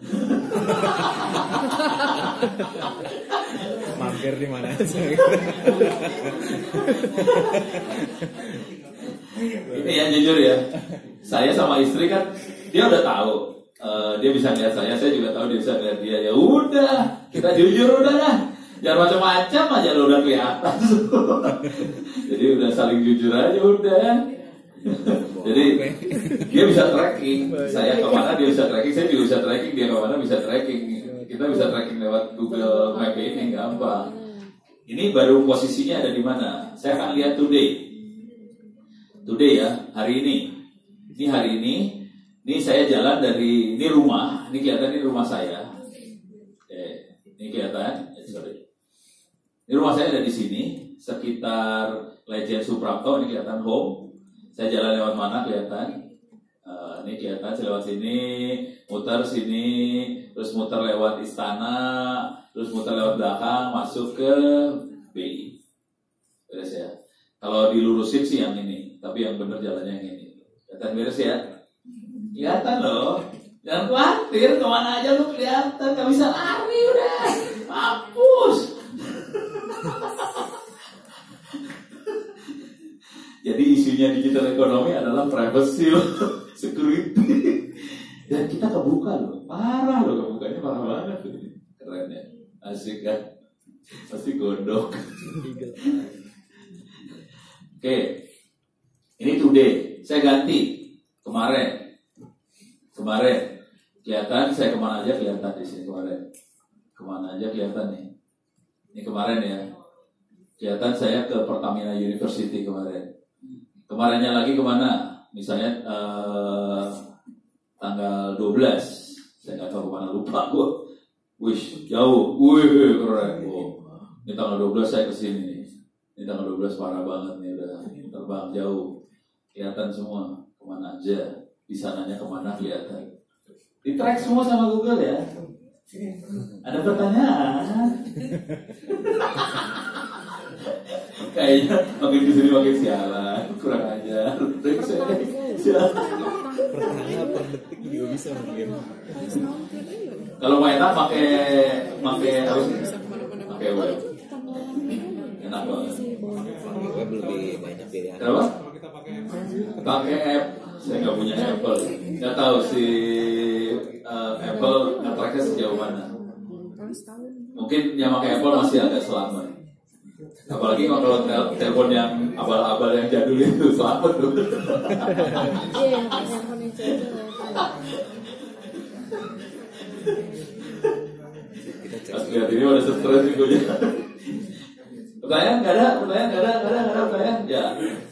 Mampir di mana aja. Ini ya jujur ya. Saya sama istri kan dia udah tahu. Uh, dia bisa lihat saya, saya juga tahu dia bisa lihat dia. Ya udah, kita jujur udah lah. Jangan macam-macam aja lo udah kelihatan. Jadi udah saling jujur aja udah. Jadi dia bisa tracking. Saya kemana dia bisa tracking, saya juga bisa tracking, dia kemana bisa tracking. Kita bisa tracking lewat Google Map ini gampang. Ini baru posisinya ada di mana? Saya akan lihat today. Today ya, hari ini. Ini hari ini. Ini saya jalan dari ini rumah, ini kelihatan ini rumah saya. Eh, ini kelihatan, eh, sorry. Ini rumah saya ada di sini, sekitar Legend Suprapto, ini kelihatan home. Saya jalan lewat mana kelihatan. Uh, ini kelihatan saya lewat sini, muter sini, terus muter lewat istana, terus muter lewat belakang, masuk ke B I. Beres ya. Kalau dilurusin sih yang ini, tapi yang benar jalannya yang ini. Kelihatan beres ya? Kelihatan loh. Jangan khawatir, kemana aja lu kelihatan, gak bisa lari udah. Hapus. Jadi isunya digital ekonomi adalah privacy, security. Dan kita kebuka loh, parah loh, kebukanya parah banget. Keren ya, asik kan? Pasti gondok. Oke, ini today. Saya ganti kemarin. Kemarin kelihatan saya kemana aja kelihatan di sini kemarin. Kemana aja kelihatan nih. Ini kemarin ya. Kelihatan saya ke Pertamina University kemarin. Kemarinnya lagi kemana? Misalnya eh, tanggal dua belas. Saya nggak tahu kemana, lupa gue. Wih, jauh. Wih, keren. Oh. Ini tanggal dua belas saya kesini nih. Ini tanggal dua belas parah banget nih, udah terbang jauh. Kelihatan semua kemana aja. Di sananya kemana kelihatan. Di track semua sama Google ya. Ada pertanyaan? Kayaknya makin kesini makin sialan, kurang ajar. Pertanyaan per detik juga bisa mungkin. Kalau mau enak pakai pakai apa sih? Pakai web. Enak banget. Web lebih banyak pilihan. Kenapa? Pakai app. Saya nggak punya Apple. Nggak tahu si uh, Apple nge-tracknya sejauh mana. Mungkin yang pakai Apple masih agak selamat. Apalagi kalau tel- telepon yang abal-abal yang jadul itu selamat tuh. Iya, handphone yang jadul. Pas lihat ini udah stres juga ya. Pertanyaan nggak ada, pertanyaan nggak ada, nggak ada, nggak ada pertanyaan. Ya.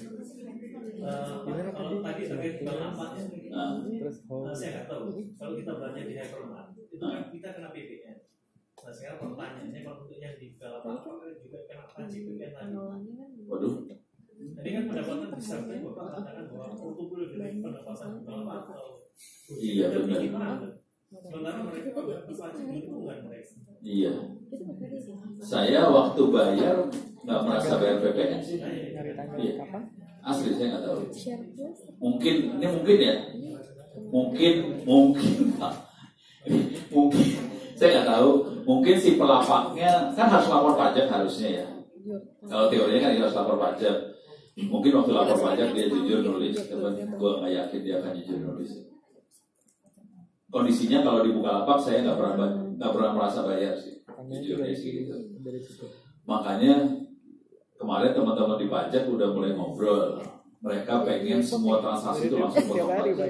Uh, kalau tadi terkait dengan amatnya, Nah. uh, saya nggak tahu. Kalau kita belanja di Hypermart, itu kan kita kena P P N. Nah sekarang pertanyaannya kalau untuk yang di Bukalapak juga kena pajak P P N lagi. Waduh. Jadi kan pendapatan besar, tapi Bapak katakan bahwa portofolio dari pendapatan Bukalapak atau Iya benar. gimana? Sementara mereka juga pajak lingkungan mereka. Iya. Saya waktu bayar nggak merasa bayar P P N sih. Iya. Asli saya nggak tahu. Mungkin ini mungkin ya. Mungkin mungkin mungkin saya nggak tahu. Mungkin si pelapaknya kan harus lapor pajak harusnya ya. Kalau teorinya kan dia harus lapor pajak. Mungkin waktu lapor pajak dia jujur nulis, tapi gue nggak yakin dia akan jujur nulis. Kondisinya kalau di Bukalapak saya nggak pernah nggak pernah merasa bayar sih, jujur ya sih gitu. Makanya kemarin teman-teman di pajak udah mulai ngobrol. Mereka pengen semua transaksi itu langsung potong pajak.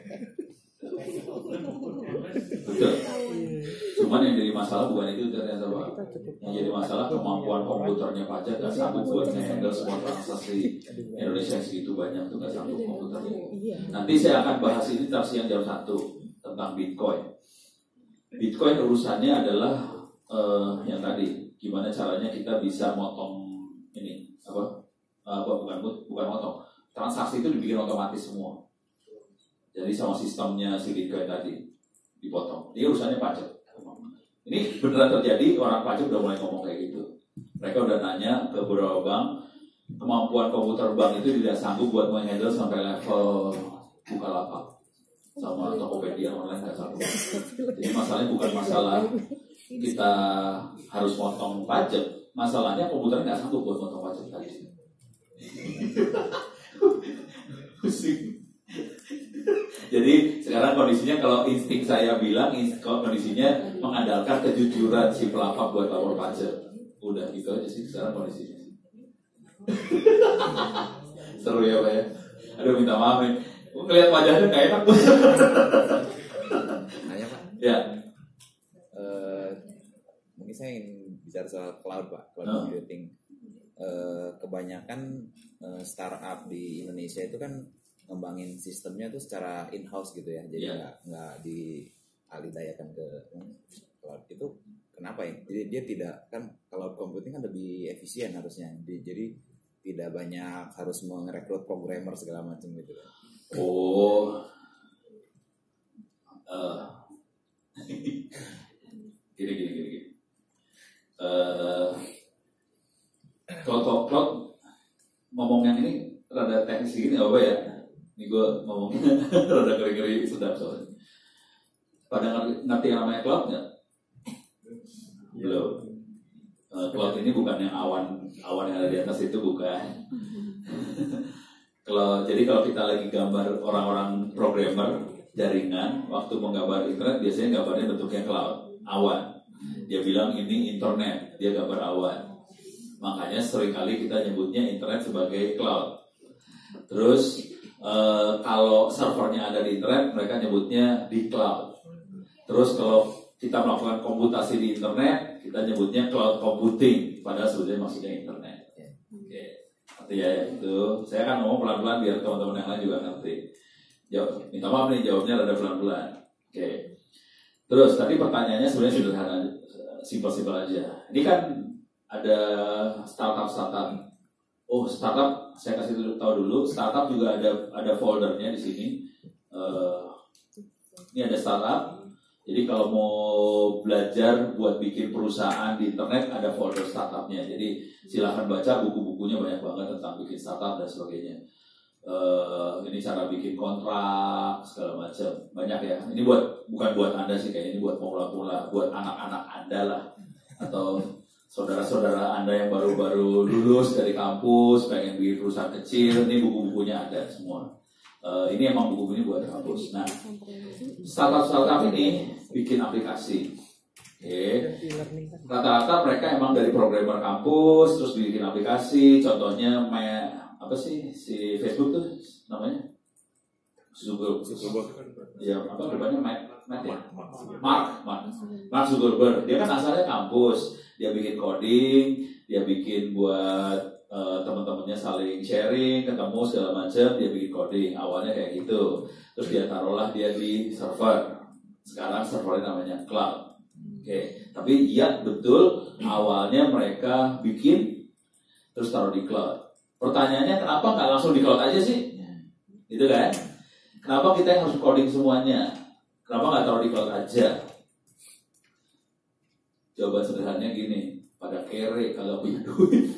Betul. Cuman yang jadi masalah bukan itu ternyata Pak. Yang jadi masalah kemampuan komputernya pajak gak sanggup buat nge-handle semua transaksi Indonesia yang segitu banyak tuh gak sanggup komputernya. Nanti saya akan bahas ini di yang jam satu tentang Bitcoin. Bitcoin urusannya adalah uh, yang tadi gimana caranya kita bisa motong ini apa uh, bukan bukan motong transaksi itu dibikin otomatis semua. Jadi sama sistemnya si Bitcoin tadi dipotong. Ini urusannya pajak. Ini beneran terjadi, orang pajak udah mulai ngomong kayak gitu. Mereka udah nanya ke beberapa bank, kemampuan komputer bank itu tidak sanggup buat menghandle sampai level Bukalapak sama Tokopedia online nggak sanggup. Jadi masalahnya bukan masalah kita harus potong pajak, masalahnya komputer nggak sanggup buat potong pajak tadi. Pusing. Jadi sekarang kondisinya kalau insting saya bilang, kondisinya mengandalkan kejujuran si pelapak buat lapor pajak. Udah gitu aja sih sekarang kondisinya. Seru ya Pak ya. Aduh minta maaf nih. Ngeliat wajahnya gak enak. Nanya Pak. Ya. Uh, mungkin saya ingin bicara soal cloud Pak, cloud oh. computing. Uh, kebanyakan uh, startup di Indonesia itu kan ngembangin sistemnya tuh secara in-house gitu ya, jadi nggak yeah. nggak dialidayakan ke cloud. Itu kenapa ya? Jadi dia tidak, kan cloud computing kan lebih efisien harusnya, jadi tidak banyak harus merekrut programmer segala macam gitu. Oh, uh. gini gini gini gini. Uh, cloud cloud ngomong yang ini rada teknis gini apa ya? Ini gue ngomongnya rada ngeri-ngeri sedap soalnya. Pada ngerti, ngerti yang namanya cloud nggak? Belum. Uh, cloud ini bukan yang awan awan yang ada di atas itu, bukan. Kalau jadi kalau kita lagi gambar orang-orang programmer jaringan, waktu menggambar internet biasanya gambarnya bentuknya cloud, awan. Dia bilang ini internet, dia gambar awan. Makanya seringkali kita nyebutnya internet sebagai cloud. Terus eh, kalau servernya ada di internet, mereka nyebutnya di cloud. Terus kalau kita melakukan komputasi di internet, kita nyebutnya cloud computing, padahal sebenarnya maksudnya internet. Oke, artinya ya itu. Saya akan ngomong pelan-pelan biar teman-teman yang lain juga ngerti. Jawab, minta maaf nih jawabnya rada pelan-pelan. Oke. Terus tadi pertanyaannya sebenarnya sederhana, simpel-simpel aja. Ini kan ada startup-startup. Oh, startup saya kasih dulu, tahu dulu. Startup juga ada ada foldernya di sini. Uh, ini ada startup. Jadi kalau mau belajar buat bikin perusahaan di internet ada folder startupnya. Jadi silahkan baca buku-bukunya, banyak banget tentang bikin startup dan sebagainya. Uh, ini cara bikin kontrak segala macam, banyak ya. Ini buat bukan buat Anda sih, kayak ini buat pemula-pemula, buat anak-anak Anda lah, atau saudara-saudara Anda yang baru-baru lulus dari kampus pengen bikin perusahaan kecil. Ini buku-bukunya ada semua. Uh, ini emang buku ini buat kampus. Nah, startup-startup ini bikin aplikasi. Oke, okay. Rata-rata mereka emang dari programmer kampus terus bikin aplikasi. Contohnya me apa sih si Facebook tuh namanya? Zuckerberg. Ya apa namanya? Matt, Matt ya? Mark, Mark, Mark Zuckerberg. Dia kan asalnya kampus. Dia bikin coding, dia bikin buat uh, teman-temannya saling sharing, ketemu segala macam. Dia bikin coding. Awalnya kayak gitu. Terus dia taruhlah dia di server. Sekarang servernya namanya cloud. Oke, okay. Tapi iya betul awalnya mereka bikin terus taruh di cloud. Pertanyaannya kenapa nggak langsung di cloud aja sih? Gitu kan? Kenapa kita yang harus coding semuanya? Kenapa nggak taruh di cloud aja? Jawaban sederhananya gini, pada kere kalau punya duit.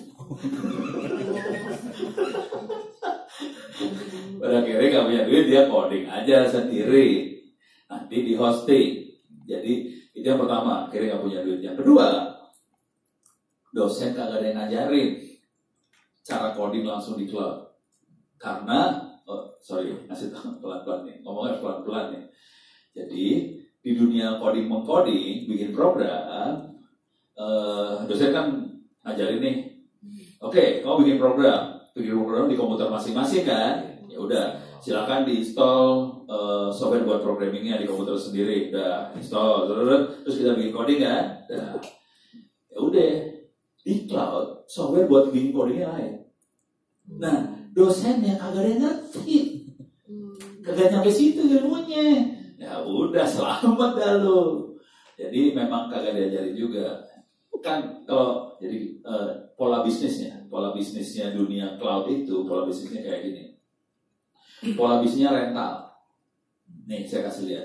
Pada kere nggak punya duit, dia coding aja sendiri. Nanti di hosting. Jadi itu yang pertama, kere nggak punya duit. Yang kedua, dosen kagak ada yang ngajarin cara coding langsung di cloud. Karena, oh, sorry, ngasih tahu pelan-pelan nih, ngomongnya pelan-pelan nih. Jadi di dunia coding mengcoding, bikin program, eh, dosen kan ngajarin nih. Oke, okay, kamu bikin program, bikin program di komputer masing-masing kan? Ya udah, silakan diinstal uh, software buat programmingnya di komputer sendiri. Udah install, terus kita bikin coding kan? Udah, ya udah. Di cloud, software buat bikin codingnya lain. Nah, dosennya kagak ada yang ngerti, kagak nyampe situ ilmunya. Ya udah, selamat dah lu. Jadi memang kagak diajarin juga. Kan kalau jadi uh, pola bisnisnya, pola bisnisnya dunia cloud itu, pola bisnisnya kayak gini. Pola bisnisnya rental. Nih saya kasih lihat.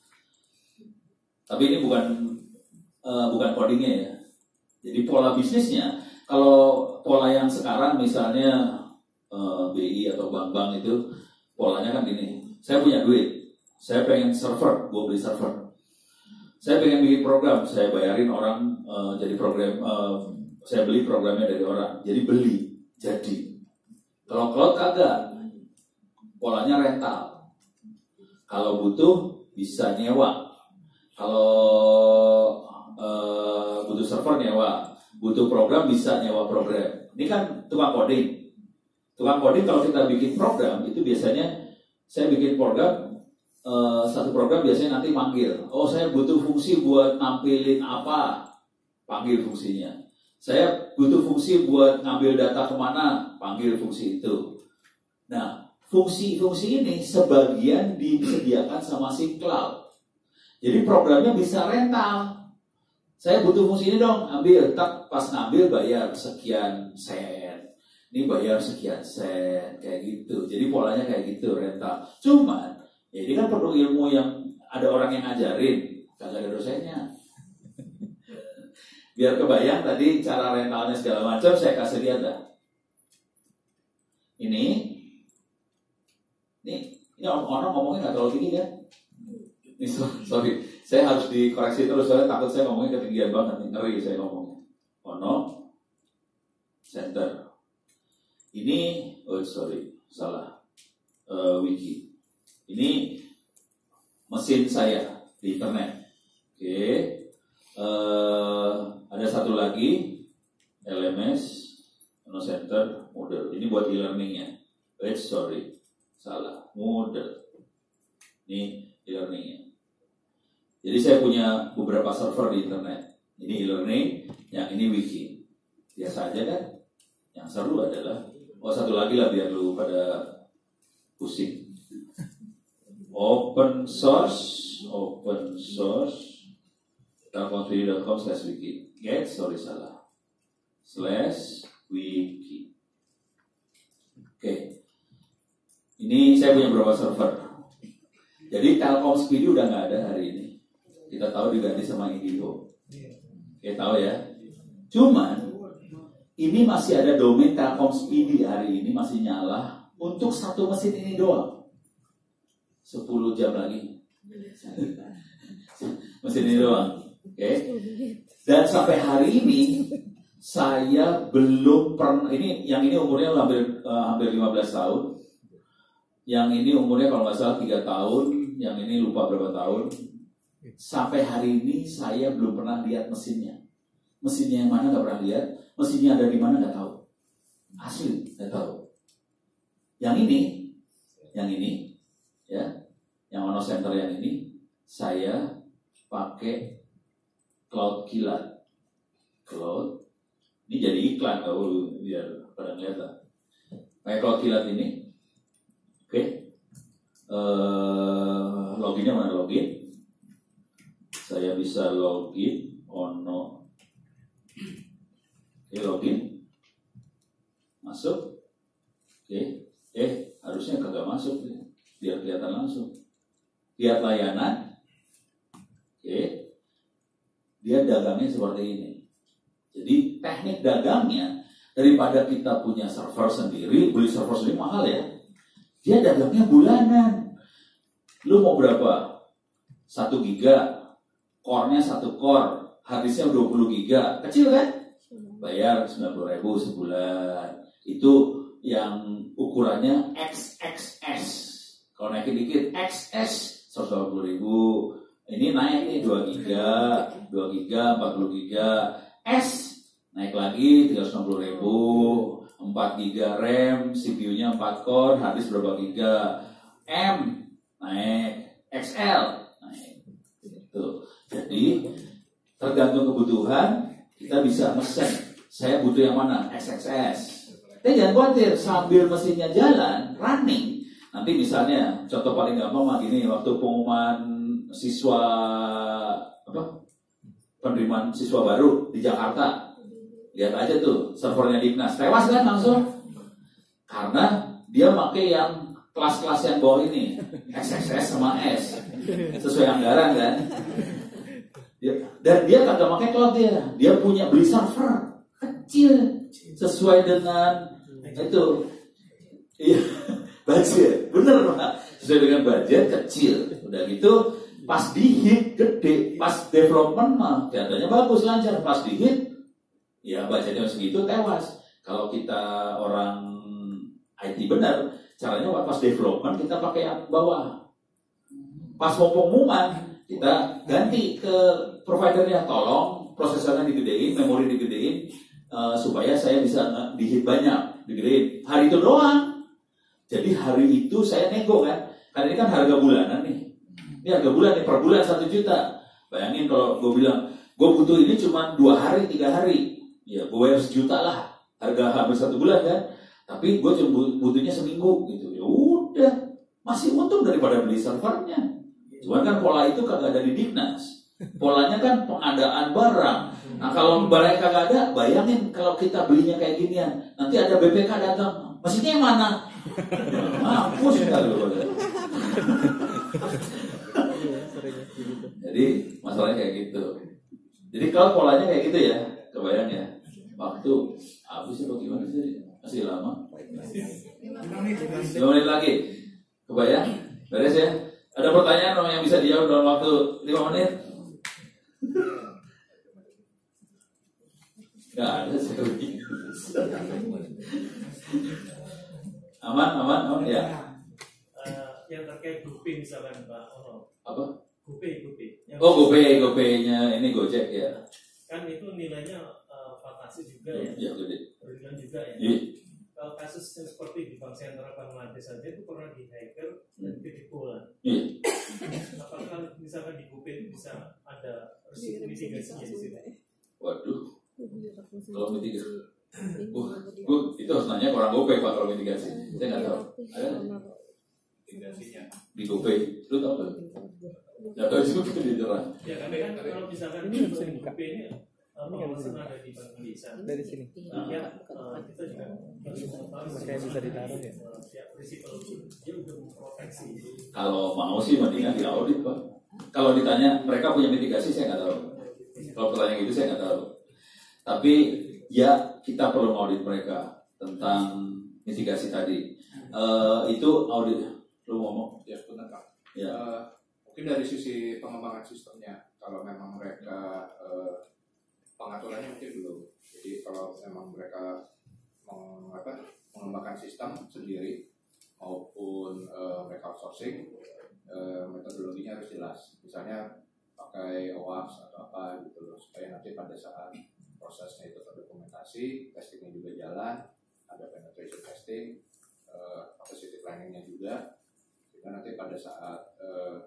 Tapi ini bukan uh, bukan codingnya ya. Jadi pola bisnisnya, kalau pola yang sekarang misalnya uh, B I atau bank-bank itu polanya kan gini. Saya punya duit, saya pengen server, gue beli server. Saya pengen bikin program, saya bayarin orang uh, jadi program, uh, saya beli programnya dari orang. Jadi beli, jadi. Kalau cloud kagak, polanya rental. Kalau butuh bisa nyewa. Kalau Uh, butuh server nyewa, butuh program bisa nyewa program. Ini kan tukang coding. Tukang coding kalau kita bikin program itu biasanya saya bikin program uh, satu program biasanya nanti manggil. Oh saya butuh fungsi buat nampilin apa, panggil fungsinya. Saya butuh fungsi buat ngambil data kemana, panggil fungsi itu. Nah fungsi-fungsi ini sebagian disediakan sama si cloud. Jadi programnya bisa rental. Saya butuh fungsi ini dong, ambil, tak pas ngambil bayar sekian sen, ini bayar sekian sen, kayak gitu. Jadi polanya kayak gitu, rental. Cuman, ya ini kan perlu ilmu yang ada orang yang ngajarin, kagak ada dosennya. Biar kebayang tadi cara rentalnya segala macam, saya kasih lihat dah. Ini, ini, ini orang ngomongnya nggak terlalu tinggi kan? Ini sorry, Saya harus dikoreksi terus, soalnya takut saya ngomongnya ketinggian banget, ngeri saya ngomongnya. Ono Center. Ini, oh sorry, salah. Uh, wiki. Ini mesin saya di internet. Oke. Okay. Uh, ada satu lagi L M S Ono Center Moodle. Ini buat e-learningnya. Eh sorry, salah. Moodle. Ini e-learningnya. Jadi saya punya beberapa server di internet. Ini e-learning, yang ini wiki. Biasa aja kan? Yang seru adalah, oh satu lagi lah biar lu pada pusing. Open source, open source, telkomspeedy dot com slash wiki. Get, sorry salah. Slash wiki. Oke. Okay. Ini saya punya beberapa server. Jadi Telkomspeedy udah nggak ada hari ini. Kita tahu diganti sama Indigo. Oke, tahu ya. Cuman ini masih ada domain Telkomspeedy hari ini masih nyala untuk satu mesin ini doang. sepuluh jam lagi. Mesin ini doang. Oke. Okay. Dan sampai hari ini saya belum pernah, ini yang ini umurnya hampir uh, hampir lima belas tahun. Yang ini umurnya kalau nggak salah tiga tahun, yang ini lupa berapa tahun. Sampai hari ini saya belum pernah lihat mesinnya. Mesinnya yang mana nggak pernah lihat, mesinnya ada di mana nggak tahu. Asli nggak tahu. Yang ini, yang ini, ya, yang Ono Center yang ini, saya pakai Cloud Kilat. Cloud, ini jadi iklan kalau biar pada ngeliat lah. Pakai Cloud Kilat ini, oke. Okay. Uh, loginnya mana login? Saya bisa login Ono. Oke, okay, login. Masuk. Oke. Okay. Eh, harusnya kagak masuk ya. Biar kelihatan langsung. Lihat layanan. Oke. Okay. Dia dagangnya seperti ini. Jadi teknik dagangnya, daripada kita punya server sendiri, beli server sendiri mahal ya. Dia dagangnya bulanan. Lu mau berapa? Satu giga. Core-nya satu core, harddisknya dua puluh giga, kecil kan? Bayar sembilan puluh ribu sebulan. Itu yang ukurannya X X S. Kalau naikin dikit X S seratus dua puluh ribu. Ini naik nih dua giga, dua giga, empat puluh giga. S naik lagi tiga ratus enam puluh ribu, empat giga RAM, C P U-nya empat core, harddisk berapa giga. M naik, X L naik. Tuh. Jadi tergantung kebutuhan kita bisa mesen. Saya butuh yang mana? X X S. Tapi jangan khawatir, sambil mesinnya jalan, running. Nanti misalnya contoh paling gampang mah gini, waktu pengumuman siswa apa? Penerimaan siswa baru di Jakarta. Lihat aja tuh servernya Dignas. Tewas kan langsung. Karena dia pakai yang kelas-kelas yang bawah ini, X X S sama S. Sesuai anggaran kan. Dia, dan dia kagak pakai cloud dia, dia punya beli server kecil sesuai dengan itu, iya budget, bener Pak, sesuai dengan budget kecil. Udah gitu, pas di hit gede, pas development mah kelihatannya bagus lancar, pas di hit, ya budgetnya segitu tewas. Kalau kita orang I T bener, caranya pas development kita pakai yang bawah, pas mau pengumuman kita ganti ke providernya, tolong prosesornya digedein, memori digedein, uh, supaya saya bisa di-hit banyak, digedein. Hari itu doang. Jadi hari itu saya nego kan, karena ini kan harga bulanan nih. Ini harga bulan nih, per bulan satu juta. Bayangin kalau gue bilang, gue butuh ini cuma dua hari, tiga hari, ya gue bayar sejuta lah, harga hampir satu bulan kan. Tapi gue cuma butuhnya seminggu gitu. Ya udah, masih untung daripada beli servernya. Cuman kan pola itu kagak ada di Dignas. Polanya kan pengadaan barang. Nah kalau barangnya kagak ada, bayangin kalau kita belinya kayak ginian, nanti ada B P K datang, mesinnya yang mana? Mampus sekali loh. Jadi masalahnya kayak gitu. Jadi kalau polanya kayak gitu ya, kebayang ya. Waktu habis sih bagaimana sih? Masih lama. lima menit lagi. Kebayang? Beres ya? Ada pertanyaan yang bisa dijawab dalam waktu lima menit? Aman, aman, aman ya. Uh, yang terkait GoPay misalkan Pak Ono. Apa? GoPay, GoPay. Yang Oh, GoPay, GoPay-nya ini Gojek ya. Kan itu nilainya uh, fantasi juga ya. Ya, gede. Berlian juga ya. Iya. Kalau kasus yang seperti di Bank Sentral Bangladesh saja itu pernah di hacker dan ditipulan. Iya. Apakah misalkan di GoPay itu bisa ada risiko mitigasinya di sini? Waduh. Kalau mitigasi, uh, uh, itu harus nanya ke orang GoPay Pak kalau mitigasi. Saya nggak tahu. Ada mitigasinya di GoPay, lu tahu nggak? Nggak tahu itu kita dijerah. Ya tapi kan kalau misalkan di GoPay ini pengawasan ada di Bank Indonesia. Dari sini. Ya uh, kita juga harus mengetahui Kayak bisa ditaruh ya. Ya prinsipal dia udah memproteksi. Kalau mau sih mendingan diaudit Pak. Kalau ditanya mereka punya mitigasi saya nggak tahu. Kalau pertanyaan gitu saya nggak tahu. Tapi ya kita perlu audit mereka tentang mitigasi tadi. Uh, itu audit, lu ngomong? Ya benar Pak. Ya. Uh, mungkin dari sisi pengembangan sistemnya, kalau memang mereka uh, pengaturannya mungkin belum. Jadi kalau memang mereka meng, apa, mengembangkan sistem sendiri maupun uh, mereka outsourcing, uh, metodologinya harus jelas. Misalnya pakai O A P S atau apa gitu loh, supaya nanti pada saat prosesnya itu terdokumentasi, testingnya juga jalan, ada penetration testing, uh, capacity planningnya juga, sehingga nanti pada saat uh,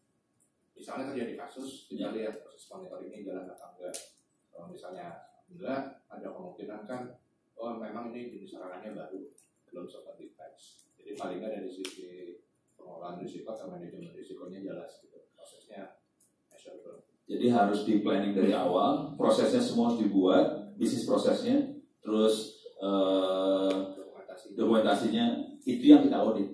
misalnya terjadi kasus, kita lihat proses monitoringnya jalan atau enggak. Kalau misalnya enggak, ada kemungkinan kan, oh memang ini jenis serangannya baru, belum sempat deteksi. Jadi paling nggak dari sisi pengelolaan risiko atau manajemen risikonya jelas gitu, prosesnya measurable. Jadi harus di planning dari awal, prosesnya semua harus dibuat, bisnis prosesnya, terus eh, Dokumentasi. dokumentasinya itu yang kita audit.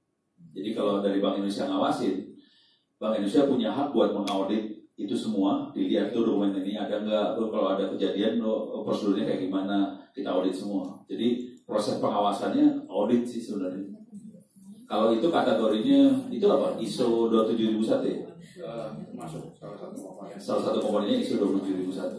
Jadi kalau dari Bank Indonesia ngawasin, Bank Indonesia punya hak buat mengaudit itu semua, dilihat tuh dokumen ini ada nggak, tuh kalau ada kejadian lo prosedurnya kayak gimana, kita audit semua. Jadi proses pengawasannya audit sih sebenarnya. Kalau itu kategorinya itu apa? I S O dua puluh tujuh ribu satu ya? Uh, masuk salah satu komponen. Salah satu komponennya I S O dua puluh tujuh ribu satu.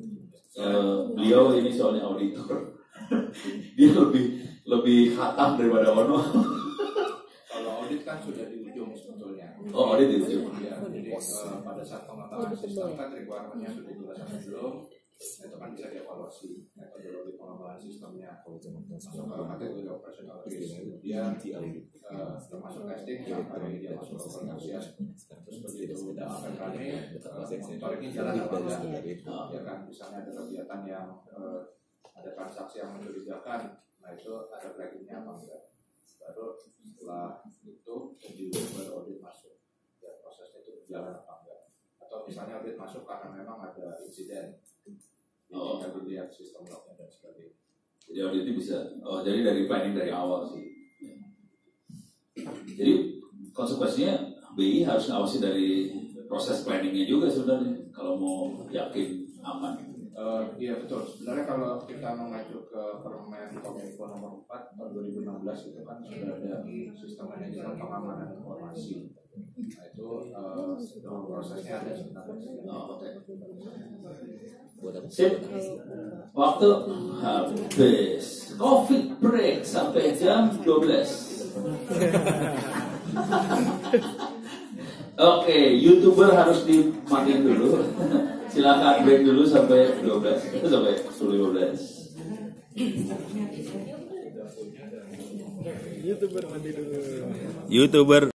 Uh, beliau ini soalnya auditor. Dia lebih lebih khatam daripada Ono. Kalau audit kan sudah di ujung sebetulnya. Oh, audit di ujung. Ya, jadi uh, pada saat pengembangan sistem kan requirement-nya sudah jelas atau belum, itu kan bisa dievaluasi metodologi pengembangan sistemnya. Masuk ke kategori operational risk, kemudian uh, termasuk testing sampai dia masuk ke penelitian. Terus begitu udah akan running, uh, monitoringnya jalan apa enggak? Ya kan, misalnya ada kegiatan yang uh, ada transaksi yang mencurigakan, nah itu ada flagging-nya apa enggak? Baru setelah itu kemudian baru audit masuk, ya prosesnya itu berjalan apa enggak? Atau misalnya audit masuk karena memang ada insiden, Oh. tinggal dilihat sistem lognya dan sebagainya. Jadi audit itu bisa, oh, jadi dari planning dari awal sih. Jadi konsekuensinya B I harus ngawasi dari proses planningnya juga sebenarnya kalau mau yakin aman. Uh, iya betul. Sebenarnya kalau kita mengacu ke Permen Kominfo nomor empat tahun dua ribu enam belas itu kan sudah ada sistem manajemen pengamanan informasi. Nah itu uh, prosesnya ada sebenarnya. Oh, oke. Sip. Waktu habis. Coffee break sampai jam dua belas. Oke, YouTuber harus dimatiin dulu. Silakan break dulu sampai dua belas. Itu sampai sepuluh lima belas. YouTuber mandi dulu. YouTuber